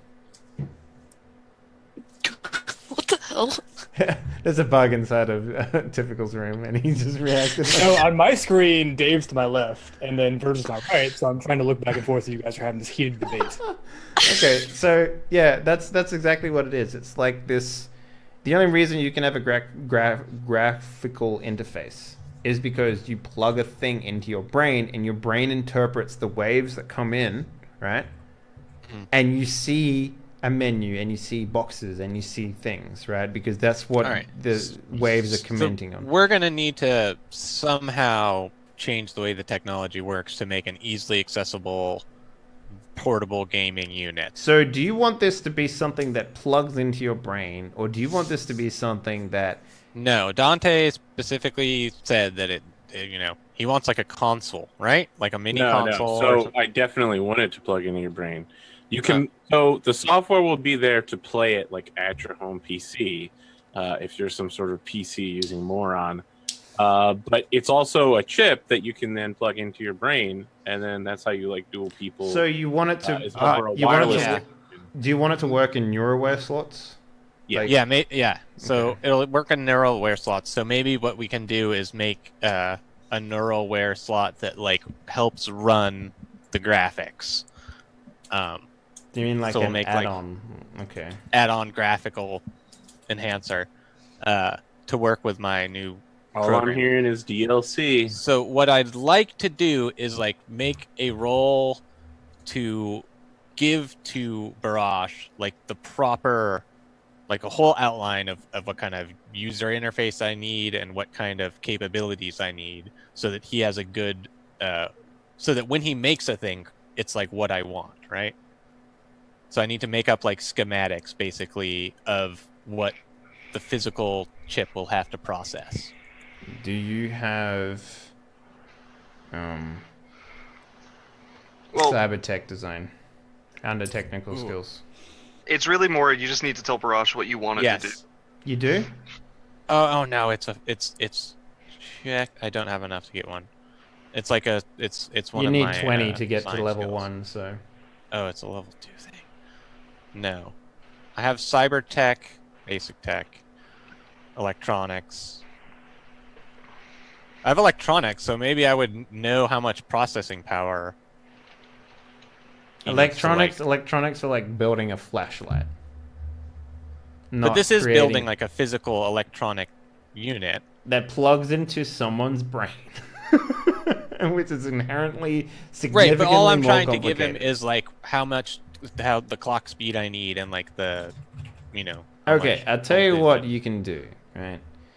What the hell? There's a bug inside of Typical's room, and he just reacted. So on my screen, Dave's to my left, and then Verge is to my right. So I'm trying to look back and forth. So you guys are having this heated debate. Okay, so yeah, that's exactly what it is. It's like this. The only reason you can have a graphical interface is because you plug a thing into your brain, and your brain interprets the waves that come in, right? And you see a menu, and you see boxes, and you see things, right? Because that's what the waves are commenting on. We're going to need to somehow change the way the technology works to make an easily accessible portable gaming unit. So do you want this to be something that plugs into your brain, or do you want this to be something that... No, Dante specifically said that he wants like a console, right? Like a mini console. So I definitely want it to plug into your brain. You can so the software will be there to play it like at your home PC, if you're some sort of PC using moron. But it's also a chip that you can then plug into your brain, and then that's how you like dual people. So you want it to? Do you want it to work in NeuroWare slots? Yeah. Yeah. So it'll work in NeuroWare slots. So maybe what we can do is make a NeuroWare slot that like helps run the graphics. Do you mean like so an make add-on? Okay. Add-on graphical enhancer to work with my new All program. I'm hearing is DLC. So what I'd like to do is like make a role to give to Barash like the proper, like a whole outline of what kind of user interface I need and what kind of capabilities I need, so that he has a good, so that when he makes a thing, it's like what I want, right? So I need to make up like schematics basically of what the physical chip will have to process. Do you have Cybertech design under technical skills? It's really more you just need to tell Barash what you want it to do. You do? Oh no, it's check. I don't have enough to get one. It's like it's one you of need my 20 to get to science level skills. 1, so Oh, it's a level 2 thing. No. I have Cybertech, Basic Tech, Electronics. I have Electronics, so maybe I would know how much processing power. Electronics are like building a flashlight. But this is building like a physical electronic unit that plugs into someone's brain. Which is inherently right, significantly but all I'm more trying to give him complicated. is like how the clock speed I need and like the, how Okay, much I'll tell you voltage. what you can do, right?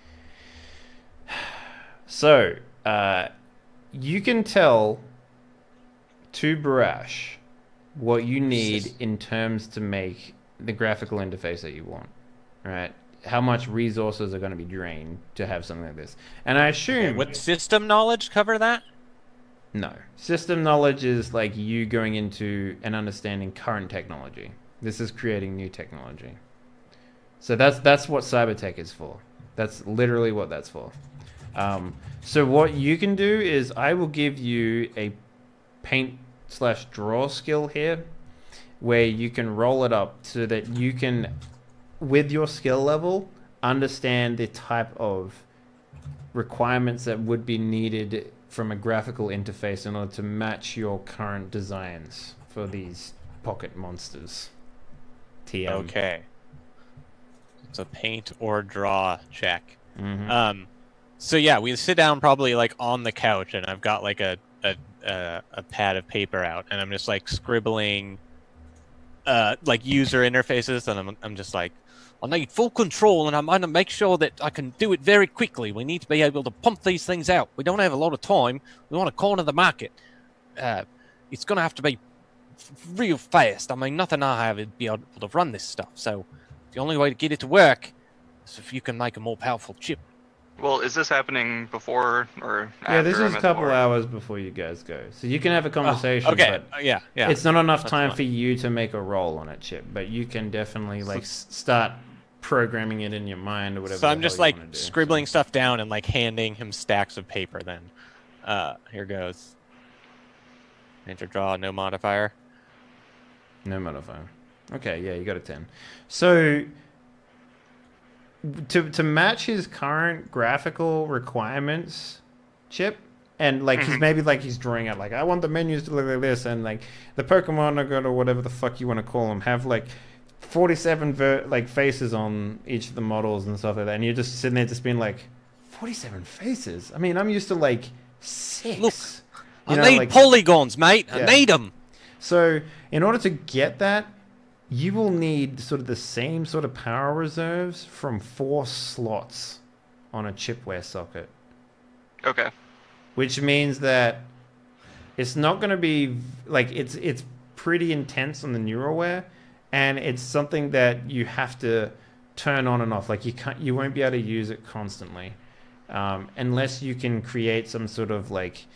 So, you can tell to Barash what you need in terms to make the graphical interface that you want, right? How much resources are going to be drained to have something like this. And I assume... Would system knowledge cover that? No. System knowledge is like you going into and understanding current technology. This is creating new technology. So that's what Cybertech is for. That's literally what that's for. So what you can do is I will give you a paint/draw skill here where you can roll it up so that you can, with your skill level, understand the type of requirements that would be needed from a graphical interface in order to match your current designs for these pocket monsters. TM. Okay. It's a paint or draw check. Mm-hmm. So yeah, we sit down probably like on the couch, and I've got like a pad of paper out, and I'm just like scribbling, like user interfaces, and I'm just like, I need full control, and I'm going to make sure that I can do it very quickly. We need to be able to pump these things out. We don't have a lot of time. We want to corner the market. It's going to have to be real fast. I mean, nothing I have would be able to run this stuff. So the only way to get it to work is if you can make a more powerful chip. Well, is this happening before or after? Yeah, this is I'm a at the couple bar? hours before you guys go. So you can have a conversation, Okay. but Yeah. it's not enough That's time fine. for you to make a roll on it, Chip. But you can definitely like start programming it in your mind or whatever. So I'm the just hell you like wanna do. scribbling stuff down and like handing him stacks of paper then. Here goes. Enter draw, no modifier. No modifier. Okay, yeah, you got a 10. So to match his current graphical requirements, Chip, and like he's drawing out like, I want the menus to look like this, and like the Pokemon are gonna, whatever the fuck you want to call them, have like 47 like faces on each of the models and stuff like that, and you're just sitting there just being like, 47 faces? I mean, I'm used to like 6. Look, You know, I need like- polygons, mate. I Yeah. need them. So in order to get that, you will need sort of the same sort of power reserves from 4 slots on a chipware socket, Okay. which means that it's not going to be like, it's pretty intense on the Neuralware, and it's something that you have to turn on and off. Like you won't be able to use it constantly, unless you can create some sort of like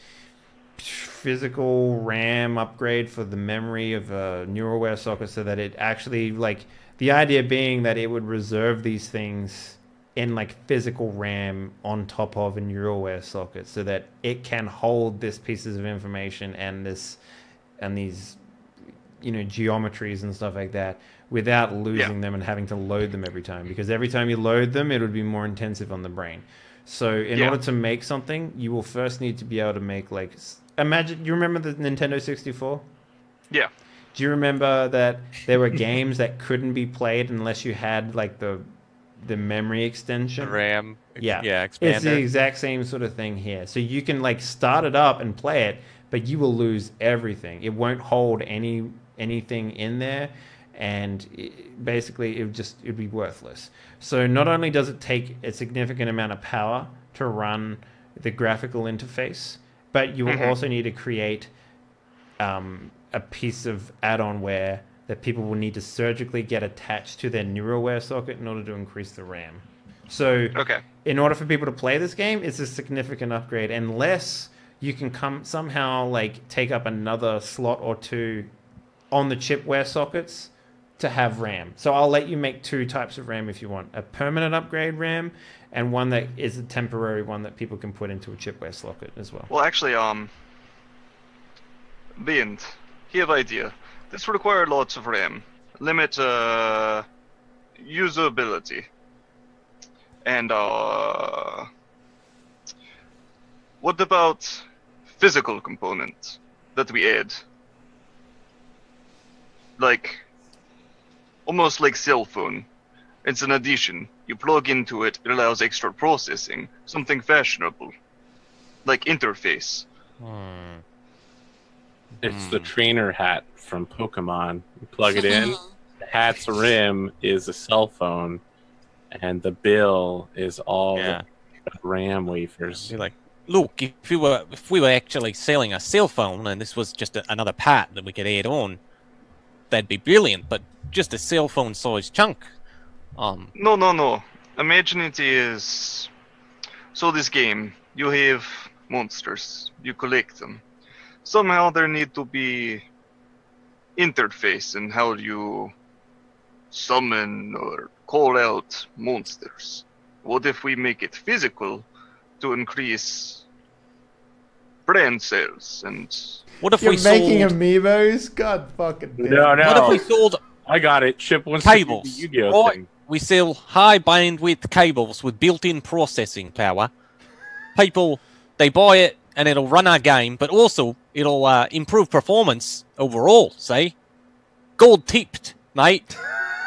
physical RAM upgrade for the memory of a Neuralware socket, so that it actually, like, the idea being that it would reserve these things in like physical RAM on top of a Neuralware socket, so that it can hold this pieces of information and these, you know, geometries and stuff like that without losing them and having to load them every time, because every time you load them it would be more intensive on the brain. So in order to make something, you will first need to be able to make, like, imagine, you remember the Nintendo 64? Yeah. Do you remember that there were games that couldn't be played unless you had like the memory extension? The RAM. Yeah. Expander. It's the exact same sort of thing here. So you can like start it up and play it, but you will lose everything. It won't hold anything in there, and basically it'd be worthless. So not only does it take a significant amount of power to run the graphical interface, but you will also need to create a piece of add-on ware that people will need to surgically get attached to their Neuralware socket in order to increase the RAM. So in order for people to play this game, it's a significant upgrade, unless you can somehow like take up another slot or 2 on the chipware sockets to have RAM. So I'll let you make 2 types of RAM if you want. A permanent upgrade RAM, and one that is a temporary one that people can put into a chipware socket as well. Well, actually, Bint, he have idea. This will require lots of RAM. Limit usability. And what about physical components that we add? Like, almost like cell phone. It's an addition. You plug into it, it allows extra processing. Something fashionable. Like interface. It's the trainer hat from Pokemon. You plug it in. The hat's rim is a cell phone, and the bill is all the RAM wafers. You're like, look, if we were actually selling a cell phone and this was just another part that we could add on, that'd be brilliant. But just a cell phone sized chunk. No. Imagine it is... So this game, you have monsters. You collect them. Somehow there need to be interface in how you summon or call out monsters. What if we make it physical to increase brain cells and... What if You're we making sold amiibos? God fucking damn. No. What if we sold I got it. Chip wants cables? to do the Yu-Gi-Oh Right? thing. We sell high bandwidth cables with built-in processing power. People, they buy it and it'll run our game, but also it'll improve performance overall. See, gold tipped, mate.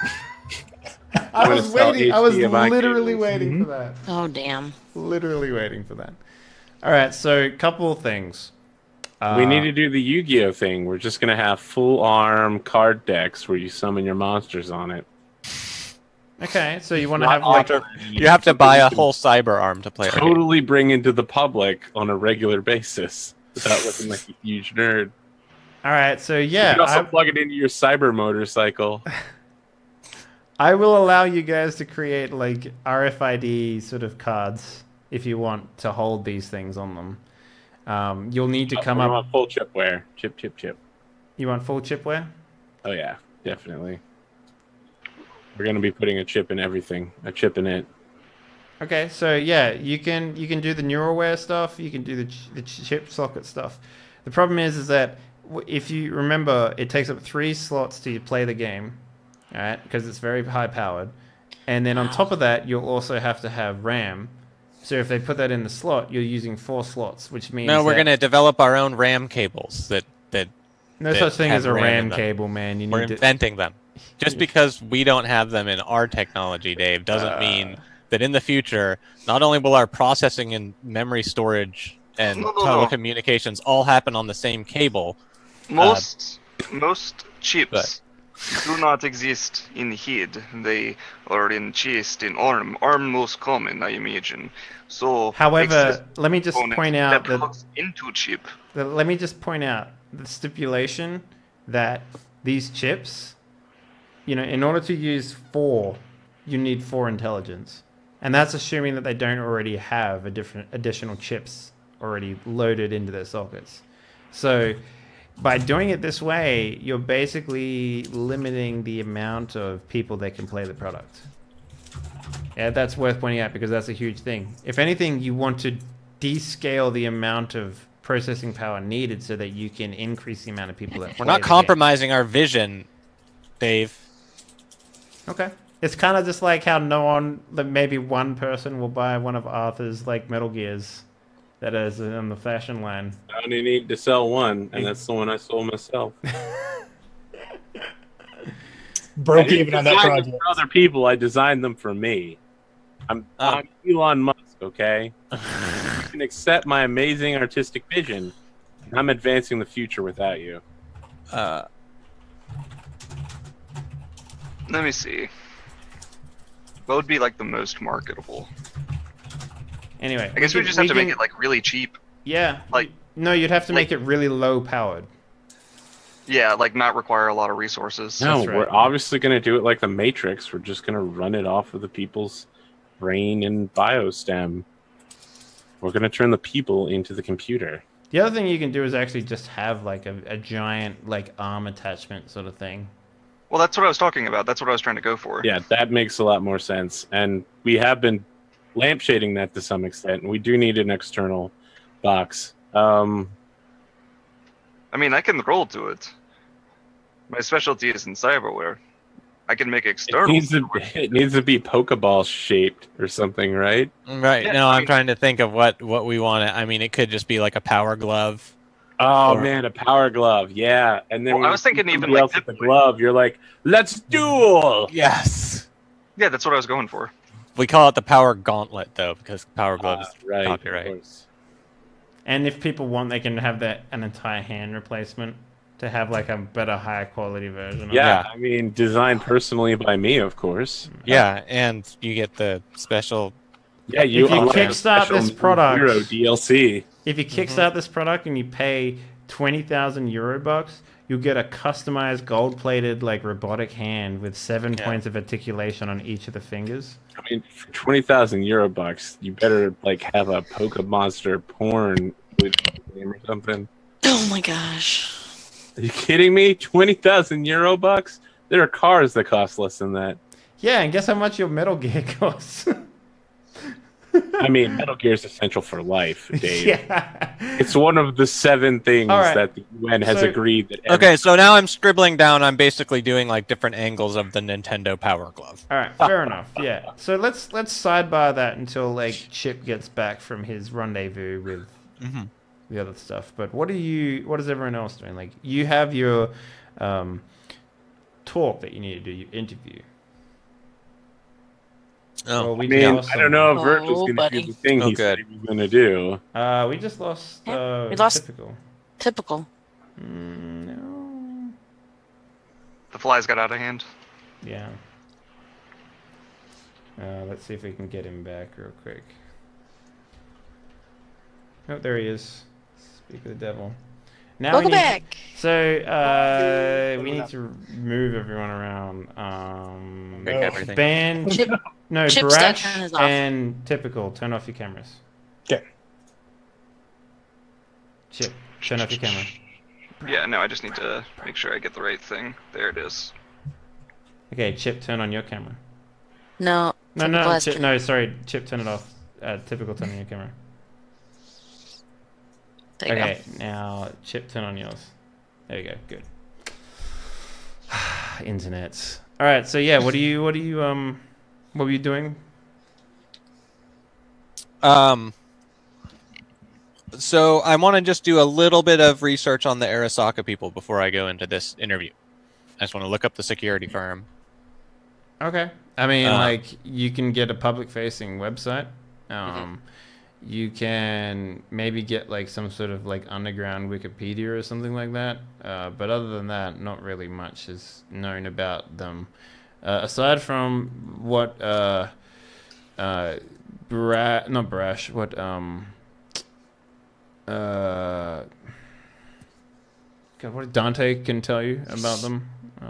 I I'm was gonna waiting. sell I was HDMI literally cables. waiting for that. Oh, damn. Literally waiting for that. All right, so a couple of things. We need to do the Yu-Gi-Oh thing. We're just gonna have full arm card decks where you summon your monsters on it. Okay, so you want to Not have like You have to buy a Something you whole cyber arm to play. can our game. totally bring into the public on a regular basis without looking like a huge nerd. all right, so You yeah, can also plug it into your cyber motorcycle. I will allow you guys to create like RFID sort of cards if you want to hold these things on them. You'll need to come We up. want full chipware. Chip. You want full chipware? Oh yeah, definitely. We're gonna be putting a chip in everything. A chip in it. Okay, so yeah, you can do the NeuralWare stuff. You can do the chip socket stuff. The problem is that if you remember, it takes up 3 slots to play the game, all right? Because it's very high powered, and then on top of that, you'll also have to have RAM. So if they put that in the slot, you're using 4 slots, which means No, we're going to develop our own RAM cables that no that such thing have as a RAM in RAM them. cable, man. You We're need to. inventing them. Just because we don't have them in our technology, Dave, doesn't mean that in the future, not only will our processing and memory storage and No. telecommunications all happen on the same cable. Most chips but- do not exist in head. They are in chest, in arm. Arm most common, I imagine. So, However, let me just component point out that plugs into chip. let me just point out the stipulation that these chips, you know, in order to use 4, you need 4 intelligence. And that's assuming that they don't already have additional chips already loaded into their sockets. So by doing it this way, you're basically limiting the amount of people that can play the product. Yeah, that's worth pointing out because that's a huge thing. If anything, you want to descale the amount of processing power needed so that you can increase the amount of people that We're play not the game. compromising our vision, Dave. Okay. It's kind of just like how maybe one person will buy one of Arthur's like Metal Gears that is on the fashion line. I only need to sell one, and that's the one I sold myself. Broke I didn't even on that design them project. for other people, I designed them for me. I'm Elon Musk, okay? You can accept my amazing artistic vision. I'm advancing the future without you. Let me see. What would be like the most marketable? Anyway, I guess we just have to make it like really cheap. Yeah. like- No, you'd have to like- make it really low powered. Yeah, like not require a lot of resources. No, That's right. we're obviously going to do it like the Matrix. We're just going to run it off of the people's brain and biostem. We're going to turn the people into the computer. The other thing you can do is actually just have like a giant like arm attachment sort of thing. Well, that's what I was talking about. That's what I was trying to go for. Yeah, that makes a lot more sense. And we have been lampshading that to some extent. And we do need an external box. I mean, I can roll to it. My specialty is in cyberware. I can make It external. needs to be Pokeball shaped or something, right? Right. Yeah, no, I I'm mean- trying to think of what we want. I mean, it could just be like a power glove. Oh Or- man, a power glove, yeah. And then Well, I when was thinking you see even, somebody like, else with the Zipway. glove, you're like, let's duel. Yes. Yeah, that's what I was going for. We call it the power gauntlet though, because power glove is Right, of copyright. course. And if people want, they can have an entire hand replacement to have like a better, higher quality version. Of Yeah, Yeah. I mean, designed personally by me, of course. Yeah, and you get the special. Yeah, you If you unlock kickstart special this product- Hero DLC. If you kickstart this product and you pay 20,000 euro bucks, you'll get a customized gold-plated like robotic hand with 7 Yeah. points of articulation on each of the fingers. I mean, for 20,000 euro bucks, you better like have a Pokemonster porn with game or something. Oh my gosh. Are you kidding me? 20,000 euro bucks? There are cars that cost less than that. Yeah, and guess how much your Metal Gear costs? I mean, Metal Gear is essential for life, Dave. Yeah. It's one of the 7 things All right. that the UN has So- agreed that. Okay, so now I'm scribbling down. I'm basically doing like different angles of the Nintendo Power Glove. All right, fair enough. Yeah. So let's sidebar that until like Chip gets back from his rendezvous with Mhm. the other stuff. But what is everyone else doing? Like you have your talk that you need to do, your interview. Oh, Well, we I just mean, lost I don't know if Oh, Virgil's going to buddy. do the thing Oh, he said good. he was going to do. We just lost. Yeah, we lost- Typical. Typical. No. The flies got out of hand. Yeah. Let's see if we can get him back real quick. Oh, there he is. Speak of the devil. Now Welcome we need, back. So we need to move everyone around. Break everything. Ban Chip, no Chip's Barash turn is off. and typical. Turn off your cameras. Okay. Chip, turn off your camera. Yeah, no, I just need to make sure I get the right thing. There it is. Okay, Chip, turn on your camera. No, No, sorry. Chip, turn it off. Typical turn on your camera. There you Okay, now Chip, turn on yours. There you go. Good. Internets. All right. So yeah, what were you doing? So I want to just do a little bit of research on the Arasaka people before I go into this interview. I just want to look up the security firm. Okay. I mean, like, you can get a public-facing website. You can maybe get, like, some sort of, like, underground Wikipedia or something like that. But other than that, not really much is known about them. Aside from what, not Barash, what, God, what Dante can tell you about them.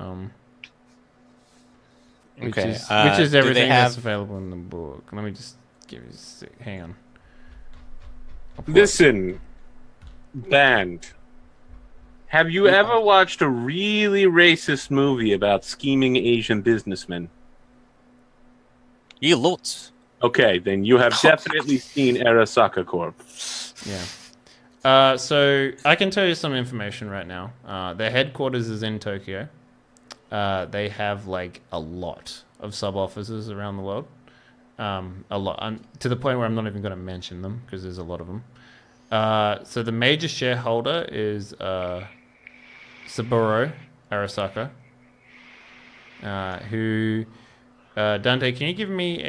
Which is everything that's available in the book. Let me just give you a sec. Hang on. Listen, band. Have you ever watched a really racist movie about scheming Asian businessmen? Yeah, lots. Okay, then you have definitely seen Arasaka Corp. Yeah. So I can tell you some information right now. Their headquarters is in Tokyo. They have like a lot of sub offices around the world. A lot, to the point where I'm not even going to mention them because there's a lot of them. So the major shareholder is Saburo Arasaka, who Dante, can you give me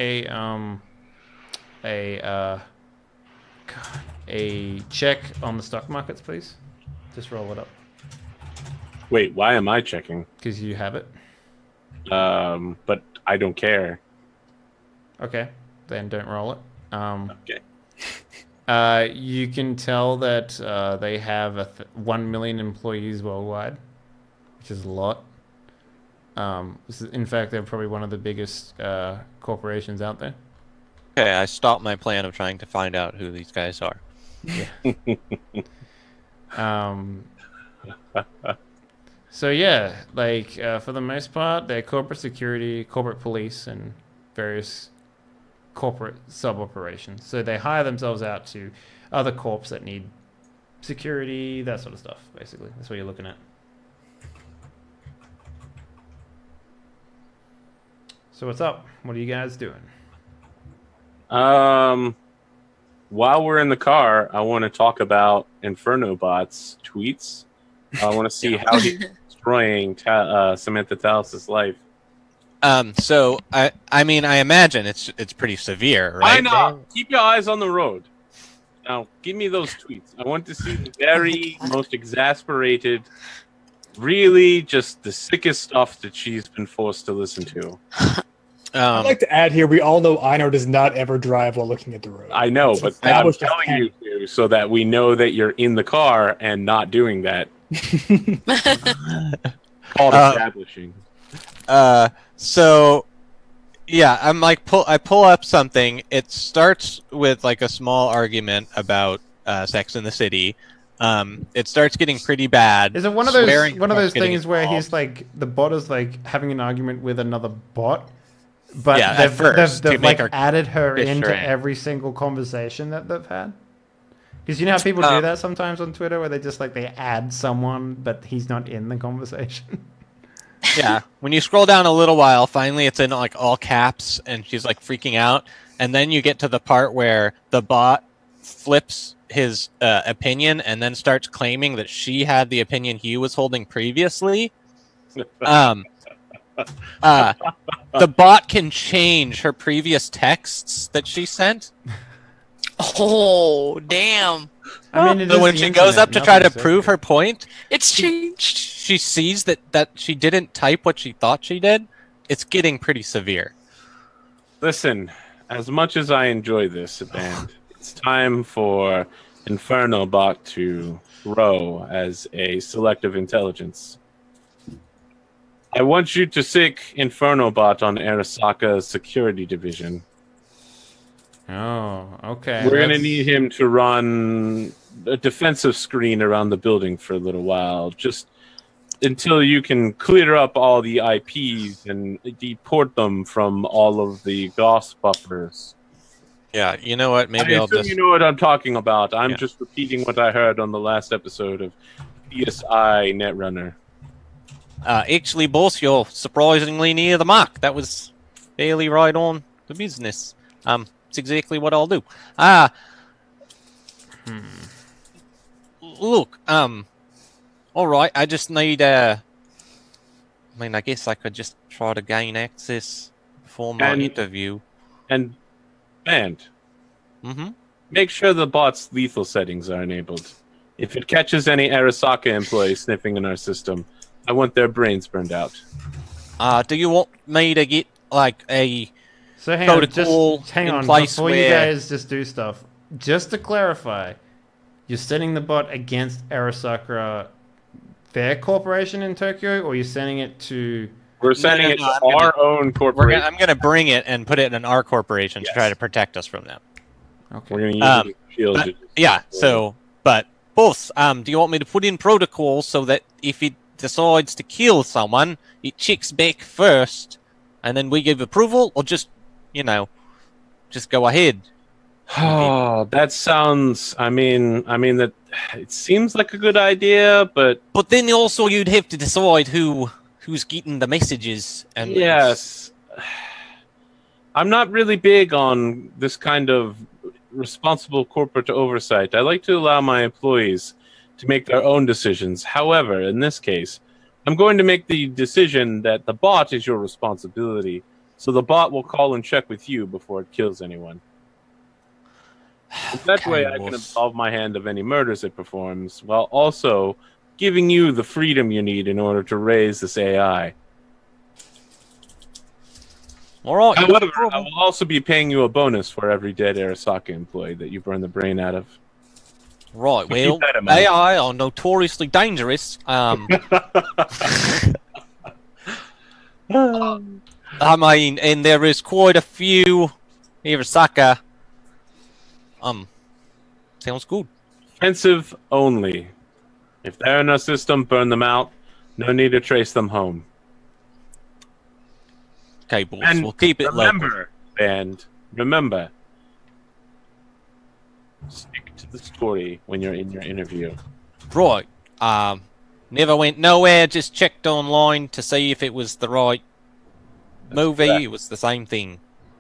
a check on the stock markets, please? Just roll it up. Wait, why am I checking? Because you have it. But I don't care. Okay, then don't roll it. Okay. You can tell that they have 1 million employees worldwide, which is a lot. In fact, they're probably one of the biggest corporations out there. Okay, I stopped my plan of trying to find out who these guys are. Yeah. So yeah, like for the most part, they're corporate security, corporate police, and various corporate sub-operations. So they hire themselves out to other corps that need security, that sort of stuff, basically. That's what you're looking at. So what's up? What are you guys doing? While we're in the car, I want to talk about Infernobot's tweets. I want to see how he's destroying Samantha Talos' life. So I mean, I imagine it's pretty severe, right? Einar, keep your eyes on the road. Now, give me those tweets. I want to see the very most exasperated, really just the sickest stuff that she's been forced to listen to. I'd like to add here, we all know Einar does not ever drive while looking at the road. I know, but I'm telling you to so that we know that you're in the car and not doing that. Called establishing. So yeah, I'm like I pull up something. It starts with like a small argument about Sex in the City. It starts getting pretty bad. Is it one of those things where he's like the bot is like having an argument with another bot? But yeah, they've like added her into every single conversation that they've had. Because you know how people do that sometimes on Twitter, where they just like they add someone, but he's not in the conversation. Yeah, when you scroll down a little while, finally it's in like all caps, and she's like freaking out, and then you get to the part where the bot flips his opinion and then starts claiming that she had the opinion he was holding previously. The bot can change her previous texts that she sent. Oh, damn. I mean, so when she goes up to try to prove her point, it's changed. She sees that she didn't type what she thought she did. It's getting pretty severe. Listen, as much as I enjoy this band, it's time for Infernobot to grow as a selective intelligence. I want you to sick Infernobot on Arasaka's security division. Oh, okay. We're going to need him to run a defensive screen around the building for a little while. Just until you can clear up all the IPs and deport them from all of the DOS buffers. Yeah, you know what? Maybe I I'll assume just. you know what I'm talking about. I'm Yeah. just repeating what I heard on the last episode of PSI Netrunner. Actually, boss, you're surprisingly near the mark. That was fairly right on the business. It's exactly what I'll do. Look, all right. I just need I mean, I guess I could just try to gain access for my interview. And Mm-hmm. make sure the bot's lethal settings are enabled. If it catches any Arasaka employees sniffing in our system, I want their brains burned out. Do you want me to get like a So hang on, protocol just hang in on place before you where- guys just do stuff. Just to clarify, you're sending the bot against Arasaka, their corporation in Tokyo, or you're sending it to? We're sending no, it to I'm gonna- our own corporation. I'm gonna bring it and put it in our corporation to try to protect us from them. Okay. We're going to use it as a shield. But, yeah. So, but boss, do you want me to put in protocols so that if it decides to kill someone, it checks back first, and then we give approval, or just, just go ahead? Oh, that sounds. I mean that it seems like a good idea, but But then also you'd have to decide who's getting the messages. And yes, I'm not really big on this kind of responsible corporate oversight. I like to allow my employees to make their own decisions. However, in this case, I'm going to make the decision that the bot is your responsibility. So the bot will call and check with you before it kills anyone. That way I can absolve my hand of any murders it performs, while also giving you the freedom you need in order to raise this AI. All right. However, I will also be paying you a bonus for every dead Arasaka employee that you burn the brain out of. Right, So keep well, that in mind. AI are notoriously dangerous. I mean, and there is quite a few Arasaka. Sounds good. Offensive only. If they're in our system, burn them out. No need to trace them home. Okay, boys, And we'll keep it remember, band, remember, stick to the story when you're in your interview. local. Right. Never went nowhere, just checked online to see if it was the right movie. correct. It was the same thing.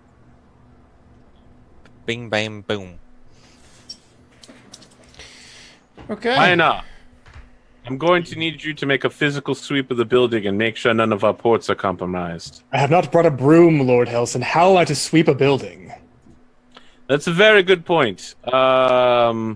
Bing, bam, boom. Okay. Einar, I'm going to need you to make a physical sweep of the building and make sure none of our ports are compromised. I have not brought a broom, Lord Helson. How am I to sweep a building? That's a very good point. And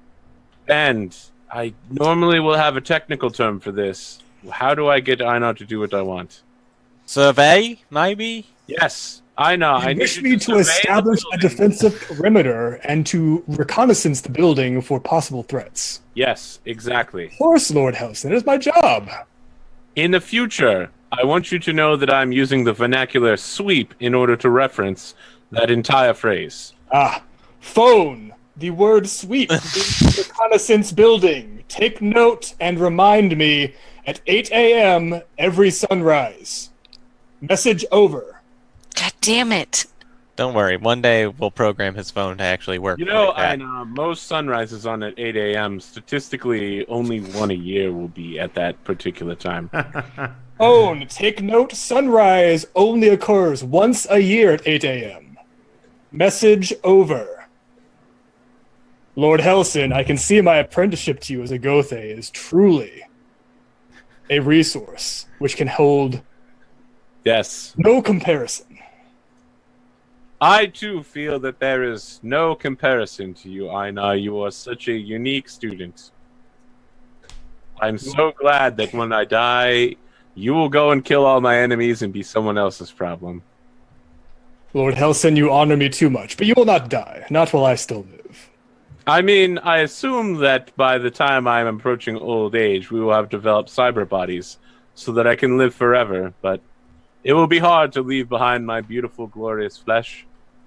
I normally will have a technical term for this. How do I get Einar to do what I want? Survey, maybe? Yes, Einar, I You need wish you me to to survey establish the a building. defensive perimeter and to reconnaissance the building for possible threats. Yes, exactly. Of course, Lord Helson. It is my job. In the future, I want you to know that I'm using the vernacular sweep in order to reference that entire phrase. Phone. The word sweep. Reconnaissance building. Take note and remind me at 8 a.m. every sunrise. Message over. God damn it. Don't worry, one day we'll program his phone to actually work. You know, like that. Einar, most sunrises on at 8 a.m. Statistically, only one a year will be at that particular time. Phone. Take note. Sunrise only occurs once a year at 8 a.m. Message over. Lord Helson, I can see my apprenticeship to you as a Gothe is truly a resource which can hold Yes. no comparison. I too feel that there is no comparison to you, Einar. You are such a unique student. I'm so glad that when I die, you will go and kill all my enemies and be someone else's problem. Lord Helson, you honor me too much, but you will not die, not while I still live. I mean, I assume that by the time I'm approaching old age, we will have developed cyber bodies so that I can live forever, but it will be hard to leave behind my beautiful, glorious flesh.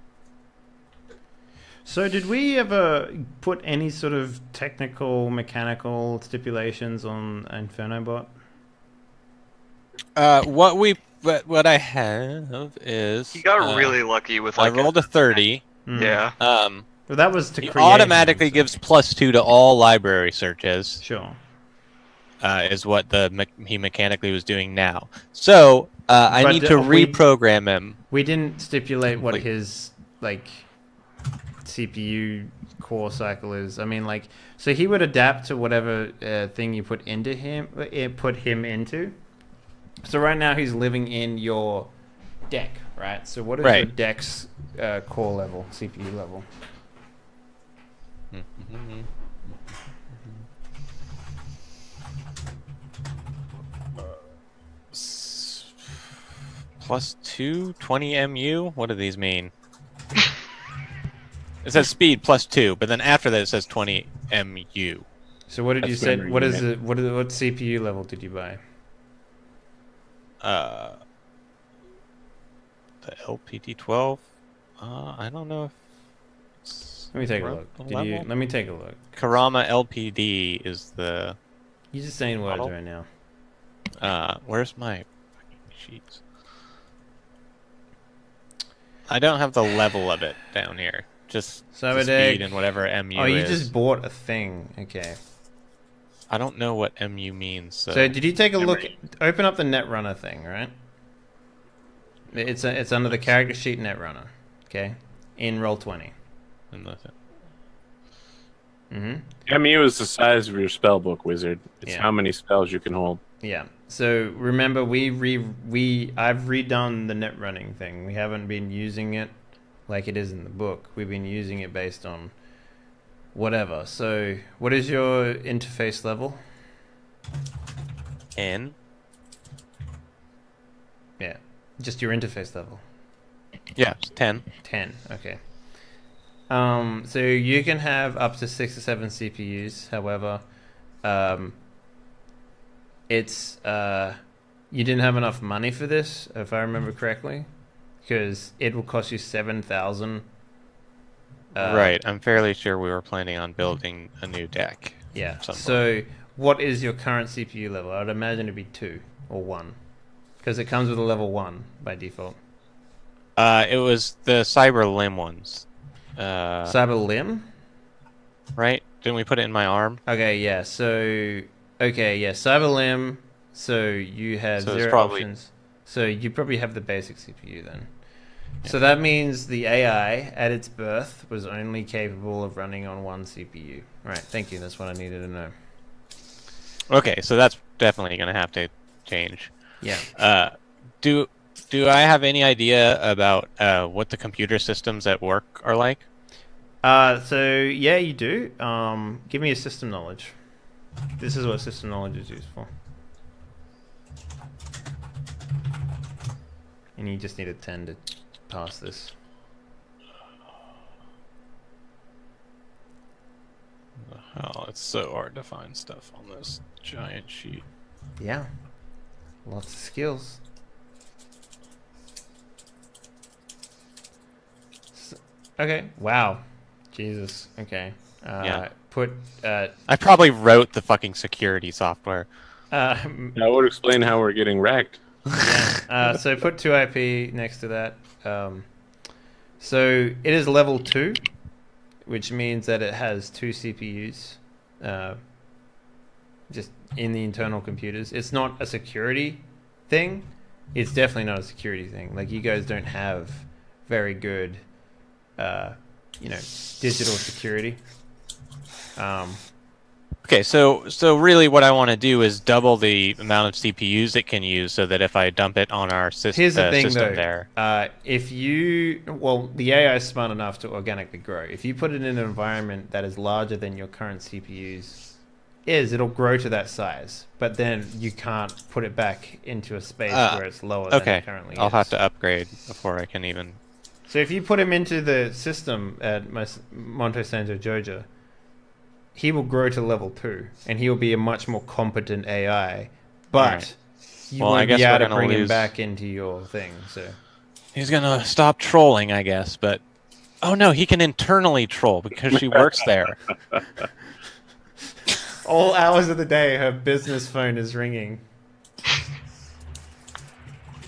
So did we ever put any sort of technical, mechanical stipulations on Infernobot? What I have is He got really lucky with I like. rolled a 30. Yeah. Well, that was to He create automatically him, so- gives +2 to all library searches. Sure. Is what he mechanically was doing now. So I But need to we- reprogram him. We didn't stipulate what Complete. his like CPU core cycle is. I mean, like, so he would adapt to whatever thing you put into him. Put him into. So right now he's living in your deck, right? So what is your Right. deck's core level, CPU level? +2, 20 MU. What do these mean? It says speed +2, but then after that it says 20 MU. So what did you That's say? memory What is unit. it? What CPU level did you buy? The LPT12. I don't know if it's Let me take a around look. the Did you? level. Let me take a look. Karama LPD is the. You're just saying words Model? right now. Where's my fucking sheets? I don't have the level of it down here. Just the Cyberdeck. speed and whatever MU Oh, you is. just bought a thing. Okay. I don't know what MU means. So did you take a look? Memory. Open up the Netrunner thing, right? It's under the character sheet Netrunner. Okay. In Roll20. And that's it. Mm-hmm. MU is the size of your spell book, wizard. It's Yeah. how many spells you can hold. Yeah. So remember, I've redone the net running thing. We haven't been using it like it is in the book. We've been using it based on whatever. So what is your interface level? N. Yeah. Just your interface level. Yeah, it's 10. 10. Okay. So you can have up to 6 or 7 CPUs. However, it's you didn't have enough money for this, if I remember correctly, because it will cost you 7,000. Right. I'm fairly sure we were planning on building a new deck. Yeah. Somewhere. So what is your current CPU level? I would imagine it'd be 2 or 1, because it comes with a level 1 by default. It was the Cyber Limb ones. Cyber Limb. Right? Didn't we put it in my arm? Okay, yeah. So, Cyber Limb. So you had So it's 0 probably- options. So you probably have the basic CPU then. So that means the AI at its birth was only capable of running on 1 CPU. Right. Thank you. That's what I needed to know. Okay, so that's definitely going to have to change. Yeah. Do I have any idea about what the computer systems at work are like? So yeah, you do. Give me a system knowledge. This is what system knowledge is used for. And you just need a 10 to pass this. Oh, it's so hard to find stuff on this giant sheet. Yeah. Lots of skills. Okay. Wow. Jesus. Okay. Yeah. Put. I probably wrote the fucking security software. That would explain how we're getting wrecked. So put 2 IP next to that. So it is level 2, which means that it has 2 CPUs, just in the internal computers. It's not a security thing. It's definitely not a security thing. Like, you guys don't have very good, digital security. Okay, so really what I want to do is double the amount of CPUs it can use so that if I dump it on our Here's the thing, system though. there. The AI is smart enough to organically grow. If you put it in an environment that is larger than your current CPUs it'll grow to that size. But then you can't put it back into a space where it's lower than Okay, it currently I'll is. have to upgrade before I can even... So if you put him into the system at Monte Santo Joja, he will grow to level 2, and he will be a much more competent AI. But Right. you Well, I won't guess be we're able to gonna bring him lose- back into your thing. So He's gonna stop trolling, I guess, but... Oh no, he can internally troll because she works there. all hours of the day, her business phone is ringing.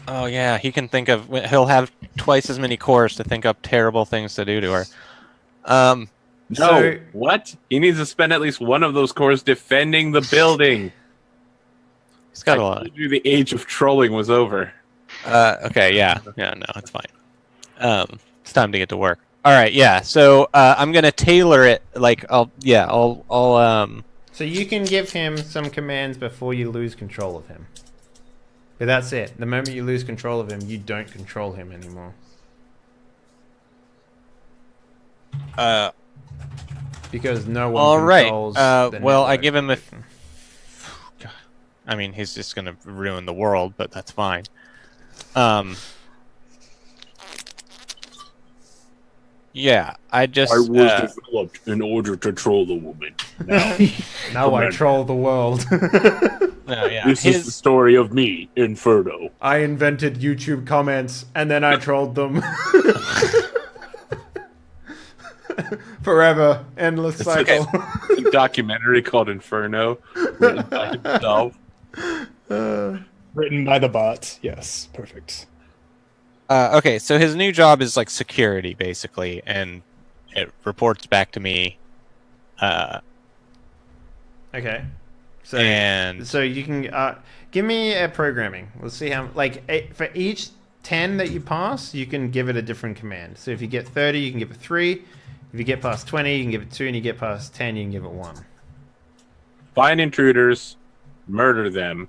Oh yeah, he can think of. He'll have twice as many cores to think up terrible things to do to her. No, So- what? He needs to spend at least one of those cores defending the building. He's got I a lot. told you the age of trolling was over. Okay, yeah, no, it's fine. It's time to get to work. All right, yeah. So I'm gonna tailor it. Like, I'll. So you can give him some commands before you lose control of him. But that's it. The moment you lose control of him, you don't control him anymore. Because no one All right. controls the Well, I network. give him a. I mean, he's just gonna ruin the world, but that's fine. Yeah, I just. developed in order to troll the woman. Now I troll the world. No, yeah. This is the story of me, Inferno. I invented YouTube comments and then I trolled them. Forever. Endless cycle. A documentary called Inferno, written by himself. Written by the bot. Yes, perfect. Okay, so his new job is like security, basically, and it reports back to me. Okay. So, And so you can give me a programming. Let's see how for each 10 that you pass, you can give it a different command. So if you get 30, you can give it 3. If you get past 20, you can give it 2, and you get past 10, you can give it 1. Find intruders, murder them.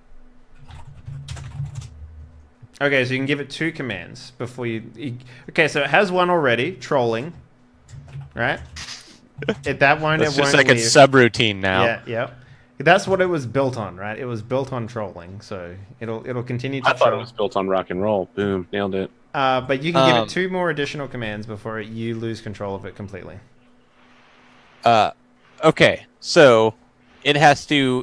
Okay, so you can give it 2 commands before you okay, so it has one already, trolling. Right? That won't it's it just won't like a leave. subroutine now. Yeah. That's what it was built on, right? It was built on trolling, so it'll continue to I thought it troll. was built on rock and roll. Boom, nailed it. But you can give it 2 more additional commands before you lose control of it completely. Okay, so it has to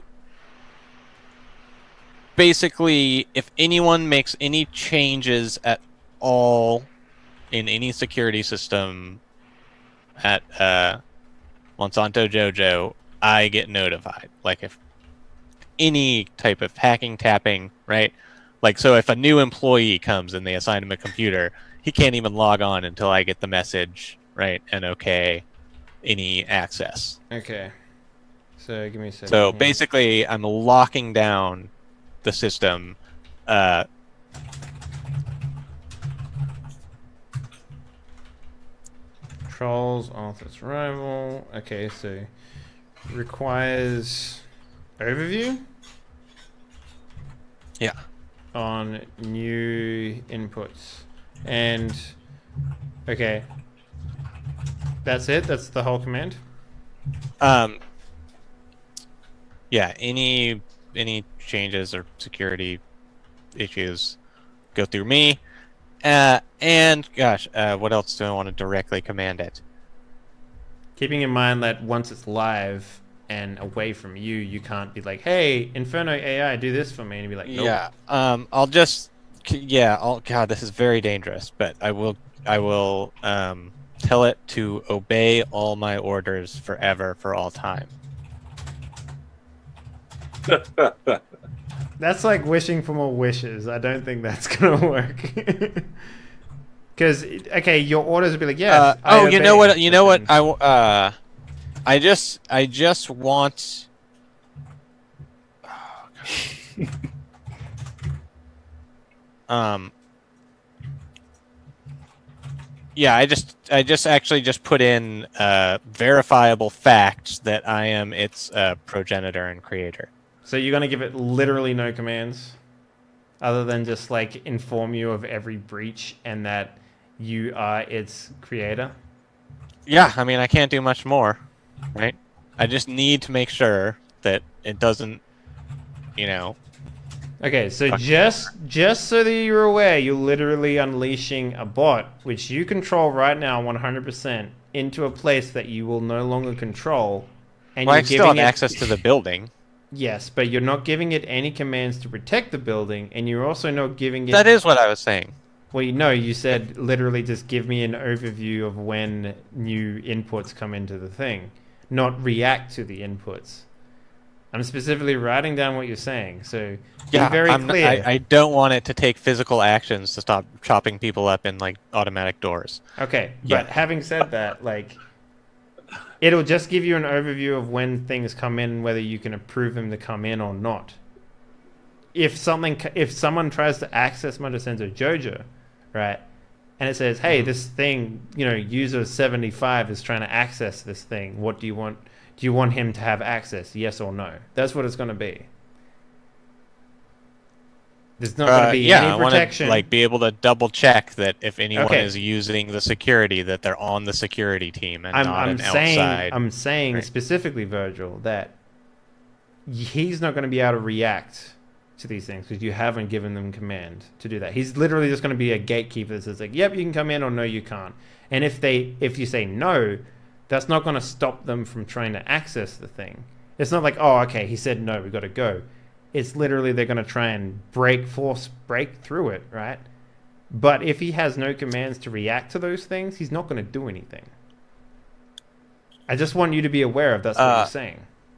basically, if anyone makes any changes at all in any security system at Monsanto Jojo, I get notified. Like if any type of hacking, tapping, right? Like, so if a new employee comes and they assign him a computer, he can't even log on until I get the message, right? And okay, any access. Okay. So give me a second. So here. basically, I'm locking down the system. Trolls off its rival. Okay, so requires overview Yeah. on new inputs. And okay. That's it? That's the whole command? Yeah. Any changes or security issues go through me. And gosh, what else do I want to directly command it? Keeping in mind that once it's live and away from you, you can't be like, "Hey, Inferno AI, do this for me," and you'd be like, "Nope." Yeah. I'll just. Yeah. God, this is very dangerous. But I will tell it to obey all my orders forever, for all time. That's like wishing for more wishes. I don't think that's gonna work. Because okay, your orders would be like, "Yes." I you know obey," what? You know but what? then- I just want. Yeah, I just actually just put in verifiable facts that I am its progenitor and creator. So you're gonna give it literally no commands, other than just like inform you of every breach and that you are its creator. Yeah, I mean I can't do much more, right? I just need to make sure that it doesn't, you know. Okay, so just so that you're aware, you're literally unleashing a bot, which you control right now 100%, into a place that you will no longer control. And Well, I you're still have giving it, access to the building. yes, but you're not giving it any commands to protect the building, and you're also not giving it... That is what I was saying. Well, no, you said literally just give me an overview of when new inputs come into the thing, not react to the inputs. I'm specifically writing down what you're saying. So Yeah, be very clear. I don't want it to take physical actions to stop chopping people up in like automatic doors. Okay, Yeah. but having said that, like, it'll just give you an overview of when things come in, whether you can approve them to come in or not. If someone tries to access Motosenzo Jojo, right, and it says, hey, this thing, user 75 is trying to access this thing. What do you want? Do you want him to have access? Yes or no? That's what it's going to be. There's not going to be any protection. I want to be able to double check that if anyone is using the security, that they're on the security team and not outside. I'm saying specifically, Virgil, that he's not going to be able to react to these things because you haven't given them command to do that. He's literally just going to be a gatekeeper that says like, "Yep, you can come in," or "No, you can't." And if you say no, that's not going to stop them from trying to access the thing. It's not like, "Oh, okay, he said no, we got to go." It's literally they're going to try and break through it, right? But if he has no commands to react to those things, he's not going to do anything. I just want you to be aware of that's what you're saying.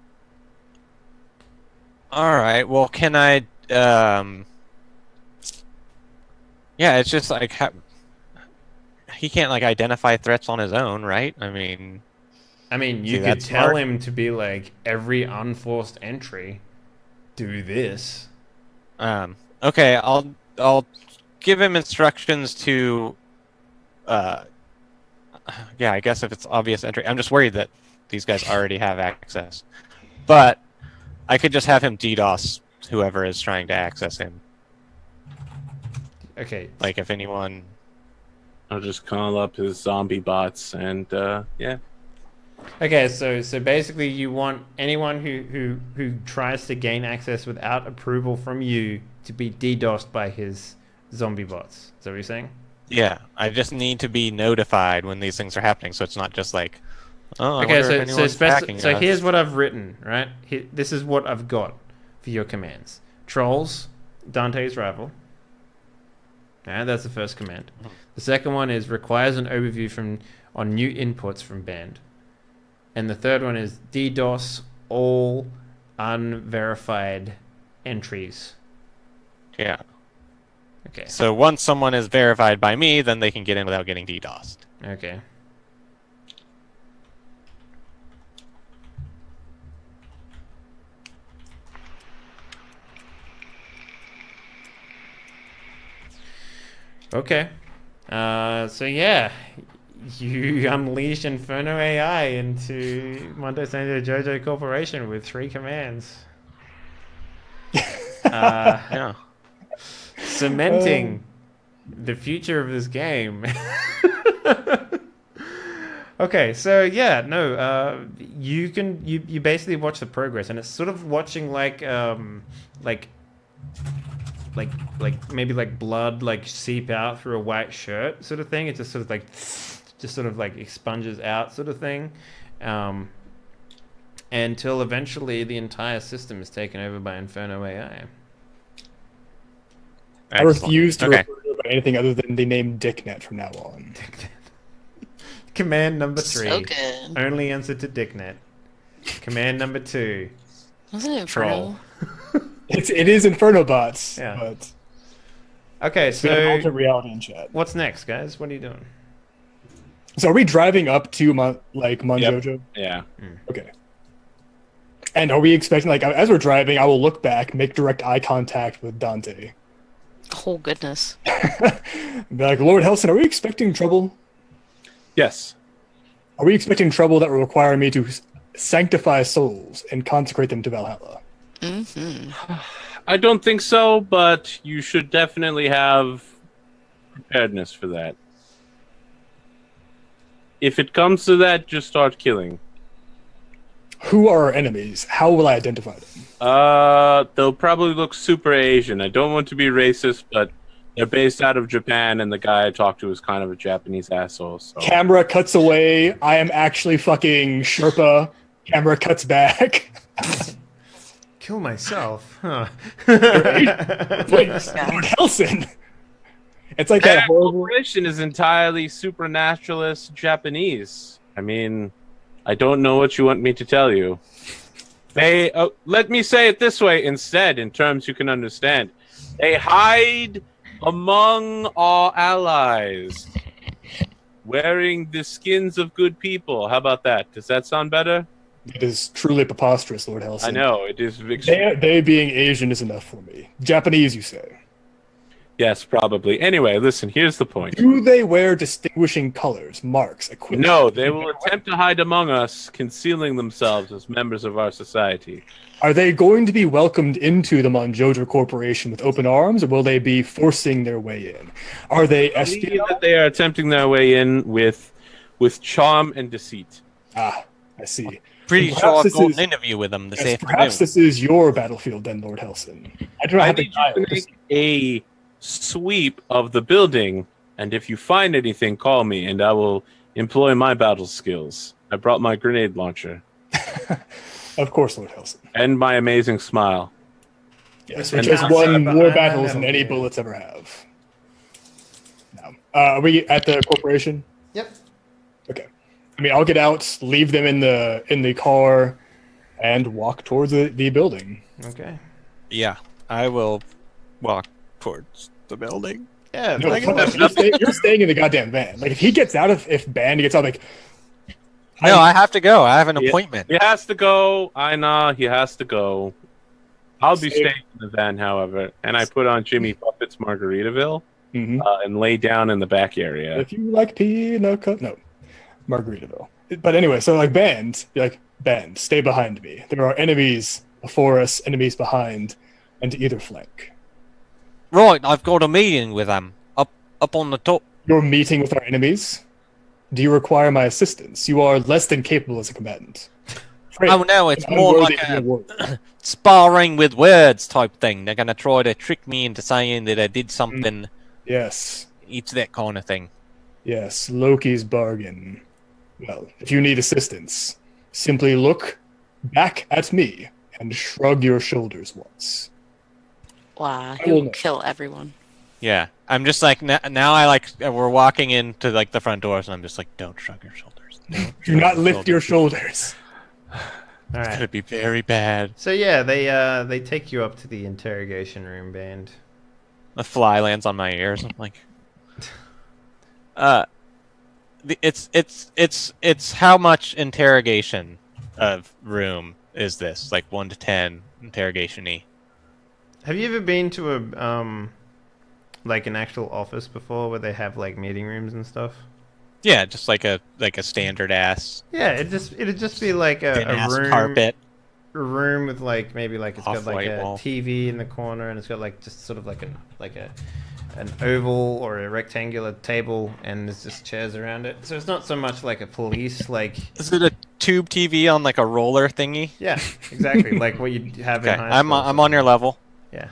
All right. Well, can I? Yeah, it's just like he can't like identify threats on his own, right? I mean, you could tell him to be like every unforced entry. Do this. Okay, I'll give him instructions to. Yeah, I guess if it's obvious entry, I'm just worried that these guys already have access. But I could just have him DDoS whoever is trying to access him. Okay. Like if anyone. I'll just call up his zombie bots and yeah. Okay, so basically you want anyone who tries to gain access without approval from you to be DDoSed by his zombie bots. Is that what you're saying? Yeah, I just need to be notified when these things are happening, so it's not just like, oh, I okay, wonder if anyone's hacking so us. here's what I've written, right? This is what I've got for your commands. Trolls, Dante's rival. That's the first command. The second one is requires an overview on new inputs from band. And the third one is DDoS all unverified entries. Yeah. Okay. So once someone is verified by me, then they can get in without getting DDoSed. Okay. Okay. So yeah. You unleash Inferno AI into Motosenzo Jojo Corporation with 3 commands. Yeah. Cementing the future of this game. Okay, so yeah, no, you basically watch the progress, and it's sort of watching like maybe like blood like seep out through a white shirt sort of thing. It just sort of like expunges out sort of thing, until eventually the entire system is taken over by Inferno AI. I refuse to refer to it by anything other than the name Dicknet from now on. Command number 3. So good. Only answer to Dicknet. Command number 2. Wasn't it Inferno? It is Inferno bots. Yeah. But okay, it's been an so alternate reality in chat. what's next, guys? What are you doing? So are we driving up to Monjojo? Yeah. Okay. And are we expecting, like, as we're driving, I will look back, make direct eye contact with Dante. Oh, goodness. Be like, Lord Helson, are we expecting trouble? Yes. Are we expecting trouble that will require me to sanctify souls and consecrate them to Valhalla? Mm-hmm. I don't think so, but you should definitely have preparedness for that. If it comes to that, just start killing. Who are our enemies? How will I identify them? They'll probably look super Asian. I don't want to be racist, but they're based out of Japan, and the guy I talked to is kind of a Japanese asshole. So. Camera cuts away. I am actually fucking Sherpa. Camera cuts back. Kill myself? Huh. Wait, Lord Helson. It's like that horrible... corporation is entirely supernaturalist Japanese. I mean, I don't know what you want me to tell you. They let me say it this way instead, in terms you can understand. They hide among our allies, wearing the skins of good people. How about that? Does that sound better? It is truly preposterous, Lord Helson. I know it is. They being Asian is enough for me. Japanese, you say? Yes, probably. Anyway, listen. Here's the point. Do they wear distinguishing colors, marks, equipment? No, they will attempt to hide among us, concealing themselves as members of our society. Are they going to be welcomed into the Monjojo Corporation with open arms, or will they be forcing their way in? Are they I believe espionage? that they are attempting their way in with charm and deceit. Ah, I see. Pretty Perhaps sure I've this got is- an interview with them this Yes, afternoon. perhaps this is your battlefield then, Lord Helson. I do not I have need the you to make a sweep of the building, and if you find anything, call me, and I will employ my battle skills. I brought my grenade launcher Of course, Lord Helson. and my amazing smile. Yes, And which has now won behind more that battles than metal any gear. bullets ever have. Now, are we at the corporation? Yep. Okay. I mean, I'll get out, leave them in the car, and walk towards the building. Okay. Yeah, I will walk towards the building. Yeah. No, like- you're staying in the goddamn van. Like, if he gets out, if Band gets out, like, No, I have to go. I have an appointment. He has to go. Einar, he has to go. I'll be Same. staying in the van, however, and I put on Jimmy Buffett's Margaritaville mhm. and lay down in the back area. If you like no, Margaritaville. But anyway, so like Band, be like, Band, stay behind me. There are enemies before us, enemies behind, and to either flank. Right, I've got a meeting with them up on the top. You're meeting with our enemies. Do you require my assistance? You are less than capable as a combatant. Great. Oh no, it's I'm more unworthy like of your a word. sparring with words type thing. They're gonna try to trick me into saying that I did something. Yes, It's that kind of thing. yes, Loki's bargain. Well, if you need assistance, simply look back at me and shrug your shoulders once. Wow, I he will will know. kill everyone. Yeah, I'm just like now. I like we're walking into like the front doors, and I'm just like, don't shrug your shoulders. Don't Do shrug not lift your shoulders. shoulders. All It's right. gonna be very bad. So yeah, they take you up to the interrogation room, Band. A fly lands on my ears. I'm like, it's how much interrogation of room is this? Like 1 to 10 interrogation-y. Have you ever been to a like an actual office before where they have like meeting rooms and stuff? Yeah, just like a standard ass Yeah, it'd just be like a ass room carpet. a room with like maybe like it's got like Off-white a wall. TV in the corner and it's got like just sort of like an oval or a rectangular table and there's just chairs around it. So it's not so much like a police like Is it a tube TV on like a roller thingy? yeah, exactly like what you have Okay, in high I'm school. I'm on your level. Yeah.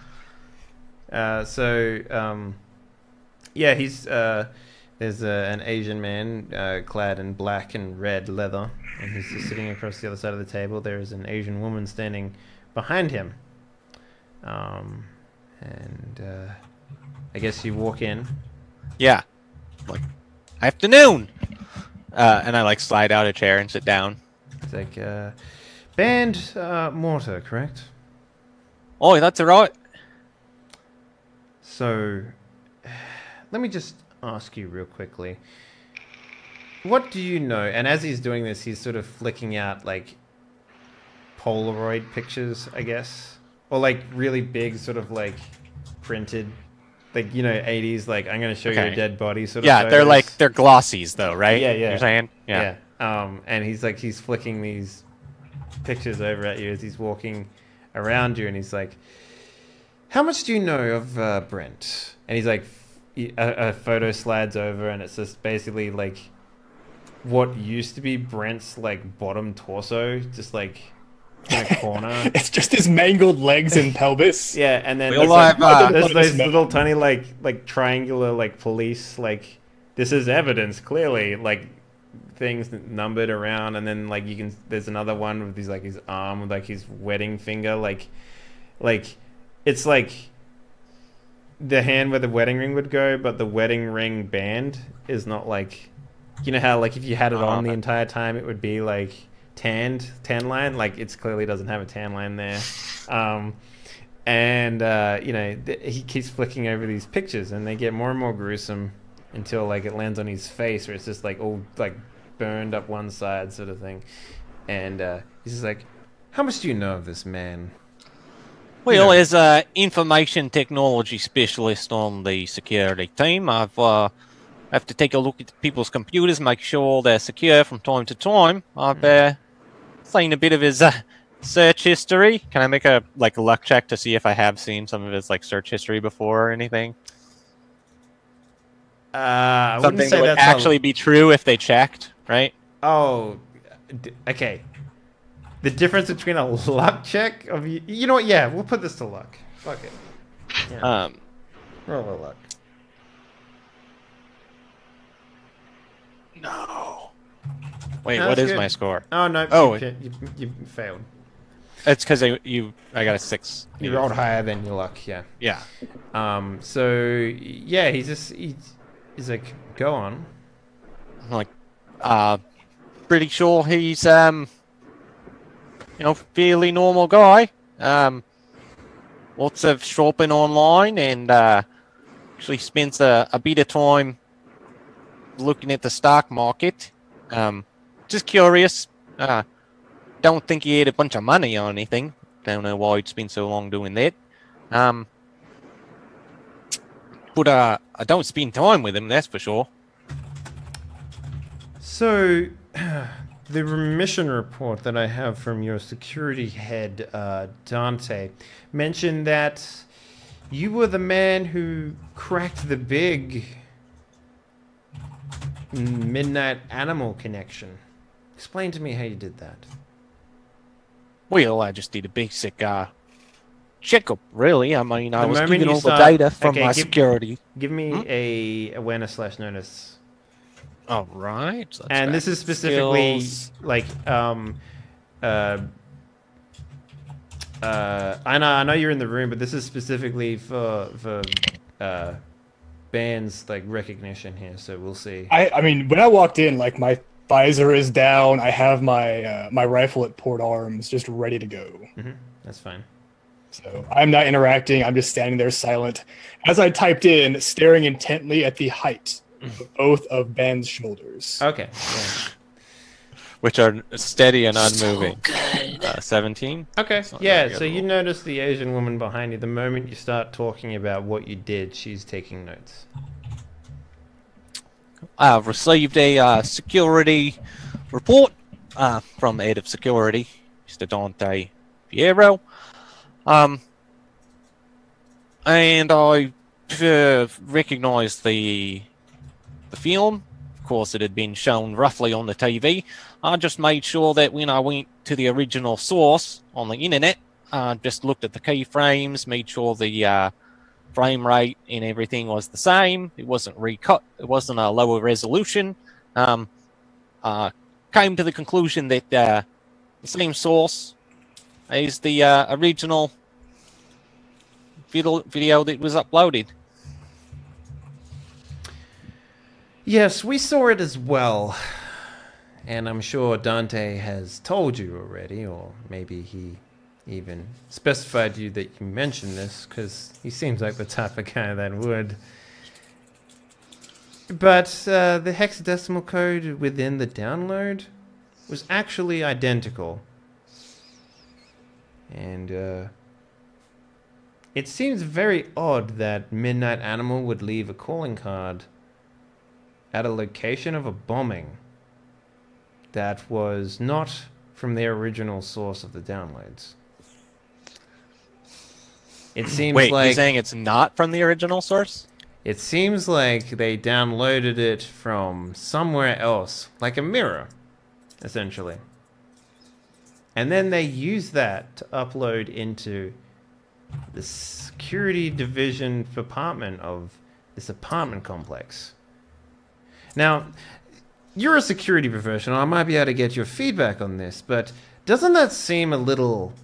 Yeah, he's there's an Asian man clad in black and red leather, and he's just sitting across the other side of the table. There is an Asian woman standing behind him. I guess you walk in. Yeah, like afternoon. And I like slide out a chair and sit down. It's like Band Mortar, correct? Oh, that's all right. So, let me just ask you real quickly. What do you know? And as he's doing this, he's sort of flicking out like Polaroid pictures, I guess, or like really big, sort of like printed, like 80s. Like I'm going to show you a Okay. dead body, sort of. Yeah, they're photos. they're glossies though, right? Yeah, yeah. You're saying? Yeah. And he's flicking these pictures over at you as he's walking around you, and he's like, "How much do you know of Brent?" And he's like, a photo slides over, and it's just basically like what used to be Brent's like bottom torso, just like in a corner. It's just his mangled legs and pelvis. Yeah, and then We there's, all have, there's this those man. little tiny like triangular like police like this is evidence clearly like things numbered around, and then like there's another one with his arm with like his wedding finger like it's like the hand where the wedding ring would go, but the wedding ring band is not like, you know how like if you had it on the entire time it would be like tan line. Like it's clearly doesn't have a tan line there. He keeps flicking over these pictures, and they get more and more gruesome until like it lands on his face, where it's just like all like burned up one side, sort of thing. And he's just like, "How much do you know of this man?" Well, as an information technology specialist on the security team, I have to take a look at people's computers, make sure they're secure from time to time. I've seen a bit of his search history. Can I make a luck check to see if I have seen some of his like search history before or anything? I Something wouldn't say that would that's actually be true if they checked, right? Oh, okay. The difference between a luck check of you know what? Yeah, we'll put this to luck. Fuck it. Yeah. Roll a luck. No. Wait, No, what that's is good. my score? Oh no! Oh, you failed. It's because I got a 6. You rolled higher than your luck. Yeah. Yeah. So yeah, he's like, go on. I'm like, pretty sure he's fairly normal guy. Lots of shopping online, and actually spends a bit of time looking at the stock market. Just curious. Don't think he had a bunch of money or anything. Don't know why he'd spend so long doing that. But I don't spend time with him, that's for sure. So, the mission report that I have from your security head, Dante, mentioned that you were the man who cracked the big midnight animal connection. Explain to me how you did that. Well, I just did a basic checkup, really. I mean, I The was moment given you all start- the data from okay, my give- security. Give me a awareness/notice. All right. So that's And this back is to specifically skills. like I know you're in the room, but this is specifically for band's like recognition here, so we'll see. I mean, when I walked in, like my visor is down. I have my my rifle at port arms, just ready to go. That's fine. So I'm not interacting. I'm just standing there silent. As I typed in, staring intently at the height of both of Ben's shoulders. Okay. Yeah. Which are steady and unmoving. Good. 17. Okay. So Yeah. now I So you gotta notice the Asian woman behind you. The moment you start talking about what you did, she's taking notes. I've received a security report from the head of security, Mr. Dante Piero. And I recognized the film. Of course, it had been shown roughly on the TV. I just made sure that when I went to the original source on the internet, just looked at the keyframes, made sure the frame rate and everything was the same. It wasn't recut. It wasn't a lower resolution. Came to the conclusion that the same source is the original video that was uploaded. Yes, we saw it as well. And I'm sure Dante has told you already, or maybe he even specified you that you mentioned this, because he seems like the type of guy that would. But the hexadecimal code within the download was actually identical. And it seems very odd that Midnight Animal would leave a calling card at a location of a bombing that was not from their original source of the downloads. It seems Wait, like you're saying it's not from the original source? it seems like they downloaded it from somewhere else, like a mirror, essentially. And then they used that to upload into the security division department of this apartment complex. Now, you're a security professional. I might be able to get your feedback on this, but doesn't that seem a little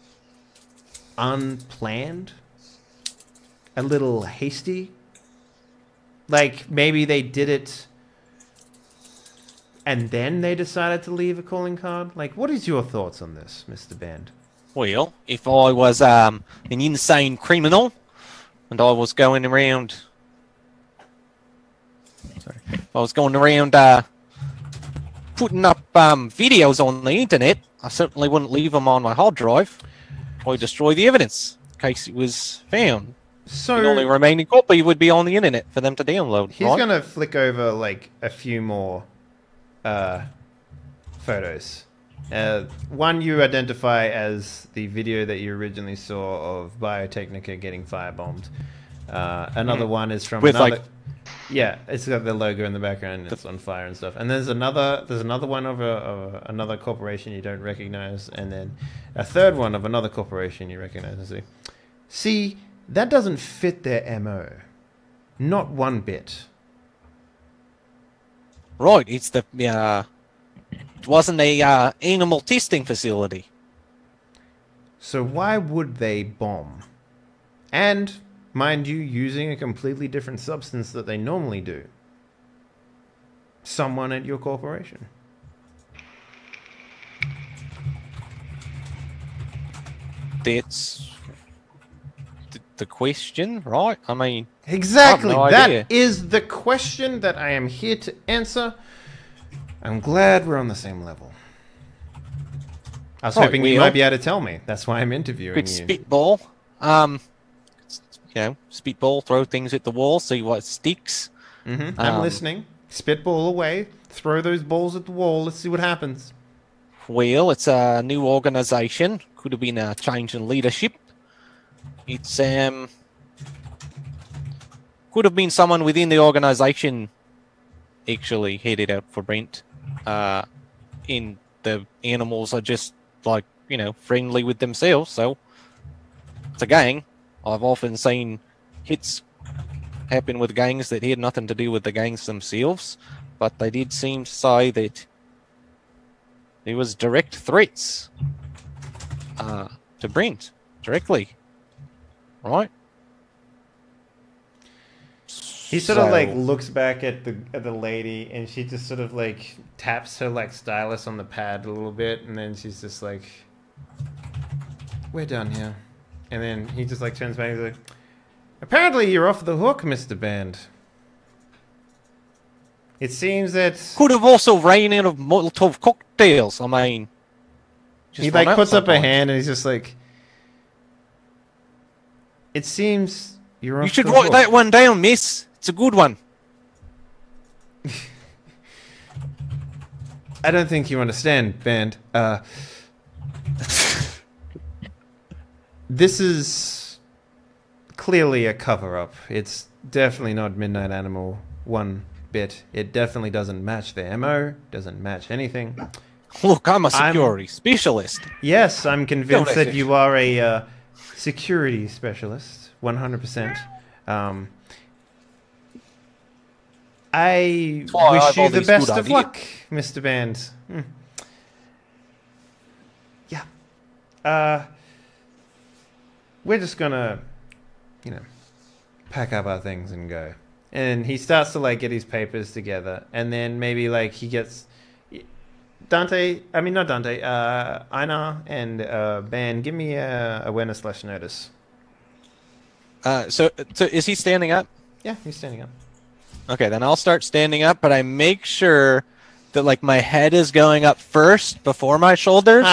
unplanned? A little hasty? Like, maybe they did it and then they decided to leave a calling card? Like, what is your thoughts on this, Mr. Band? Well, if I was an insane criminal and I was going around, putting up videos on the internet, I certainly wouldn't leave them on my hard drive. I'd destroy the evidence in case it was found. So The only remaining copy would be on the internet for them to download. he's right? gonna flick over like a few more photos. One you identify as the video that you originally saw of Biotechnica getting firebombed. Another one is from With, another. like- Yeah, it's got the logo in the background. It's on fire and stuff. And there's another one of another corporation you don't recognize, and then a third one of another corporation you recognize. And see, that doesn't fit their MO, not one bit. Right, it's the it wasn't a animal testing facility. So why would they bomb? And, mind you, using a completely different substance that they normally do. Someone at your corporation. That's the question, right? I mean, Exactly. I have no That idea. is the question that I am here to answer. I'm glad we're on the same level. I was Right, hoping you well- might be able to tell me. That's why I'm interviewing good you. spitball. Spitball, throw things at the wall, see what sticks. I'm um, listening. Spitball away. Throw those balls at the wall. Let's see what happens. Well, it's a new organization. Could have been a change in leadership. It's could have been someone within the organization actually headed out for Brent. In the animals are just like, friendly with themselves, so it's a gang. I've often seen hits happen with gangs that had nothing to do with the gangs themselves, but they did seem to say that there was direct threats to Brent directly, right? He sort of like So- looks back at the lady, and she just sort of like taps her like stylus on the pad a little bit, and then she's just like, "We're done here." And then he just like turns back and he's like, "Apparently you're off the hook, Mr. Band. It seems that Could have also ran out of Molotov cocktails. I mean, just he run like out puts up a sometimes. hand and he's just like, it seems you're off You should the write hook." that one down, miss. It's a good one. I don't think you understand, Band. This is clearly a cover-up. It's definitely not Midnight Animal one bit. It definitely doesn't match their MO, doesn't match anything. Look, I'm a security specialist. Yes, I'm convinced No, that that's you are a security specialist, 100%. I why I wish have you all the these best good of ideas. luck, Mr. Band. Yeah. We're just gonna, pack up our things and go. And he starts to like get his papers together, and then maybe like he gets Dante. I mean, not Dante. Einar and Ban, give me a awareness/notice. So is he standing up? Yeah, he's standing up. Okay, then I'll start standing up, but I make sure that like my head is going up first before my shoulders.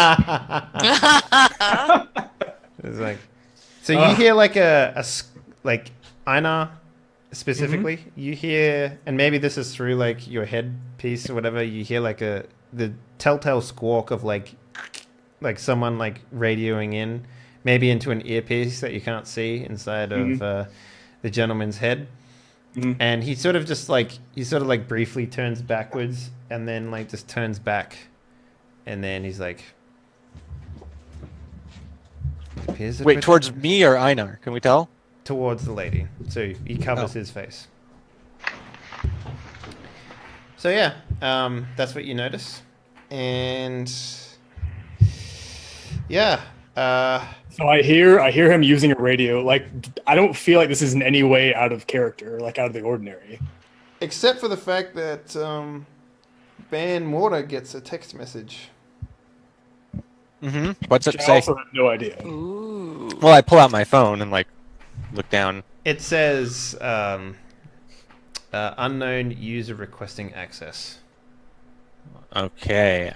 It's like, so you hear like like Einar specifically. You hear, and maybe this is through like your headpiece or whatever. You hear like the telltale squawk of like someone like radioing in, maybe into an earpiece that you can't see inside of the gentleman's head. And he sort of briefly turns backwards and then like just turns back, and then he's like, appears that Wait, we're- towards me or Einar? Can we tell? towards the lady. So he covers his face. So yeah, that's what you notice, and yeah. So I hear him using a radio. Like, I don't feel like this is in any way out of character, like out of the ordinary. Except for the fact that Ban Mortar gets a text message. Mm-hmm. What's it I say? also have no idea. Ooh. Well, I pull out my phone and like look down. It says unknown user requesting access. Okay,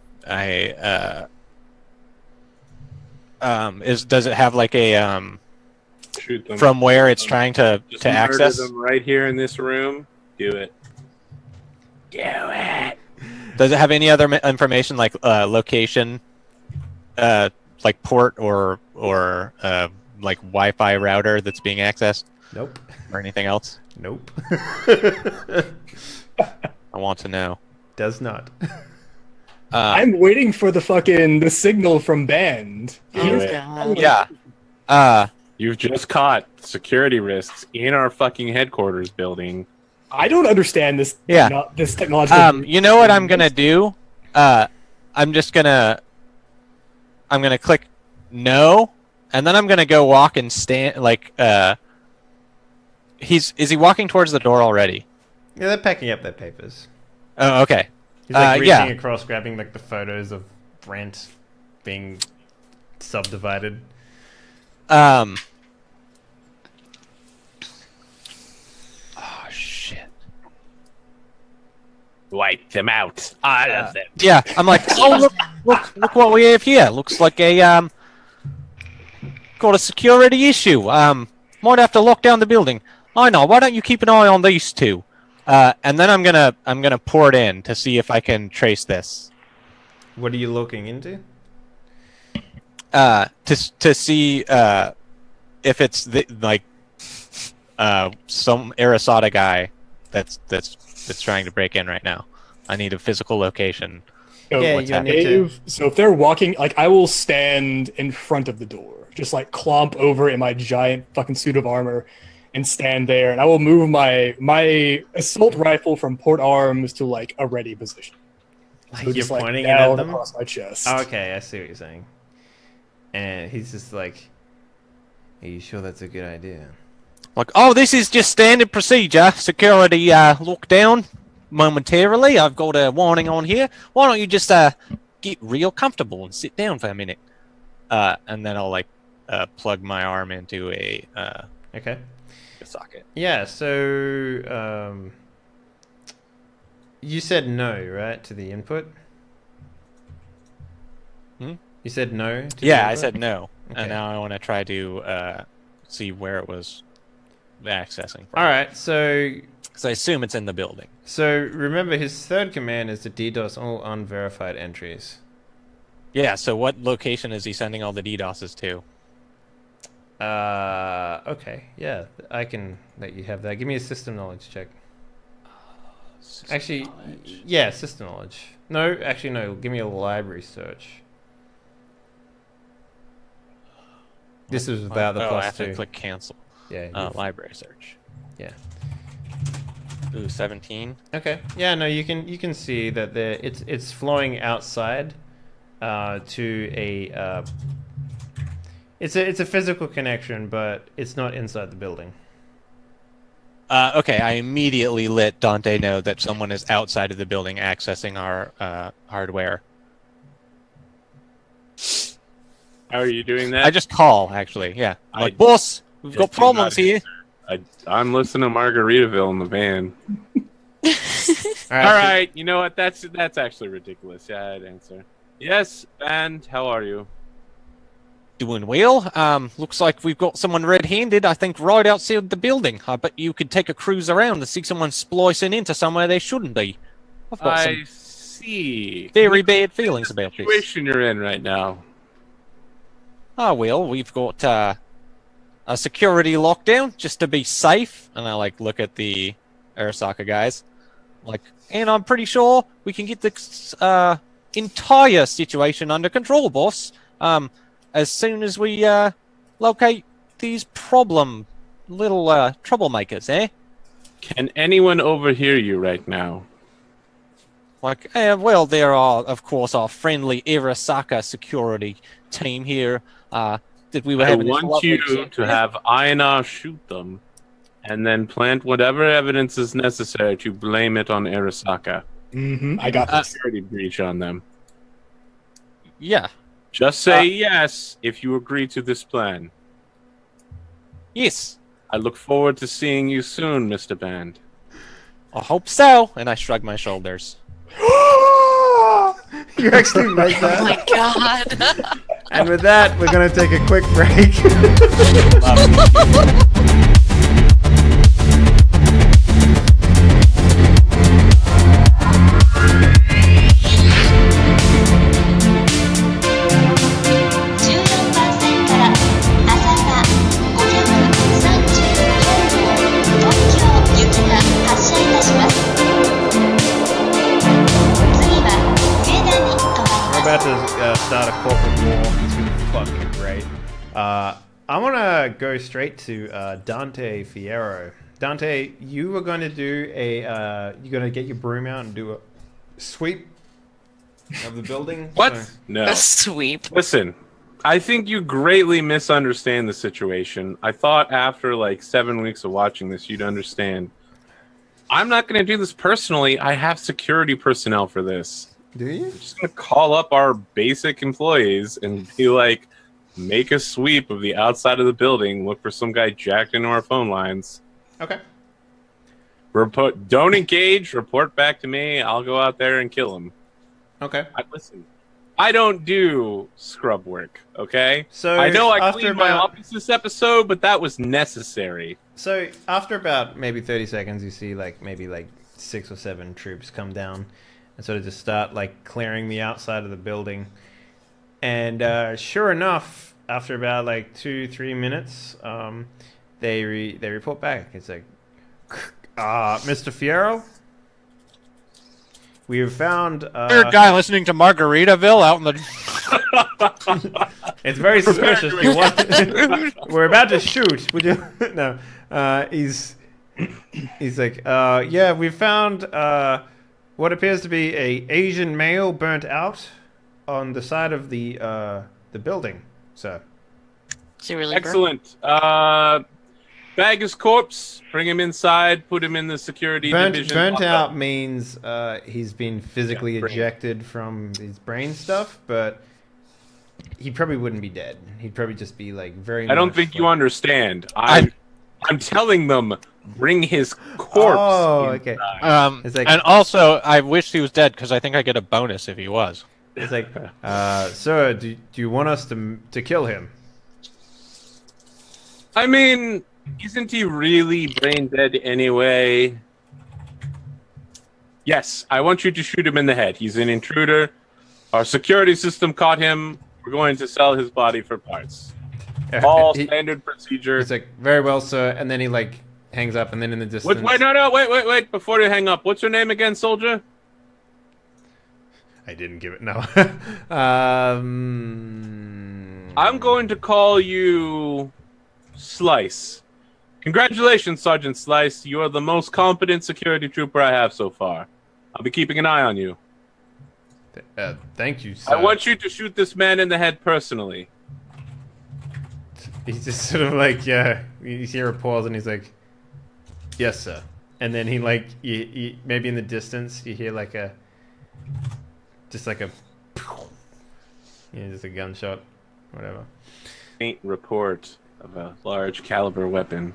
does it have like a Shoot them. from where it's trying to Just access? murder them right here in this room. Do it. Do it. Does it have any other information like location, like port or like Wi-Fi router that's being accessed Nope. or anything else? Nope. I want to know. Does not. I'm waiting for the signal from Band. Do Oh, it. God. Yeah. You've just caught security risks in our fucking headquarters building. I don't understand this. Yeah. This technological. You know what I'm gonna do? I'm gonna click no, and then I'm gonna go walk and stand like is he walking towards the door already? Yeah, they're packing up their papers. Oh, okay. He's like reaching yeah. across, grabbing like the photos of Brent being subdivided. Oh shit. Wipe them out. All of them. Yeah, I'm like, oh look what we have here. Looks like a got a security issue. Might have to lock down the building. Einar, why don't you keep an eye on these two? And then I'm gonna port in to see if I can trace this. What are you looking into? To see if it's some Arasada guy that's trying to break in right now. I need a physical location. So, Yeah, what's you happening? need to. So if they're walking, like I will stand in front of the door, just like clomp over in my giant fucking suit of armor, and stand there, and I will move my assault rifle from port arms to like a ready position. Like So you're just, like, pointing it down at them? across my chest. Oh, okay, I see what you're saying. And he's just like, are you sure that's a good idea? Like, oh, this is just standard procedure. Security lockdown momentarily. I've got a warning on here. Why don't you just get real comfortable and sit down for a minute? And then I'll like plug my arm into a Okay. socket. Yeah, so you said no, right, to the input? Hmm? You said no to the Yeah, I input? said no, Okay. and now I want to try to see where it was accessing from. All right, so Because I assume it's in the building. remember his third command is to DDoS all unverified entries. Yeah. So what location is he sending all the DDoSes to? Okay, yeah, I can let you have that. Give me a system knowledge check. Actually, yeah, system knowledge. No, actually, no. Give me a library search. This is without the I plus have to 2. click cancel. Yeah. Library search. Yeah. Ooh, 17. Okay. Yeah. No, you can see that it's flowing outside, to a. It's a physical connection, but it's not inside the building. Okay, I immediately let Dante know that someone is outside of the building accessing our hardware. How are you doing that? I just call, actually. Yeah. I'm like, I boss, we've just got do problems not here. I'm listening to Margaritaville in the van. All All right, you know what? That's actually ridiculous. Yeah, I'd answer. Yes, and how are you? Doing well. Looks like we've got someone red-handed, I think, right outside the building. I bet you could take a cruise around to see someone splicing into somewhere they shouldn't be. I've got I some see. very bad feelings about this. Situation you're in right now. Oh, well, we've got a security lockdown just to be safe. And I look at the Arasaka guys. And I'm pretty sure we can get this entire situation under control, boss. As soon as we locate these little troublemakers, eh? Can anyone overhear you right now? Well, there are, of course, our friendly Arasaka security team here. That we were I having this want lovely you chat to with. have Einar shoot them, and then plant whatever evidence is necessary to blame it on Arasaka. I got this. Security breach on them. Yeah. Just say yes if you agree to this plan. Yes. I look forward to seeing you soon, Mr. Band. I hope so. And I shrug my shoulders. You actually made that. Oh my god. And with that, we're going to take a quick break. We're about to start a corporate war. It's gonna be fucking great. I want to go straight to Dante Fierro. Dante, you were going to do a. You're going to get your broom out and do a sweep of the building. What? So- No. A sweep. Listen, I think you greatly misunderstand the situation. I thought after like 7 weeks of watching this, you'd understand. I'm not going to do this personally. I have security personnel for this. Do you? I'm just going to call up our basic employees and be like, make a sweep of the outside of the building, look for some guy jacked into our phone lines. Okay. Don't engage, report back to me. I'll go out there and kill him. Okay. Listen, I don't do scrub work, okay? So I know I after cleaned my about- office this episode, but that was necessary. So after about maybe 30 seconds, you see maybe 6 or 7 troops come down and sort of just start clearing the outside of the building. And sure enough, after about 2-3 minutes, they report back. It's like, Mr. Fierro, we have found Weird guy listening to Margaritaville out in the. It's very suspicious. We're about to shoot. Would you? No. He's like, yeah, we found what appears to be a Asian male burnt out on the side of the building. So. Is he really Excellent. Bag his corpse, bring him inside, put him in the security division. Burnt out means he's been physically brain. ejected from his brain stuff, but he probably wouldn't be dead. He'd probably just be very. I don't much think you understand. I'm telling them, bring his corpse. Oh, okay. It's like- and also, I wish he was dead because I think I get a bonus if he was. It's like, sir, do you want us to kill him? I mean, isn't he really brain dead anyway? Yes, I want you to shoot him in the head. He's an intruder. Our security system caught him. We're going to sell his body for parts. All standard procedure. It's like, very well, sir. And then he hangs up, and then in the distance. Wait. Before you hang up, what's your name again, soldier? I didn't give it. No. I'm going to call you Slice. Congratulations, Sergeant Slice. You are the most competent security trooper I have so far. I'll be keeping an eye on you. Thank you, sir. I want you to shoot this man in the head personally. He's just sort of yeah. You hear a pause, and he's like, "Yes, sir." And then he you maybe in the distance you hear just a gunshot, whatever. Faint report of a large caliber weapon.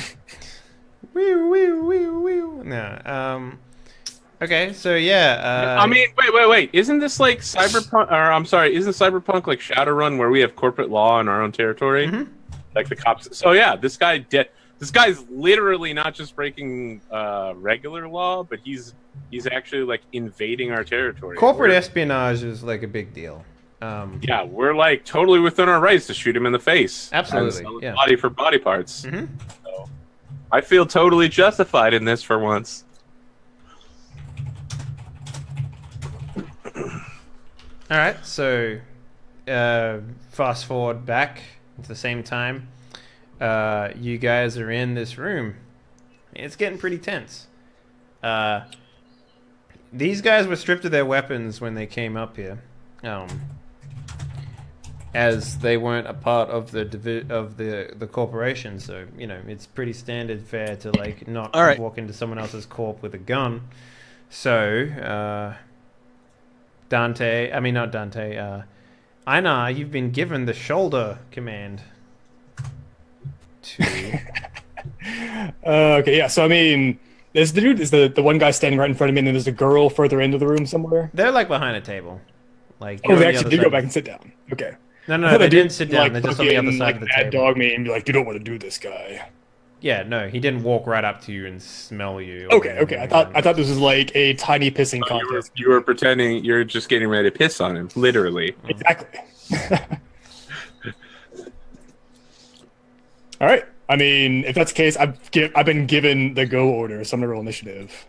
Wee. No. Okay, so yeah. I mean, wait. Isn't this like Cyberpunk? Or I'm sorry, isn't Cyberpunk like Shadowrun, where we have corporate law in our own territory? Mhm. Like the cops. So yeah, this guy's literally not just breaking regular law, but he's actually invading our territory. Corporate espionage is a big deal. Yeah, we're totally within our rights to shoot him in the face. Absolutely, And sell his yeah. body for body parts. Mhm. So, I feel totally justified in this for once. All right, so fast forward back at the same time. You guys are in this room. It's getting pretty tense. These guys were stripped of their weapons when they came up here, as they weren't a part of the corporation. So it's pretty standard fare to not All right. walk into someone else's corp with a gun. So, Dante, I mean not Dante, Einar, you've been given the shoulder command to... Okay, yeah, so I mean, there's the dude, is the one guy standing right in front of me, and then there's a girl further into the room somewhere. They're like behind a table. Like Oh, they actually did go back and sit down. Okay. No, they didn't sit down. They're just on the other side of the table. Dog me and be like, you don't want to do this, guy. Yeah, no, he didn't walk right up to you and smell you. Okay. I thought this was like a tiny pissing contest. You were pretending you're just getting ready to piss on him, literally. Exactly. All right. I mean, if that's the case, I've been given the go order, so I'm gonna roll initiative.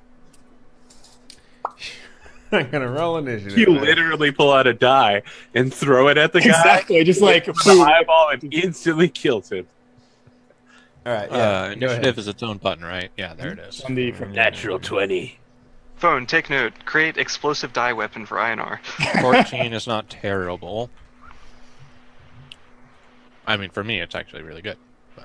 I'm gonna roll initiative. You literally pull out a die and throw it at the guy. Exactly, just like the eyeball and instantly kills him. All right. Yeah. Initiative is its own button, right? Yeah, there it is. on the Natural 20. Phone, take note. Create explosive die weapon for Einar. 14 is not terrible. I mean, for me, it's actually really good. But...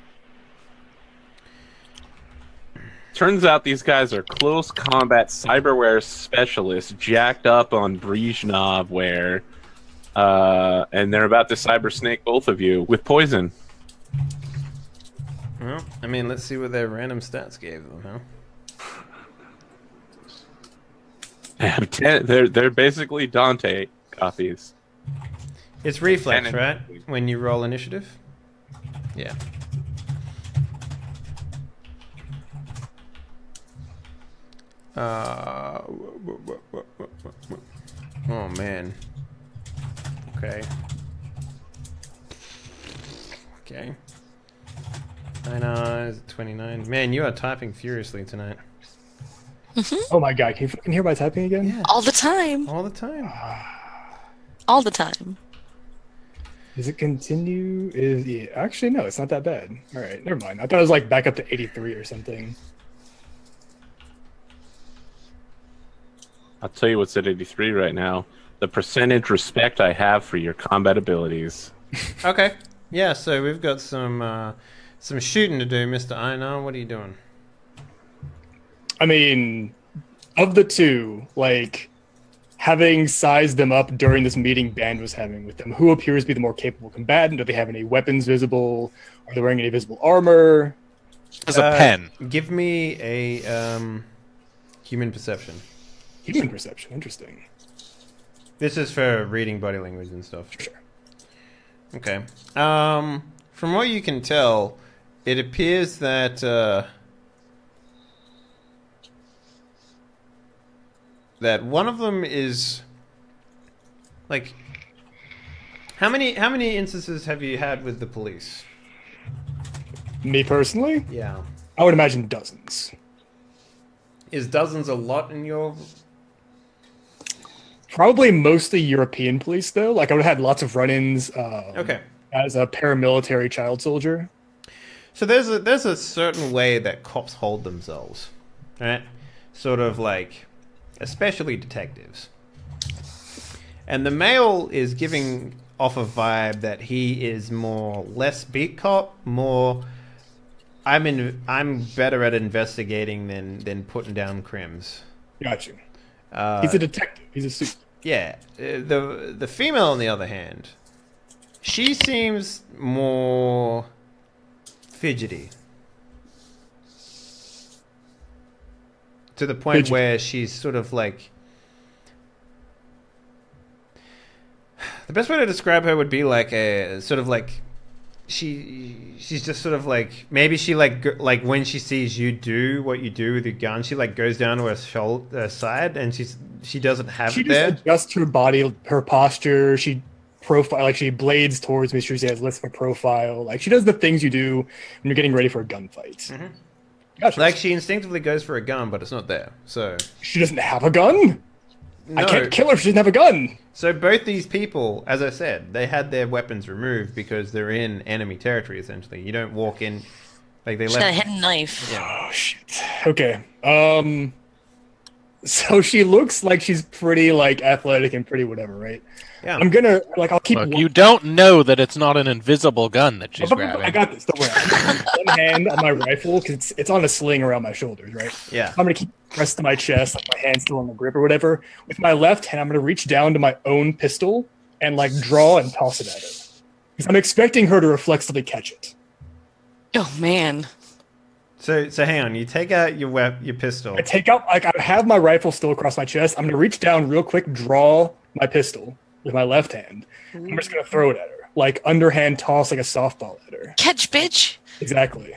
Turns out these guys are close combat cyberware specialists, jacked up on Brezhnev wear, and they're about to cyber snake both of you with poison. Well, I mean, let's see what their random stats gave them, huh? They have 10, they're basically Dante copies. It's reflex, 10 right? When you roll initiative? Yeah. Oh, man. Okay. Okay. 9 is 29. Man, you are typing furiously tonight. Oh my god, can you fucking hear my typing again? Yeah. All the time. All the time. All the time. Does it continue? Yeah, actually, no, it's not that bad. All right, never mind. I thought it was like back up to 83 or something. I'll tell you what's at 83 right now. The percentage respect I have for your combat abilities. Okay. Yeah, so we've got some shooting to do, Mr. Einar. What are you doing? I mean, of the two, like, having sized them up during this meeting Band was having with them, who appears to be the more capable combatant? Do they have any weapons visible? Are they wearing any visible armor? There's a pen. Give me a human perception. Human perception, interesting. This is for reading body language and stuff. Sure. Okay. From what you can tell, it appears that that one of them is like how many instances have you had with the police? Me personally, Yeah. I would imagine dozens. Is dozens a lot in your... Probably mostly European police, though. Like, I would have had lots of run-ins Okay. as a paramilitary child soldier. So there's a certain way that cops hold themselves, right? Sort of like, especially detectives. And the male is giving off a vibe that he is less beat cop, more I'm better at investigating than putting down crims. Got you. He's a detective. He's a suit. Yeah. The female, on the other hand, she seems more fidgety. To the point where she's sort of like... The best way to describe her would be like a sort of like... She's just sort of like... Maybe she like when she sees you do what you do with your gun, she like goes down to her side and she doesn't have it there. She just adjusts her body, her posture. She blades towards me. She has less of a profile. Like, she does the things you do when you're getting ready for a gunfight. Mm-hmm. Gotcha. Like, she instinctively goes for a gun, but it's not there. So she doesn't have a gun? No. I can't kill her if she doesn't have a gun. So both these people, as I said, they had their weapons removed because they're in enemy territory, essentially. You don't walk in... Like, they She's got a hidden knife. Yeah. Oh, shit. Okay. So she looks like she's pretty like athletic and pretty whatever, right? Yeah. I'm gonna like I'll keep. Look, you don't know that it's not an invisible gun that she's I grabbing. got this. Don't worry. I'm one hand on my rifle because it's on a sling around my shoulders, right? Yeah. I'm gonna keep pressed to my chest, like my hand still on the grip or whatever. With my left hand, I'm gonna reach down to my own pistol and like draw and toss it at her because I'm expecting her to reflexively catch it. Oh man. So hang on. You take out your pistol. I take out like I have my rifle still across my chest. I'm gonna reach down real quick, draw my pistol with my left hand. I'm just gonna throw it at her, like underhand toss, like a softball at her. Catch, bitch. Exactly.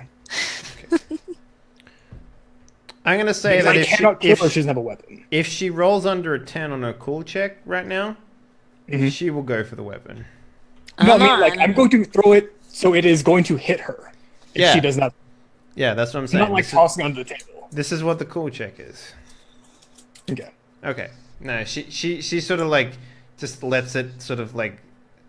I'm gonna say Because that I cannot kill her. She doesn't have a weapon. if she rolls under a 10 on her cool check right now, Mhm. she will go for the weapon. No, I mean, Come like on. I'm going to throw it so it is going to hit her. If Yeah. she does not. Yeah, that's what I'm I'm saying. not like tossing under the table. This is what the cool check is. Okay. Okay. No, she sort of like just lets it sort of like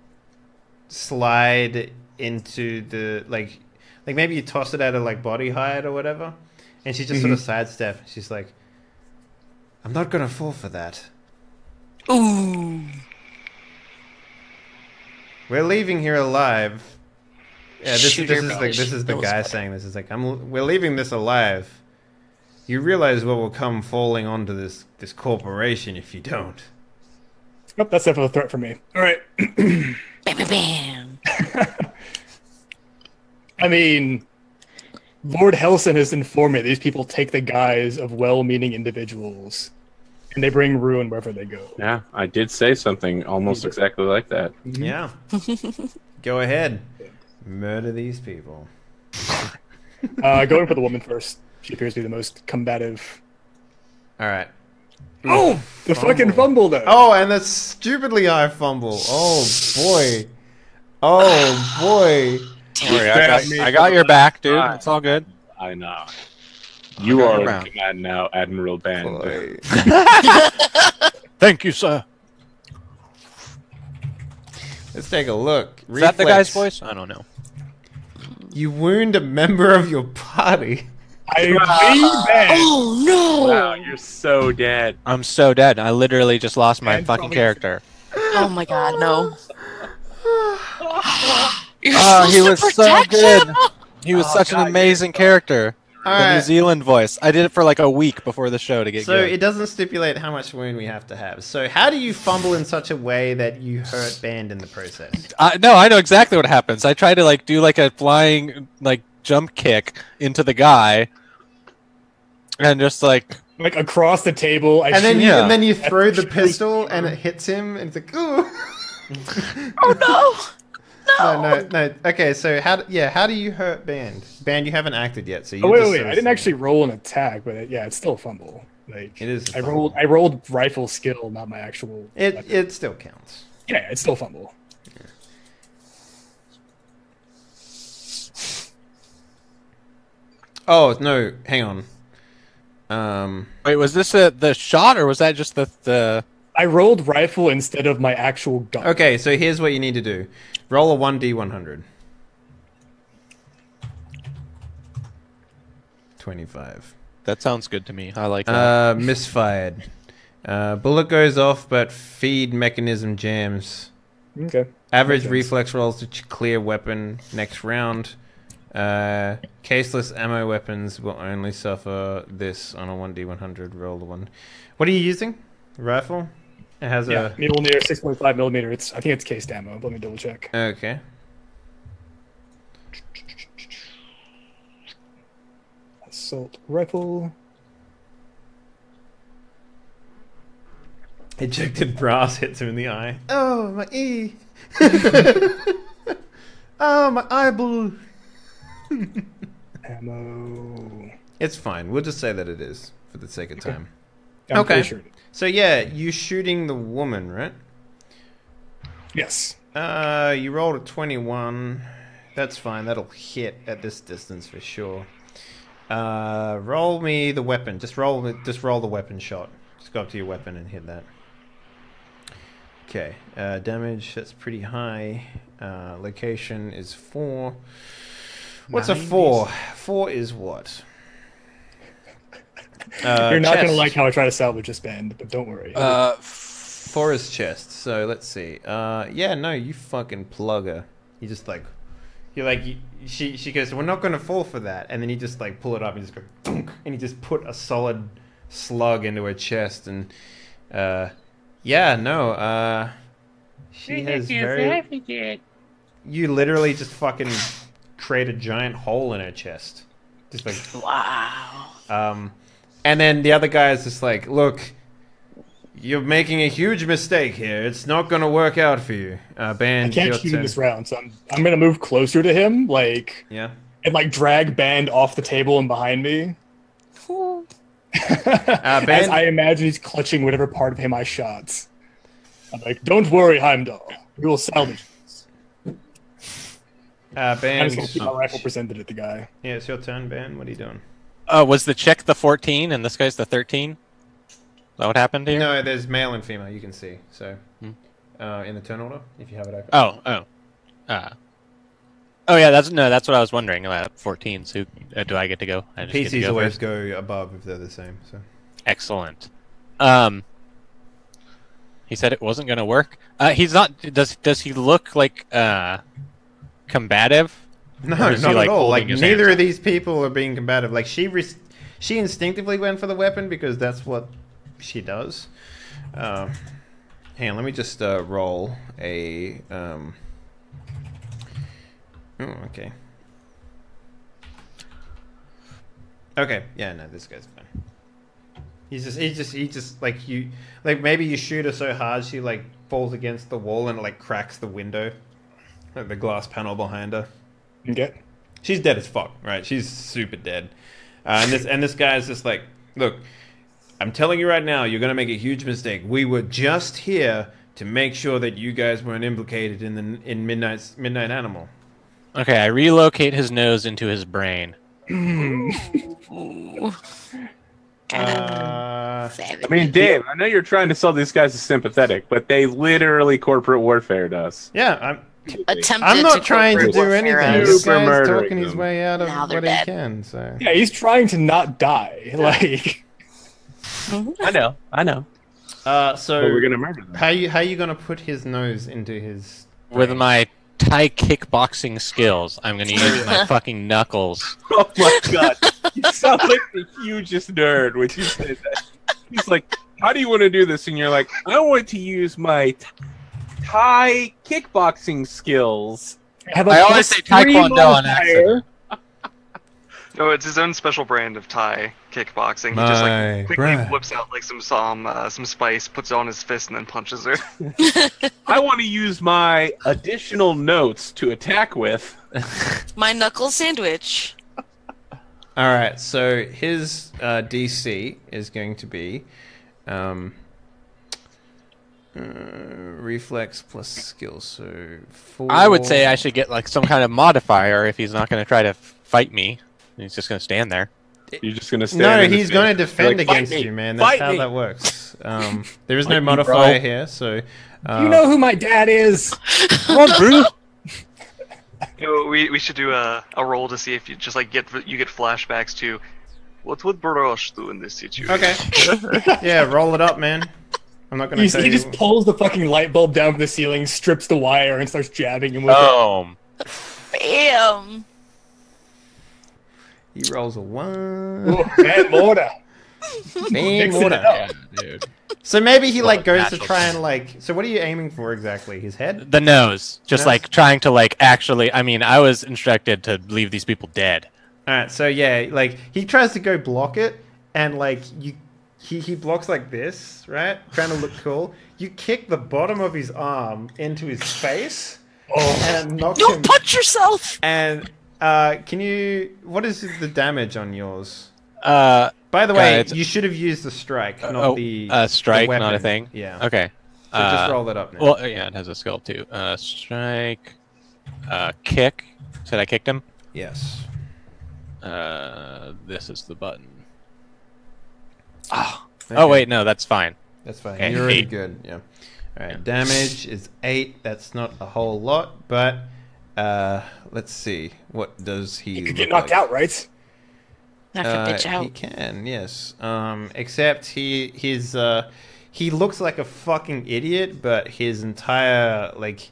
slide into the like maybe you toss it at her like body height or whatever, and she just sort of sidestep. She's like, "I'm not gonna fall for that. Ooh. We're leaving here alive." Yeah, this Shoot her, bro. is the Those guy butter. saying this. Is like, we're leaving this alive. You realize what will come falling onto this corporation if you don't. Nope, that's definitely a threat for me. All right. Bam, bam, bam. I mean, Lord Helson has informed me these people take the guise of well-meaning individuals, and they bring ruin wherever they go. Yeah, I did say something almost exactly like that. Yeah. Go ahead. Murder these people. Going for the woman first. She appears to be the most combative. All right. Oh, the fucking fumble though. Oh, and the stupidly high fumble. Oh boy. Oh boy. Sorry, I got your back, dude. It's all good. I know. You got are your in back. command now, Admiral Band. Boy. Thank you, sir. Let's take a look. Is that the guy's voice? I don't know. You wound a member of your party. I lean back. Oh no. Wow, you're so dead. I'm so dead. I literally just lost my And fucking probably- character. Oh my god, no. You're Oh, he supposed was to so protect good. him? He was Oh, such an God, amazing character. All The New right. Zealand voice. I did it for like a week before the show to get So good. it doesn't stipulate how much wound we have to have. So how do you fumble in such a way that you hurt Band in the process? No, I know exactly what happens. I try to like do like a flying like jump kick into the guy, and just like Like across the table. And then you Yeah. and then you throw the pistol and it hits him and it's like, ooh. Oh no. No. Okay, so how do you hurt Band? Band, you haven't acted yet, so you. Oh wait. I didn't actually roll an attack, but it's still a fumble. Like It is a I fumble. rolled rifle skill, not my actual. weapon. It still counts. Yeah, it's still a fumble. Oh no, hang on. wait, was this the shot or was that just the? I rolled rifle instead of my actual gun. Okay, so here's what you need to do: roll a 1d100. 25. That sounds good to me. I like that. Misfired. Bullet goes off, but feed mechanism jams. Okay. Average Makes sense. reflex rolls to clear weapon next round. Caseless ammo weapons will only suffer this on a 1d100 roll. One. What are you using? Rifle? It has Yeah, Mjolnir 6.5 millimeter. I think it's cased ammo. Let me double check. a. Okay. Assault rifle. Ejected brass hits him in the eye. Oh, my E. Oh, my eyeball. Ammo. It's fine. We'll just say that it is for the sake of time. I'm Okay. pretty sure. So yeah, you shooting the woman, right? Yes. You rolled a 21. That's fine. That'll hit at this distance for sure. Roll me the weapon. Just roll the weapon shot. Just go up to your weapon and hit that. Okay. Damage. That's pretty high. Location is 4. What's a 4? 4 is what? You're not going to chest. like how I try to salvage this band, but don't worry. For his chest. So let's see. Yeah, no, you fucking plugger. You just like, she goes, we're not gonna fall for that, and then you just like pull it up and just go, dunk, and you just put a solid slug into her chest, and yeah, no, she has very. You literally just fucking create a giant hole in her chest, just like Wow. and then the other guy is just like, look. You're making a huge mistake here. It's not going to work out for you. Band, I can't shoot him this round, so I'm going to move closer to him, like, yeah. and like drag Band off the table and behind me. As Band, I imagine he's clutching whatever part of him I shot. I'm like, don't worry, Heimdall. We will salvage this. I'm Band. just going to keep my rifle presented at the guy. Yeah, it's your turn, Band. What are you doing? Was the chick the 14 and this guy's the 13? Is that what happened here? No, there's male and female. You can see. So, in the turn order, if you have it open. Oh yeah, that's what I was wondering about 14. So do I get to go? I just get to PCs go always first? go above if they're the same. So. Excellent. He said it wasn't going to work. He's not. Does he look like combative? No, Or not is he, at like, all. holding Like his neither hands of these people are being combative. Like she instinctively went for the weapon because that's what she does. Hang on, let me just roll a. Oh, okay. Okay, yeah, no, this guy's fine. He just like you, like maybe you shoot her so hard she like falls against the wall and it like cracks the window, like the glass panel behind her. Okay. She's dead as fuck, right? She's super dead. And this guy's just like, look, I'm telling you right now, you're gonna make a huge mistake. We were just here to make sure that you guys weren't implicated in Midnight Animal. Okay, I relocate his nose into his brain. Ooh. Kind of savage. I mean, Dave, I know you're trying to sell these guys as sympathetic, but they literally corporate warfared us. Yeah, attempted I'm not to trying to corporate do warfare anything. us. This Super guy's murdering talking his them. way out of Now they're what he dead. can. So Yeah, he's trying to not die. Like, I know. so But we're gonna murder them. how you gonna put his nose into his With brain? my Thai kickboxing skills, I'm going to use my fucking knuckles. Oh my god, you sound like the hugest nerd when you say that. He's like, "How do you want to do this?" And you're like, "I want to use my Thai kickboxing skills." have a I always plus say 3 Taekwondo on modifier. No, it's his own special brand of Thai kickboxing. He My just like quickly brand. whips out like some spice, puts it on his fist, and then punches her. I want to use my additional notes to attack with. My knuckle sandwich. All right, so his DC is going to be reflex plus skill. So 4. I would say I should get like some kind of modifier if he's not going to try to fight me. He's just going to stand there. You're just gonna stand. No, in the he's space. going to defend You're like, "Fight against me! you, man. That's Fight how me!" that works. There is no Fight me, modifier bro. here, so You know who my dad is. Come on, bro. You know, we should do a roll to see if you just like get flashbacks to what would Barash do in this situation. okay. Yeah, roll it up, man. I'm not going to tell He you. just pulls the fucking light bulb down from the ceiling, strips the wire, and starts jabbing him with Bam. He rolls a 1. it. Bad mortar. Man, Mixing water. it up. Yeah, dude. So maybe he like Well, goes to natural. try and like. So what are you aiming for exactly? His head? The nose. Just Nose? like trying to like actually. I mean, I was instructed to leave these people dead. All right. So yeah, like he tries to go block it, and like he blocks like this, right? Trying to look cool. You kick the bottom of his arm into his face and knock Don't him. punch yourself. And can you? What is the damage on yours? By By the way, you should have used the strike, not the strike, the not a weapon. thing. Yeah. Okay. So just roll it up now. Well, yeah, it has a skill too. Strike. Kick. Said I kicked him. Yes. This is the button. Okay. Oh wait, no, that's fine. That's fine. Okay, You're already 8. good. Yeah. All right. Damage is 8. That's not a whole lot, but let's see. What does he? You could look get knocked like? out, right? Knock a bitch He out. can, yes. Except he looks like a fucking idiot, but his entire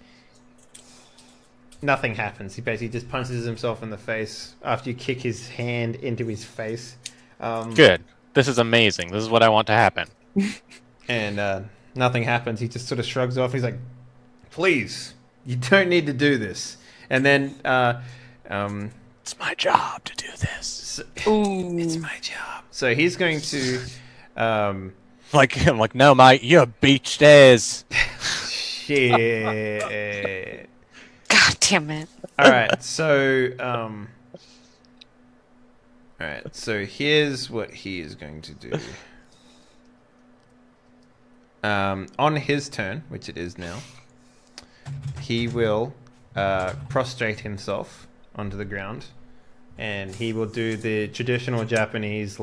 nothing happens. He basically just punches himself in the face after you kick his hand into his face. Good. This is amazing. This is what I want to happen. And nothing happens. He just sort of shrugs off. He's like, "Please, you don't need to do this." And then It's my job to do this. it's my job. So he's going to I'm like, no, mate, you're beached as. shit. God damn it. All right, so here's what he is going to do. On his turn, which it is now, he will prostrate himself onto the ground, and he will do the traditional Japanese,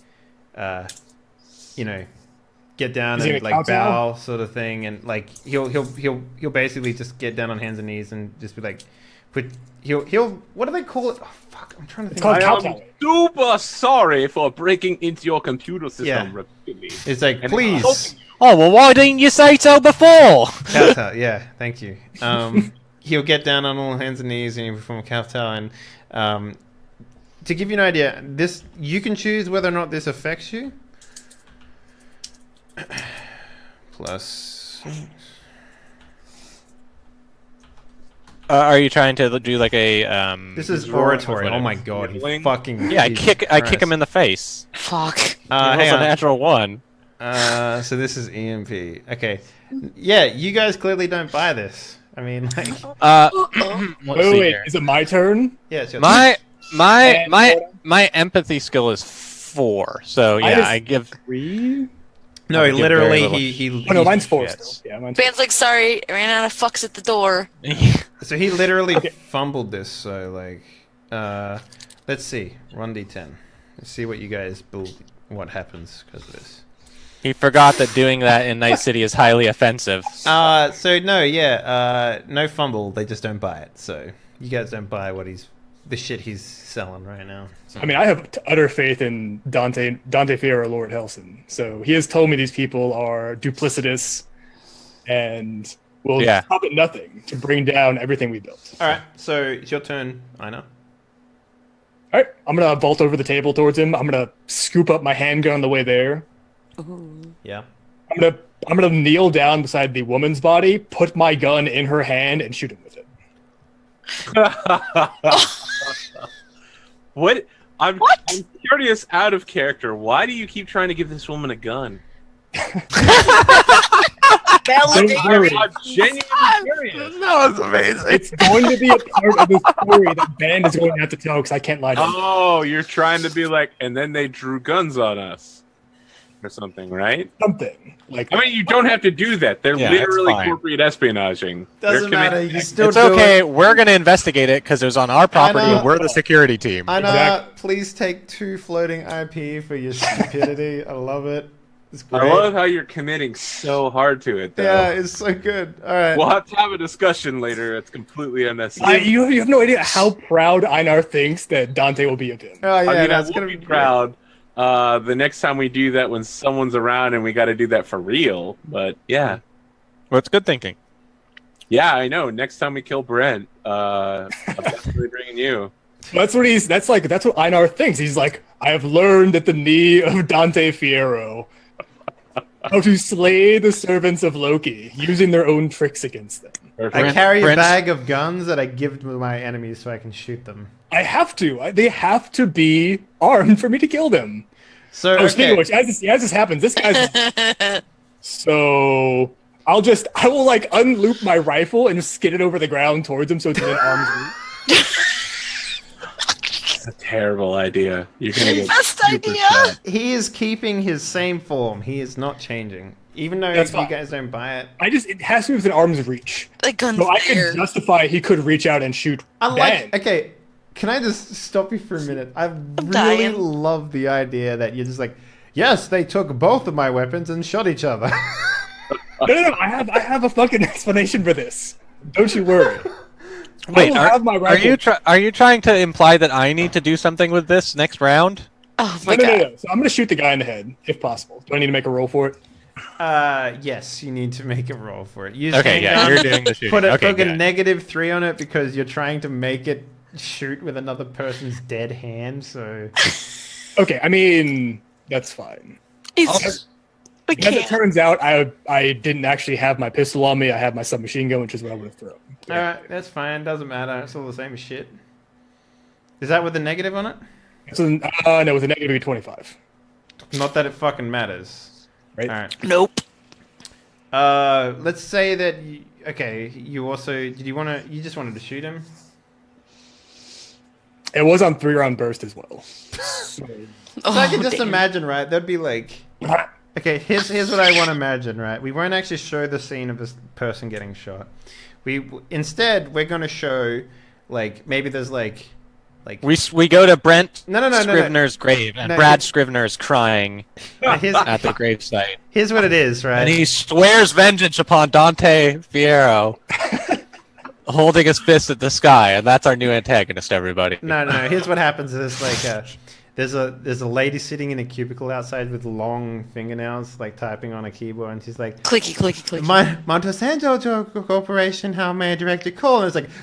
get down and bow sort of thing, and he'll basically just get down on hands and knees and just be like, he'll what do they call it? Oh fuck, I'm trying to think. called I am kowtowing. super sorry for breaking into your computer system Yeah. repeatedly. It's like, And please. Oh, well, why didn't you say so before? Kowtow, yeah, thank you. He'll get down on all hands and knees and he'll perform a kowtow. And to give you an idea, this you can choose whether or not this affects you. Plus, Are you trying to do like a this is rolling oratory. with Oh it. my god, he Whittling? fucking Yeah, I Jesus kick Christ. him in the face. Fuck. It Hang was a on. natural one. So this is EMP. Okay, yeah, you guys clearly don't buy this. I mean, let's Wait, is it my turn? yeah, it's your My empathy skill is 4, so yeah, I give. 3? no, I give very literally, little he. Oh no, mine's 4 shits. still. Yeah, mine's Band's like, sorry, I ran out of fucks at the door. So he literally Okay. fumbled this. So let's see. Run D10. Let's see what you guys build. What happens because of this? He forgot that doing that in Night City is highly offensive. So no, yeah, no fumble. They just don't buy it. So you guys don't buy the shit he's selling right now. So. I mean, I have utter faith in Dante Fierro, Lord Helson. So he has told me these people are duplicitous and will Yeah. stop at nothing to bring down everything we built. All right, so it's your turn, Einar. All right, I'm gonna vault over the table towards him. I'm gonna scoop up my handgun on the way there. Yeah. I'm gonna kneel down beside the woman's body, put my gun in her hand, and shoot him with it. What? I'm curious, out of character. Why do you keep trying to give this woman a gun? Don't worry, I'm genuinely curious. That was amazing. it's going to be a part of the story that Ben is going to have to tell because I can't lie to him. Oh, you're trying to be like, and then they drew guns on us, or something, right? Something like I mean, you don't have to do that. They're Yeah, it's literally fine. corporate espionaging. Doesn't They're matter. committing- You still It's do okay. it. We're gonna investigate it because it was on our property know. and we're the security team. Einar, Exactly. please take 2 floating IP for your stupidity. I love it. It's I great. love how you're committing so hard to it, though. Yeah, it's so good. All right. We'll have to have a discussion later. It's completely unnecessary. you have no idea how proud Einar thinks that Dante will be of him. Oh yeah, I mean, that's I gonna will be great. proud the next time we do that when someone's around and we got to do that for real. But yeah, Well, it's good thinking. yeah, I know. Next time we kill Brent, I'm definitely bringing you. That's what Einar thinks. He's like, I have learned at the knee of Dante Fierro how to slay the servants of Loki using their own tricks against them. I carry a Brent's- bag of guns that I give to my enemies so I can shoot them. I have to. They have to be armed for me to kill them. So Oh, speaking okay. of which, as this happens, this guy's so I will like unloop my rifle and just skid it over the ground towards him so it's within arm's reach. That's a terrible idea. You're gonna get Best super idea! shot. He is keeping his same form. He is not changing. Even though That's you fine. guys don't buy it. It has to be within arm's reach. The gun's So I there. could justify he could reach out and shoot Unlike, Ben. okay, can I just stop you for a minute? I really dying. love the idea that you're just like, yes, they took both of my weapons and shot each other. No. I have a fucking explanation for this. Don't you worry. Wait, will have my are you rifle. are you trying to imply that I need to do something with this next round? Oh my god. No. So I'm gonna shoot the guy in the head, if possible. Do I need to make a roll for it? Yes, you need to make a roll for it. Use Okay, yeah, handgun, you're doing the shooting. Put a Okay, fucking good. -3 on it because you're trying to make it shoot with another person's dead hand. So Okay, I mean that's fine. It's, we As it can't. turns out, I didn't actually have my pistol on me. I had my submachine gun, which is what I would have thrown. all right, that's fine. Doesn't matter. It's all the same as shit. Is that with the negative on it? So no, with a negative 25. Not that it fucking matters. Right. All right. Nope. Let's say that. Okay, you also did. You just wanted to shoot him. It was on 3-round burst as well. So, Oh, So I can just damn. imagine, right? There'd be like. Okay, here's what I want to imagine, right? We won't actually show the scene of this person getting shot. Instead we're going to show like maybe there's like We go to Brent No. Scrivener's grave, and No, Brad Scrivener's crying here's, at the gravesite. here's what it is, right? And he swears vengeance upon Dante Fierro, holding his fist at the sky, and that's our new antagonist, everybody. No. Here's what happens: is like there's a lady sitting in a cubicle outside with long fingernails, like typing on a keyboard, and she's like, Clicky, clicky, clicky. Montesanto Corporation, how may I direct your call? And it's like,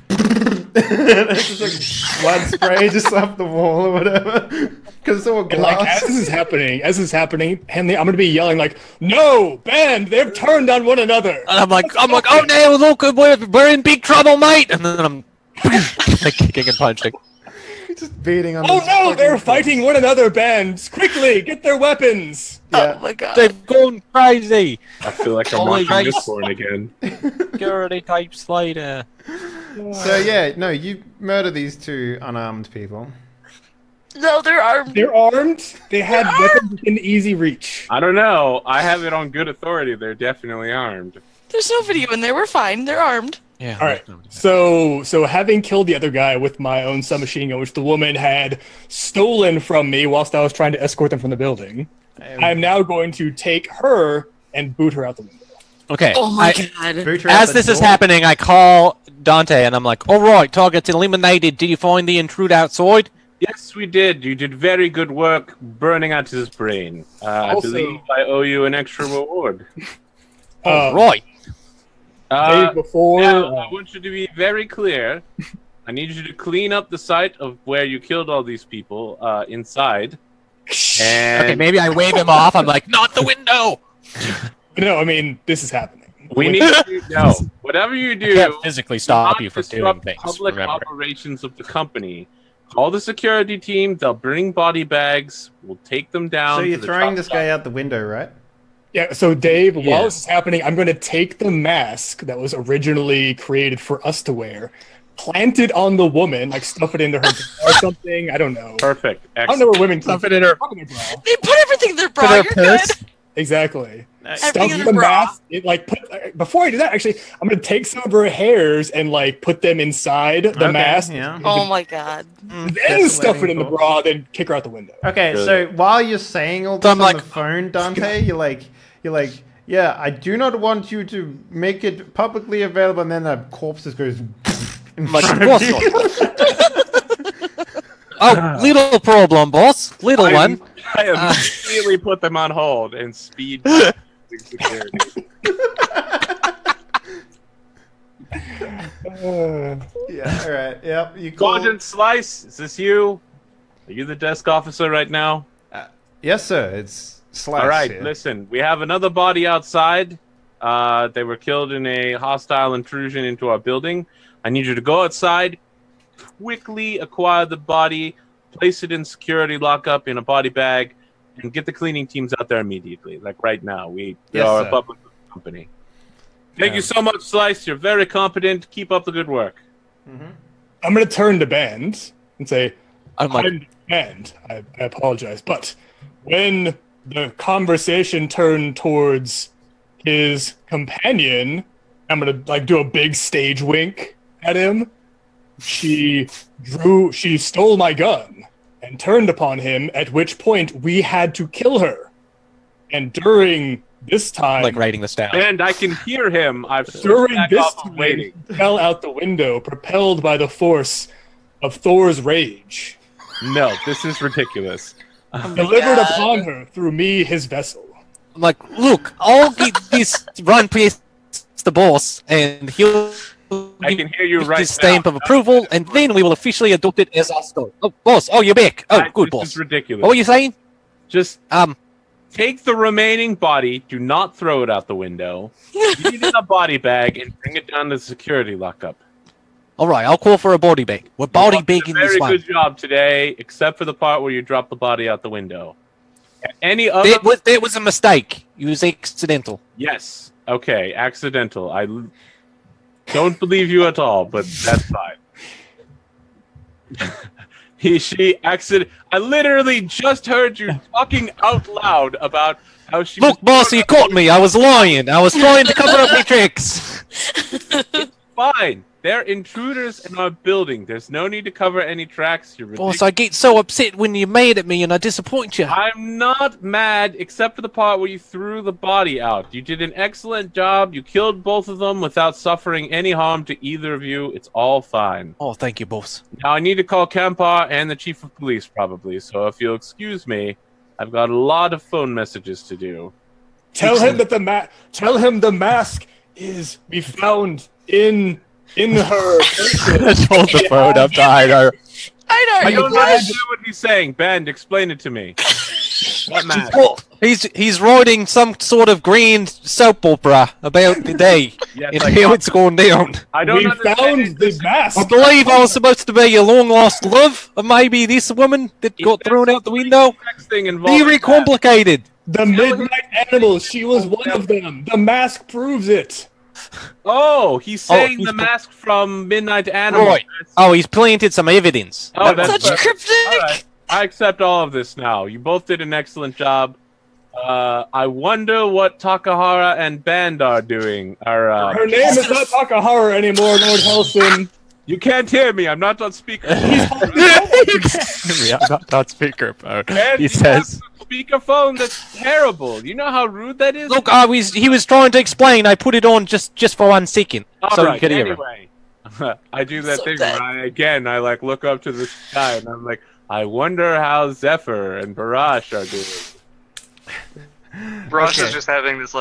and it's just like blood spray just off the wall or whatever, because it's all and like glass. as this is happening, Henley, I'm gonna be yelling like, "No, band! They've turned on one another!" And I'm like, oh no, look, we're in big trouble, mate! And then I'm like kicking and punching. Just beating on. Oh this no, fucking they're corpse. fighting one another, bands! Quickly, get their weapons! Yeah. Oh my god. They've gone crazy. I feel like I'm Holy watching Christ. Mistborn again. Security type Slater. So yeah, no, you murder these two unarmed people. No, they're armed. They're armed. They had weapons within easy reach. I don't know. I have it on good authority. They're definitely armed. There's no video in there. We're fine. They're armed. Yeah. All right. So having killed the other guy with my own submachine gun, which the woman had stolen from me whilst I was trying to escort them from the building, I'm now going to take her and boot her out the window. Okay. Oh my god. Boot her out As the this is door. happening, I call Dante and I'm like, all right, target's eliminated. Did you find the intruder outside? Yes, we did. You did very good work burning out his brain. I Also- believe I owe you an extra reward. Right. Day before, Now, I want you to be very clear. I need you to clean up the site of where you killed all these people inside. And Okay, maybe I wave him off. I'm like, not the window. no, I mean this is happening. we need to know whatever you I do. can't physically stop not you from doing disrupt things. public Remember. operations of the company. Call the security team. They'll bring body bags. We'll take them down. So to you're the throwing top this side. guy out the window, right? Yeah, so Dave, Yeah. while this is happening, I'm going to take the mask that was originally created for us to wear, plant it on the woman, like stuff it into her bra or something. I don't know. Perfect. I don't know where women Stuff keep it in her, stuff in their bra. They put everything in their bra. their You're purse. good. Exactly. Everything Stuff in the her bra. mask. It, like put before I do that, actually, I'm going to take some of her hairs and like put them inside the Okay, mask. yeah. Oh my god. Then That's stuff it in the letting bra, then kick her out the window. Okay, Good. so while you're saying all this So on I'm like- the phone, Dante, you're like, yeah, I do not want you to make it publicly available, and then a corpse just goes in Like, front of of course you. not. Oh, little problem, boss. Little one. I immediately put them on hold and speed past the security. Yeah, all right. Yep, you call. Sergeant Slice, is this you? Are you the desk officer right now? Yes, sir. It's Slice. All right, here. listen. We have another body outside. They were killed in a hostile intrusion into our building. I need you to go outside, quickly acquire the body, place it in security lockup in a body bag, and get the cleaning teams out there immediately. Like right now, we Yes, are sir. a public company. Thank Yeah. you so much, Slice. You're very competent. Keep up the good work. I'm going to turn to Band and say, I'm like, And I apologize, but when the conversation turned towards his companion, I'm gonna like do a big stage wink at him. She stole my gun and turned upon him, at which point we had to kill her. And during this time, I'm like writing this down. And I can hear him. I've during back this off of time, waiting. he fell out the window, propelled by the force of Thor's rage. No, this is ridiculous. delivered God. upon her through me, his vessel. I'm like, look, I'll get this run past the boss, and he'll I can hear you give right his stamp now. of approval, and then we will officially adopt it as our store. Oh, boss! Oh, you're back. Oh, good, This boss. is ridiculous. What were you saying? Just take the remaining body. Do not throw it out the window. Leave it in a body bag and bring it down to the security lockup. All right, I'll call for a body bag. We're body bagging this Very one. good job today, except for the part where you dropped the body out the window. Any other? That was a mistake. It was accidental. Yes. Okay. Accidental. Don't believe you at all, but that's fine. I literally just heard you talking out loud about how she. Look, boss, you caught me. I was lying. I was trying to cover up my tricks. Fine. They're intruders in our building. There's no need to cover any tracks. You're ridiculous. Boss, I get so upset when you're mad at me and I disappoint you. I'm not mad, except for the part where you threw the body out. You did an excellent job. You killed both of them without suffering any harm to either of you. It's all fine. Oh, thank you, boss. Now I need to call Kampar and the chief of police, probably. So if you'll excuse me, I've got a lot of phone messages to do. Tell him that the mask is be found in her. Hold the phone up to Einar. Einar, I you don't what? understand what he's saying. Ben, explain it to me. What mask? Well, he's writing some sort of grand soap opera about the day Yes, and I how got it's going down. I don't We understand found it. the mask. I believe I was supposed to be a long lost love of maybe this woman that got thrown out the window. Next thing involving Very that. complicated. The midnight animal. She was one of them. The mask proves it. Oh, he's saying he's the mask from Midnight Animal. Right. Oh, he's planted some evidence. Oh, that's Such perfect. cryptic. All right. I accept all of this now. You both did an excellent job. I wonder what Takahara and Band are doing. Her name is not Takahara anymore, Lord Helson. You can't hear me. I'm not on speaker. Yeah, not speakerphone. And He you says. have a speakerphone that's terrible. You know how rude that is? Look, he was trying to explain. I put it on just for 1 second, All so right, you could hear him. anyway. I do that So thing bad. where I look up to the sky and I'm like, I wonder how Zephyr and Barash are doing. Barash Okay. is just having this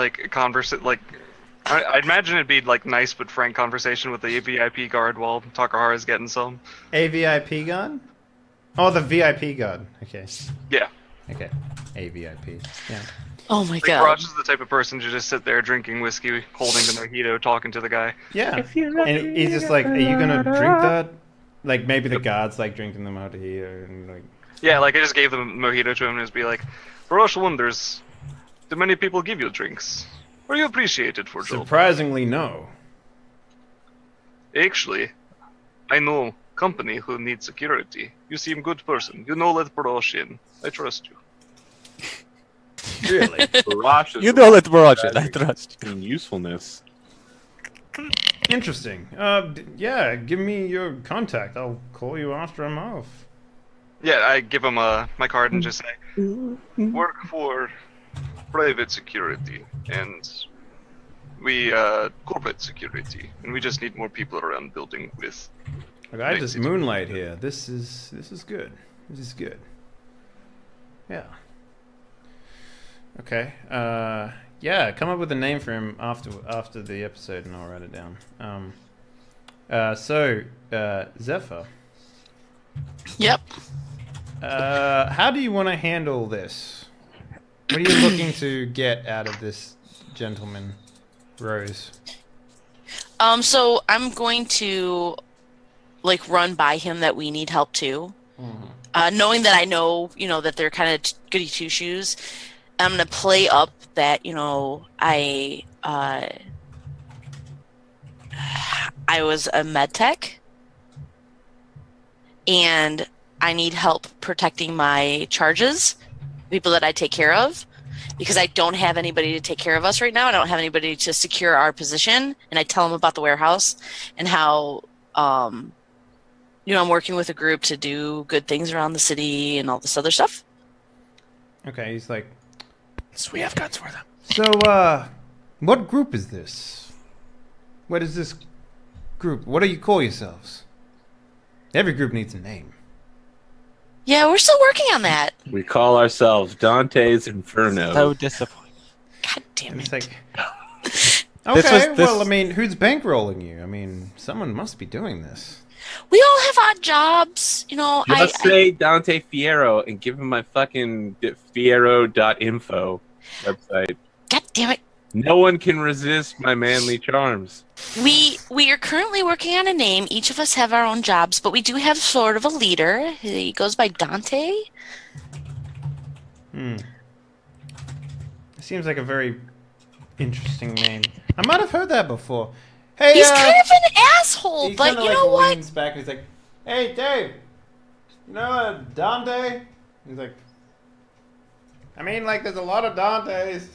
I'd imagine it'd be like nice but frank conversation with the VIP guard while Takahara's getting some. A VIP gun? Oh, the VIP gun. Okay. Yeah. Okay. A VIP. Yeah. Oh my Like, god. Barash is the type of person to just sit there drinking whiskey, holding the mojito, talking to the guy. Yeah. And he's just like, are you gonna drink that? Like maybe the guards like drinking them out here and like. Yeah, like I just gave the mojito to him and just be like, Barash wonders, do many people give you drinks? Are you appreciated for job? Surprisingly, no. Actually, I know company who needs security. You seem good person. You know let Barash in. I trust you. Really? Barash is You know let Barash in. I trust you. in usefulness. Interesting. Yeah. Give me your contact. I'll call you after I'm off. Yeah, I give him my card and just say, work for private security and we corporate security, and we just need more people around building with. Look, I just Nightcity. moonlight here. This is good. This is good. Yeah. Okay. Yeah. Come up with a name for him after the episode, and I'll write it down. Zephyr. Yep. How do you want to handle this? What are you looking to get out of this gentleman, Rose? So I'm going to like run by him that we need help too. Knowing that I know, that they're kind of goody two shoes, I'm gonna play up that, I was a med tech and I need help protecting my charges, people that I take care of, because I don't have anybody to take care of us right now. I don't have anybody to secure our position, and I tell them about the warehouse and how I'm working with a group to do good things around the city and all this other stuff. Okay, he's like, So we have guns for them. so, what group is this? What is this group? What do you call yourselves? Every group needs a name. Yeah, we're still working on that. We call ourselves Dante's Inferno. So disappointing. God damn It's it. like, okay, was- well, I mean, who's bankrolling you? I mean, someone must be doing this. We all have odd jobs, you know. Just say Dante Fierro and give him my fucking Fierro.info website. God damn it. No one can resist my manly charms. We are currently working on a name. Each of us have our own jobs, but we do have sort of a leader. He goes by Dante. It seems like a very interesting name. I might have heard that before. Hey, He's kind of an asshole, he but kinda, you like, know what? leans back and he's like, "Hey, Dave, you know Dante?" He's like, "I mean, like, there's a lot of Dantes."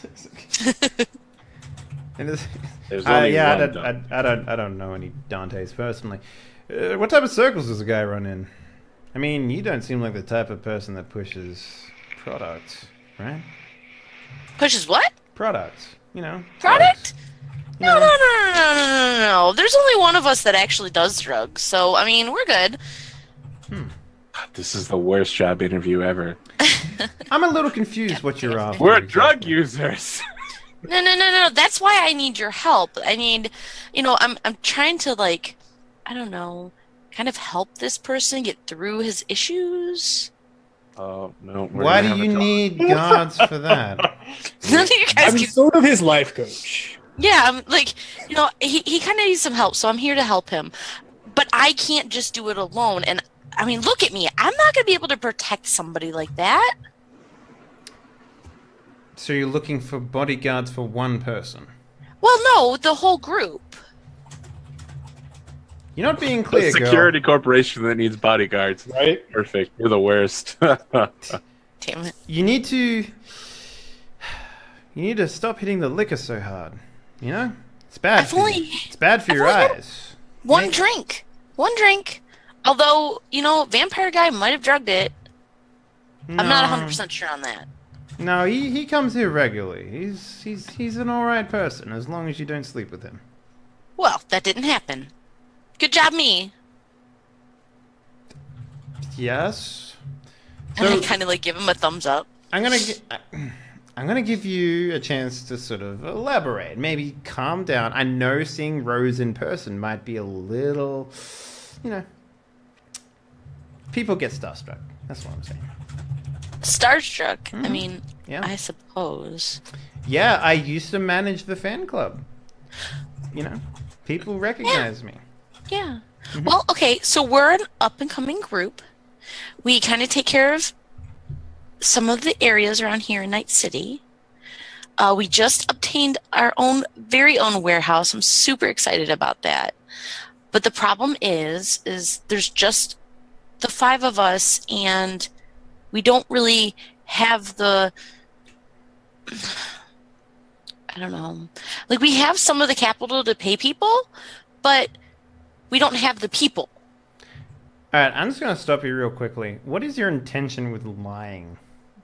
And There's only yeah, one Dante. I don't know any Dantes personally. What type of circles does a guy run in? I mean, you don't seem like the type of person that pushes products, right? Pushes what? Products, you know. Product? You No, know? no, no, no, no, no, no, no. There's only one of us that actually does drugs, so I mean, we're good. This is the worst job interview ever. I'm a little confused what you're after. We're drug exactly. users. No. That's why I need your help. I need, you know, I'm trying to, like, I don't know, kind of help this person get through his issues. Oh no! we're Why gonna do have you a talk. need guards for that? None of you guys I'm can. sort of his life coach. Yeah, I'm like, you know, he kind of needs some help, so I'm here to help him. But I can't just do it alone. And I mean, look at me. I'm not going to be able to protect somebody like that. So you're looking for bodyguards for one person? Well, no, the whole group. You're not being A clear, girl. security corporation that needs bodyguards. Right? Perfect. You're the worst. Damn it. You need to stop hitting the liquor so hard. You know? It's bad I've for you. only- It's bad for I've your only had eyes. One Maybe- drink. One drink. Although, you know, vampire guy might have drugged it. I'm not 100% sure on that. No, he comes here regularly. He's an alright person as long as you don't sleep with him. Well, that didn't happen. Good job, me. Yes. And I So kind of like give him a thumbs up. I'm gonna give you a chance to sort of elaborate. Maybe calm down. I know seeing Rose in person might be a little, you know. People get starstruck. That's what I'm saying. Starstruck. I mean, Yeah. I suppose. Yeah, I used to manage the fan club. You know, people recognize me. Yeah. Well, okay, so we're an up-and-coming group. We kind of take care of some of the areas around here in Night City. We just obtained our very own warehouse. I'm super excited about that. But the problem is there's just the 5 of us, and we don't really have the... I don't know. Like, we have some of the capital to pay people, but we don't have the people. Alright, I'm just gonna stop you real quickly. What is your intention with lying?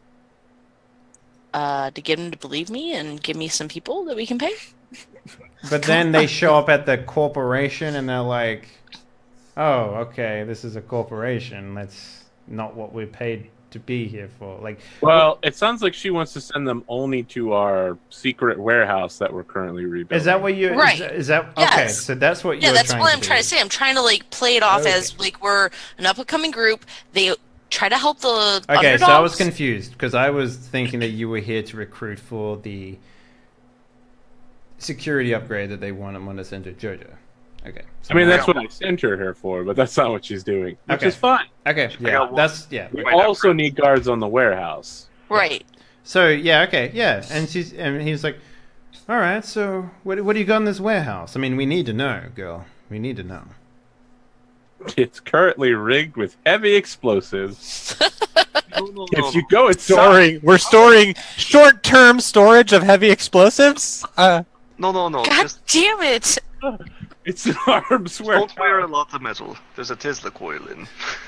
To get them to believe me and give me some people that we can pay. But then they show up at the corporation and they're like, oh, okay, this is a corporation. That's not what we're paid to be here for. Like, Well, it sounds like she wants to send them only to our secret warehouse that we're currently rebuilding. is that what you... Right. Is that... Okay, Yes. so that's what Yeah, you're that's trying what to I'm do. trying to say. I'm trying to like play it off as like we're an up and coming group. They try to help the Okay, so I was underdogs. confused because I was thinking that you were here to recruit for the security upgrade that they want to send to Jojo. Okay. So I mean, now- that's what I sent her here for, but that's not what she's doing, which Okay. is fine. Okay, I yeah, got one. that's... Yeah. We Might have also need guards on the warehouse. Right. So, yeah, okay, yeah. And he's like, all right, so what do you got in this warehouse? I mean, we need to know, girl. We need to know. It's currently rigged with heavy explosives. No. If you go inside, We're storing short-term storage of heavy explosives. No. God Just damn it! it's an arms don't wear a warehouse. lot of metal. There's a Tesla coil in.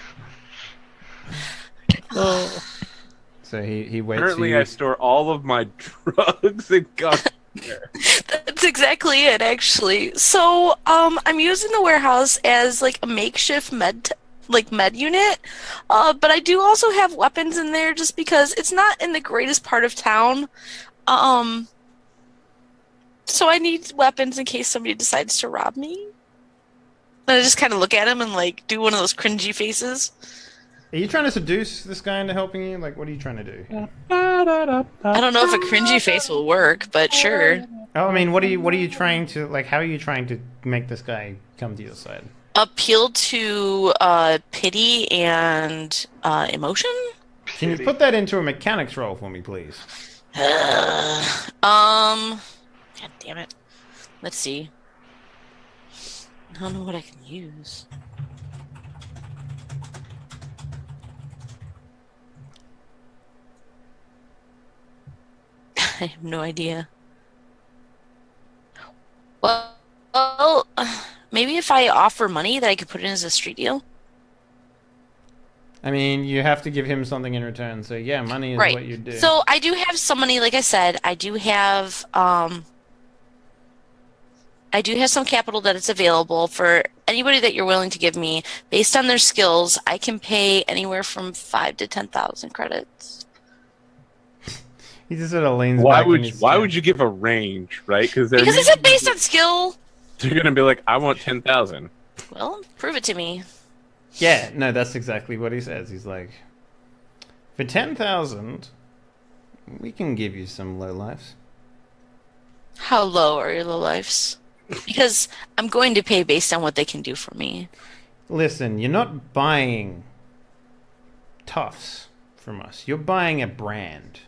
So he waits for Currently, you. I store all of my drugs and guns there. That's exactly it, actually. So, I'm using the warehouse as like a makeshift like med unit. But I do also have weapons in there just because it's not in the greatest part of town. So I need weapons in case somebody decides to rob me. And I just kind of look at him and like do one of those cringy faces. Are you trying to seduce this guy into helping you? Like, what are you trying to do? I don't know if a cringy face will work, but sure. Oh, I mean, what are you trying to, like, how are you trying to make this guy come to your side? Appeal to pity and emotion? Can you put that into a mechanics roll for me, please? God damn it. Let's see. I don't know what I can use. I have no idea. Well, maybe if I offer money that I could put in as a street deal. I mean, you have to give him something in return, so yeah, money is Right. what you do. So I do have some money, like I said. I do have some capital that is available for anybody that you're willing to give me based on their skills. I can pay anywhere from 5,000 to 10,000 credits. He just sort of leans Why back in would his why chair. would you give a range, right? Because I said based on skill. They're gonna be like, I want 10,000. Well, prove it to me. Yeah, no, that's exactly what he says. He's like, for 10,000, we can give you some lowlifes. How low are your lowlifes? Because I'm going to pay based on what they can do for me. Listen, you're not buying toughs from us. You're buying a brand.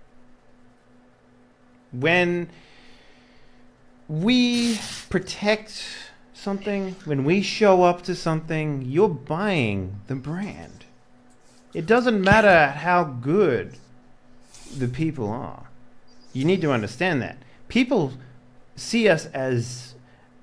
When we protect something, when we show up to something, you're buying the brand. It doesn't matter how good the people are. You need to understand that. People see us as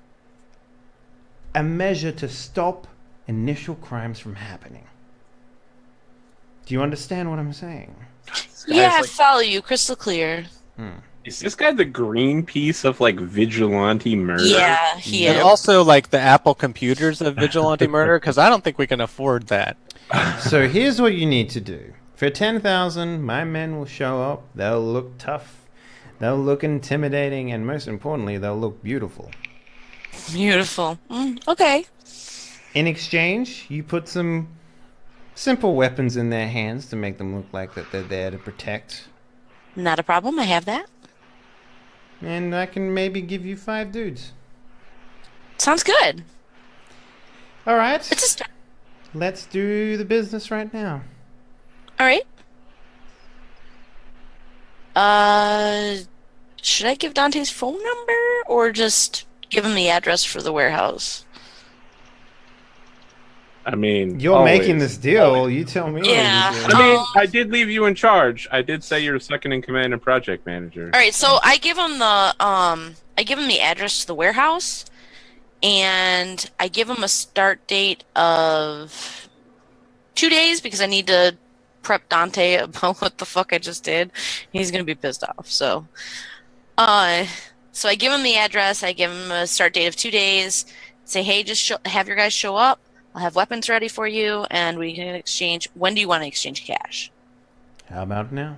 a measure to stop initial crimes from happening. Do you understand what I'm saying? Yeah, I like- follow you, crystal clear. Is this guy the Greenpeace of like vigilante murder? Yeah, he And is. also, like, the Apple computers of vigilante murder, because I don't think we can afford that. So here's what you need to do. For 10,000, my men will show up. They'll look tough. They'll look intimidating. And most importantly, they'll look beautiful. Beautiful. Okay. In exchange, you put some simple weapons in their hands to make them look like that they're there to protect. Not a problem. I have that. And I can maybe give you 5 dudes. Sounds good. All right. It's a start. Let's do the business right now. All right. Should I give Dante's phone number or just give him the address for the warehouse? I mean, You're always. making this deal. You tell me. Yeah. What to do. I mean, I did leave you in charge. I did say you're second in command and project manager. All right, so I give him the address to the warehouse, and I give him a start date of 2 days because I need to prep Dante about what the fuck I just did. He's gonna be pissed off. So I give him the address. I give him a start date of 2 days. Say, hey, just have your guys show up. I'll have weapons ready for you, and we can exchange. When do you want to exchange cash? How about now?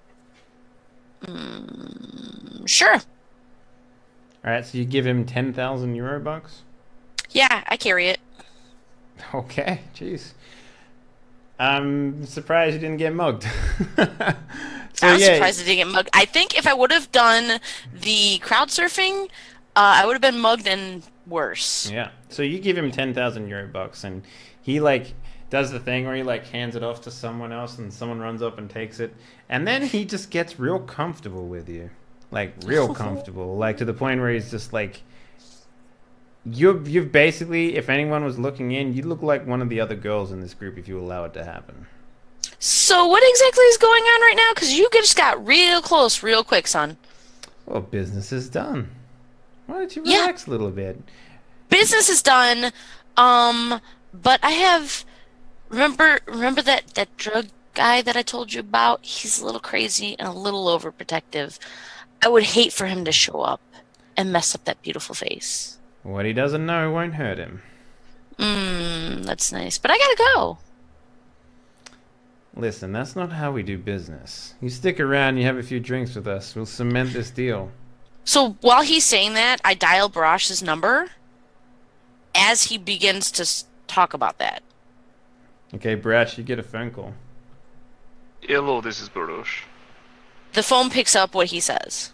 Sure. All right, so you give him 10,000 euro bucks? Yeah, I carry it. Okay, jeez. I'm surprised you didn't get mugged. So, I was yeah, surprised I didn't get mugged. I think if I would have done the crowd surfing, I would have been mugged and worse. Yeah. So you give him 10,000 euro bucks, and he like does the thing where he like hands it off to someone else, and someone runs up and takes it, and then he just gets real comfortable with you, like real comfortable, like to the point where he's just like, you've basically, if anyone was looking in, you look like one of the other girls in this group if you allow it to happen. So what exactly is going on right now? Because you just got real close real quick, son. Well, business is done. Why don't you Yeah. relax a little bit? Business is done. But I have remember that drug guy that I told you about? He's a little crazy and a little overprotective. I would hate for him to show up and mess up that beautiful face. What he doesn't know won't hurt him. That's nice. But I gotta go. Listen, that's not how we do business. You stick around, you have a few drinks with us. We'll cement this deal. So while he's saying that, I dial Barash's number as he begins to talk about that. Okay, Barash, you get a phone call. Hello, this is Barash. The phone picks up what he says.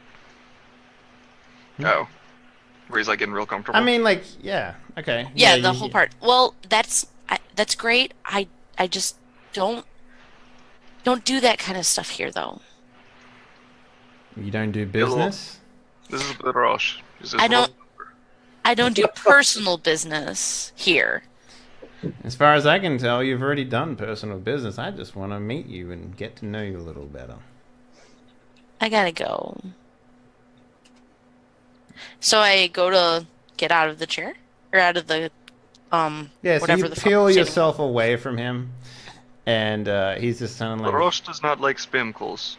Oh. Where he's like getting real comfortable. I mean, like, yeah, okay. Yeah, the whole part. Well, that's great. I just don't do that kind of stuff here, though. You don't do business? This is Barash. I don't do personal business here. As far as I can tell, you've already done personal business. I just want to meet you and get to know you a little better. I gotta go. So I go to get out of the chair? Or out of the, yeah, whatever so you the peel yourself away from him, and he's just sounding like... Barash does not like spam calls.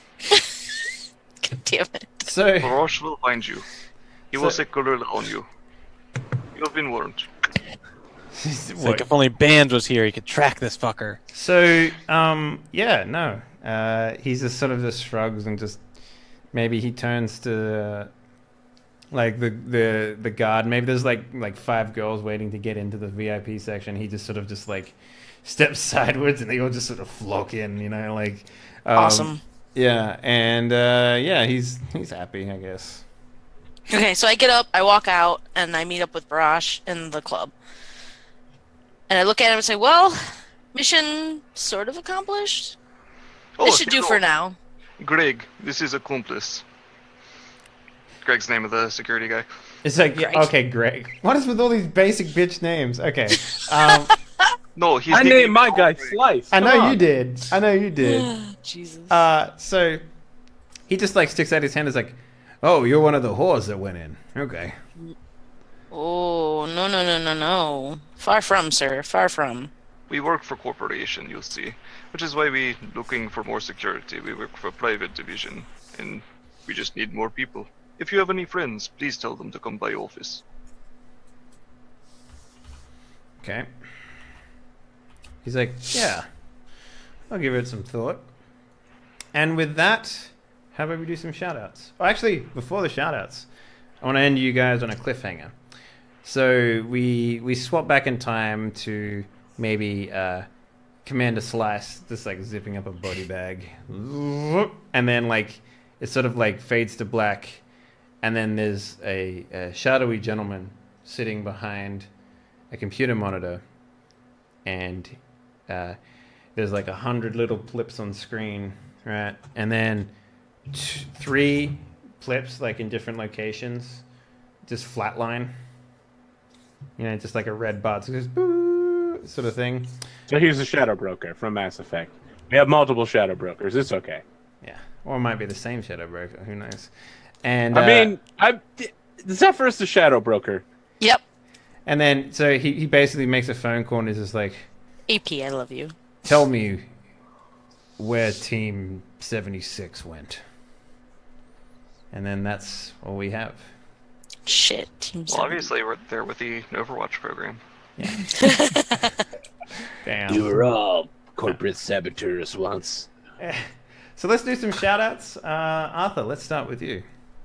God damn it. So... Barash will find you. He will say color on you. You have been warned. It's like if only Band was here, he could track this fucker. So, yeah, no. He's just sort of just shrugs and just... Maybe he turns to... like the guard. Maybe there's like 5 girls waiting to get into the VIP section. He just sort of just like steps sideways and they all just sort of flock in, you know, like awesome. Yeah, and yeah, he's happy, I guess. Okay, so I get up, I walk out, and I meet up with Barash in the club. And I look at him and say, well, mission sort of accomplished. This should do for now. Greg, this is accomplice. Greg's the name of the security guy. It's like, yeah, okay, Greg. What is with all these basic bitch names? Okay. No, I named my guy Slice. I know you did. I know you did. Jesus. So he just like sticks out his hand and is like, oh, you're one of the whores that went in. Okay. Oh, no. Far from, sir. Far from. We work for corporation, you'll see. Which is why we looking for more security. We work for private division. And we just need more people. If you have any friends, please tell them to come by office. Okay. He's like, yeah, I'll give it some thought. And with that, how about we do some shoutouts? Oh, actually, before the shoutouts, I want to end you guys on a cliffhanger. So we swap back in time to maybe Commander Slice, just like zipping up a body bag, and then like it sort of like fades to black. And then there's a shadowy gentleman sitting behind a computer monitor, and there's like 100 little plips on screen, right? And then 3 plips like in different locations, just flatline. You know, just like a red bar, so just boo, sort of thing. So he's a shadow broker from Mass Effect. We have multiple shadow brokers. It's okay. Yeah, or it might be the same shadow broker. Who knows? And I mean, Zephyr is the shadow broker. Yep. And then, so he basically makes a phone call and is just like, AP, I love you. tell me where Team 76 went. And then that's all we have. Shit. Team Well, obviously, we're there with the Overwatch program. Yeah. Damn. You were all corporate saboteurs once. So let's do some shout-outs. Arthur, let's start with you.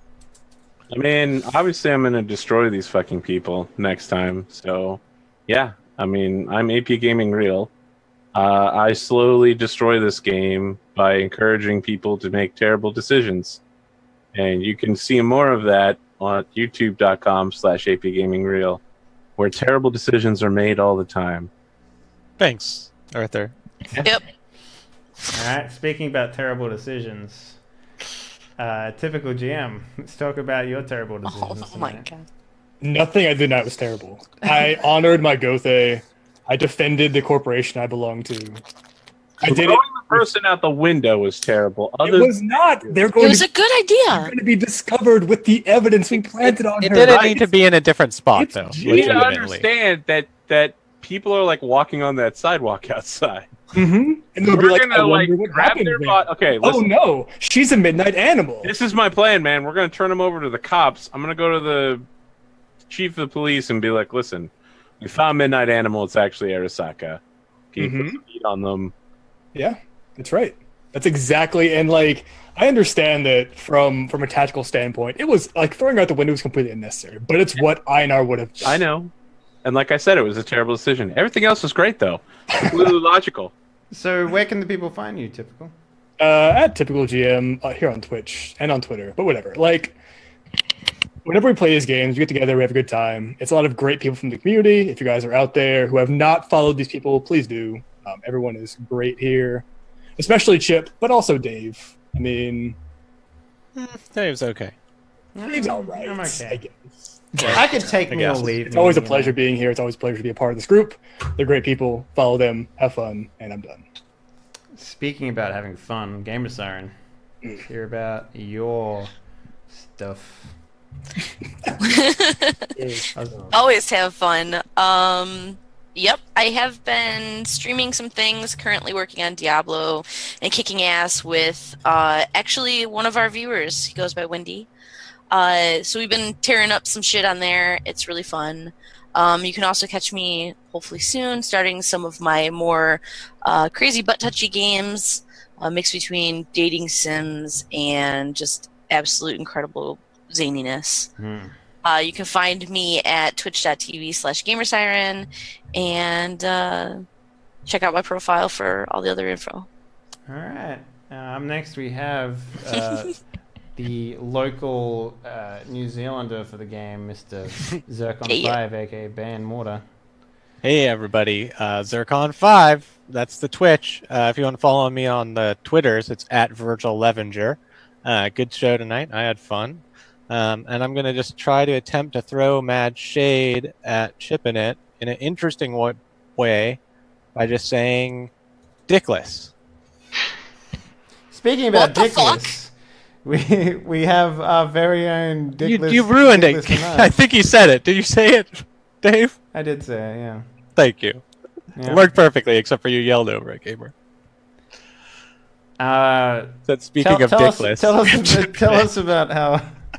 I mean, obviously I'm going to destroy these fucking people next time. So, yeah. I mean, I'm AP Gaming Real. I slowly destroy this game by encouraging people to make terrible decisions. And you can see more of that on youtube.com/APGamingReal, where terrible decisions are made all the time. Thanks, Arthur. Yep. All right, speaking about terrible decisions, typical GM, let's talk about your terrible decisions. Oh my tonight. god. Nothing I did not was terrible. I honored my Gothe. I defended the corporation I belonged to. I did it. Throwing the person out the window was terrible. It was not. They're It going was to, a good they're idea. going to be discovered with the evidence we planted on It her. didn't need to be in a different spot, It's though. You need to legitimately. understand that people are like walking on that sidewalk outside. Mm-hmm. And they'll be We're like, gonna I like wonder what grab happened their there. body. Okay, Oh listen. no, she's a midnight animal. This is my plan, man. We're gonna turn them over to the cops. I'm gonna go to the chief of the police and be like, listen, You found Midnight Animal. It's actually Arasaka. Can you put some heat on them? Yeah, that's right. That's exactly, and like I understand that from a tactical standpoint, it was like throwing out the window was completely unnecessary. But it's what Einar would have done. I know, and like I said, it was a terrible decision. Everything else was great though, completely logical. So where can the people find you, Typical? At Typical GM here on Twitch and on Twitter, but whatever. Like, whenever we play these games, we get together, we have a good time. It's a lot of great people from the community. If you guys are out there who have not followed these people, please do. Everyone is great here, especially Chip, but also Dave. I mean, Dave's okay. Dave's all right. I'm okay. I guess. I could take me or guess. leave. It's always a me, pleasure being here. It's always a pleasure to be a part of this group. They're great people. Follow them, have fun, and I'm done. Speaking about having fun, Gamer Siren, let's hear about your stuff. Always have fun. Yep, I have been streaming some things, currently working on Diablo and kicking ass with actually one of our viewers. He goes by Wendy. So we've been tearing up some shit on there. It's really fun. You can also catch me hopefully soon starting some of my more crazy butt-touchy games, a mix between dating sims and just absolute incredible zaniness. You can find me at twitch.tv/gamersiren and check out my profile for all the other info. All right. Up next we have the local New Zealander for the game, Mr. Zircon5, aka Ban Mortar. Hey everybody, Zircon5. That's the Twitch. If you want to follow me on the Twitters, it's at Virgil Levenger. Good show tonight. I had fun. And I'm going to just try to attempt to throw mad shade at Chippinit in an interesting way by just saying dickless. Speaking about dickless, we have our very own dickless. You ruined it. Dickless I think you said it. Did you say it, Dave? I did say it, yeah. Thank you. Yeah. It worked perfectly, except for you yelled over it, Gamer. Said speaking of dickless. Tell us about how.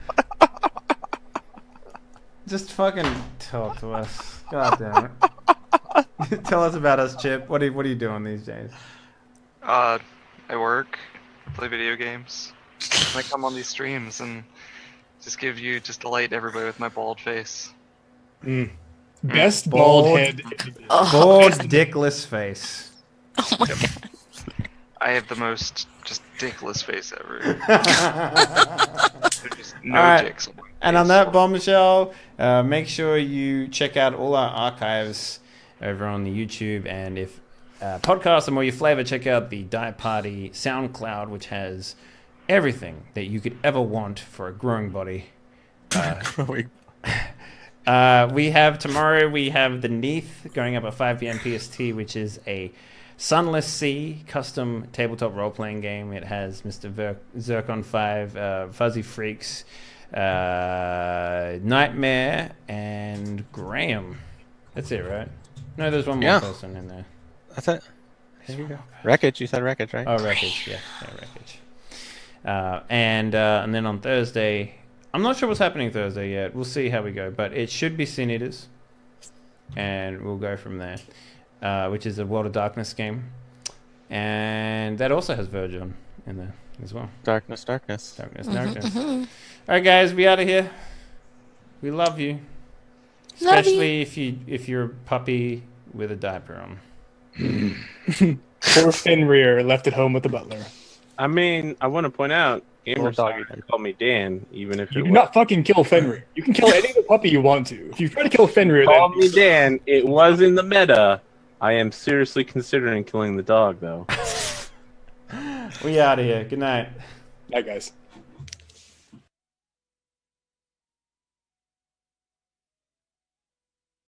Just fucking talk to us. God damn it. Tell us about us, Chip. What are you doing these days? I work, play video games. I come on these streams and just delight everybody with my bald face. Best bald head. Bald, dickless face. Oh my god. I have the most just dickless face ever. There's just no All right. dicks on my face. And on that bombshell, make sure you check out all our archives over on the YouTube. And if podcasts are more your flavor, check out the Die Party SoundCloud, which has everything that you could ever want for a growing body. We have tomorrow, we have The Neath going up at 5 p.m. PST, which is a Sunless Sea custom tabletop role-playing game. It has Mr. Zircon5, Fuzzy Freaks, Nightmare, and Graham. That's it, right? No, there's one more person in there. That's it. There you go. Wreckage. You said Wreckage, right? Oh, Wreckage. Yeah, Wreckage. And then on Thursday, I'm not sure what's happening Thursday yet. We'll see how we go. But it should be Sin Eaters. And we'll go from there. Which is a World of Darkness game. And that also has Virgil in there as well. Darkness. Darkness. All right, guys, we out of here. We love you. Especially if you're a puppy with a diaper on. Poor Fenrir left at home with the butler. I mean, I want to point out, gamers call me Dan, even if You do not fucking kill Fenrir. You can kill any other puppy you want to. If you try to kill Fenrir, call me Dan. It was in the meta. I am seriously considering killing the dog, though. We out of here. Good night. Night, guys.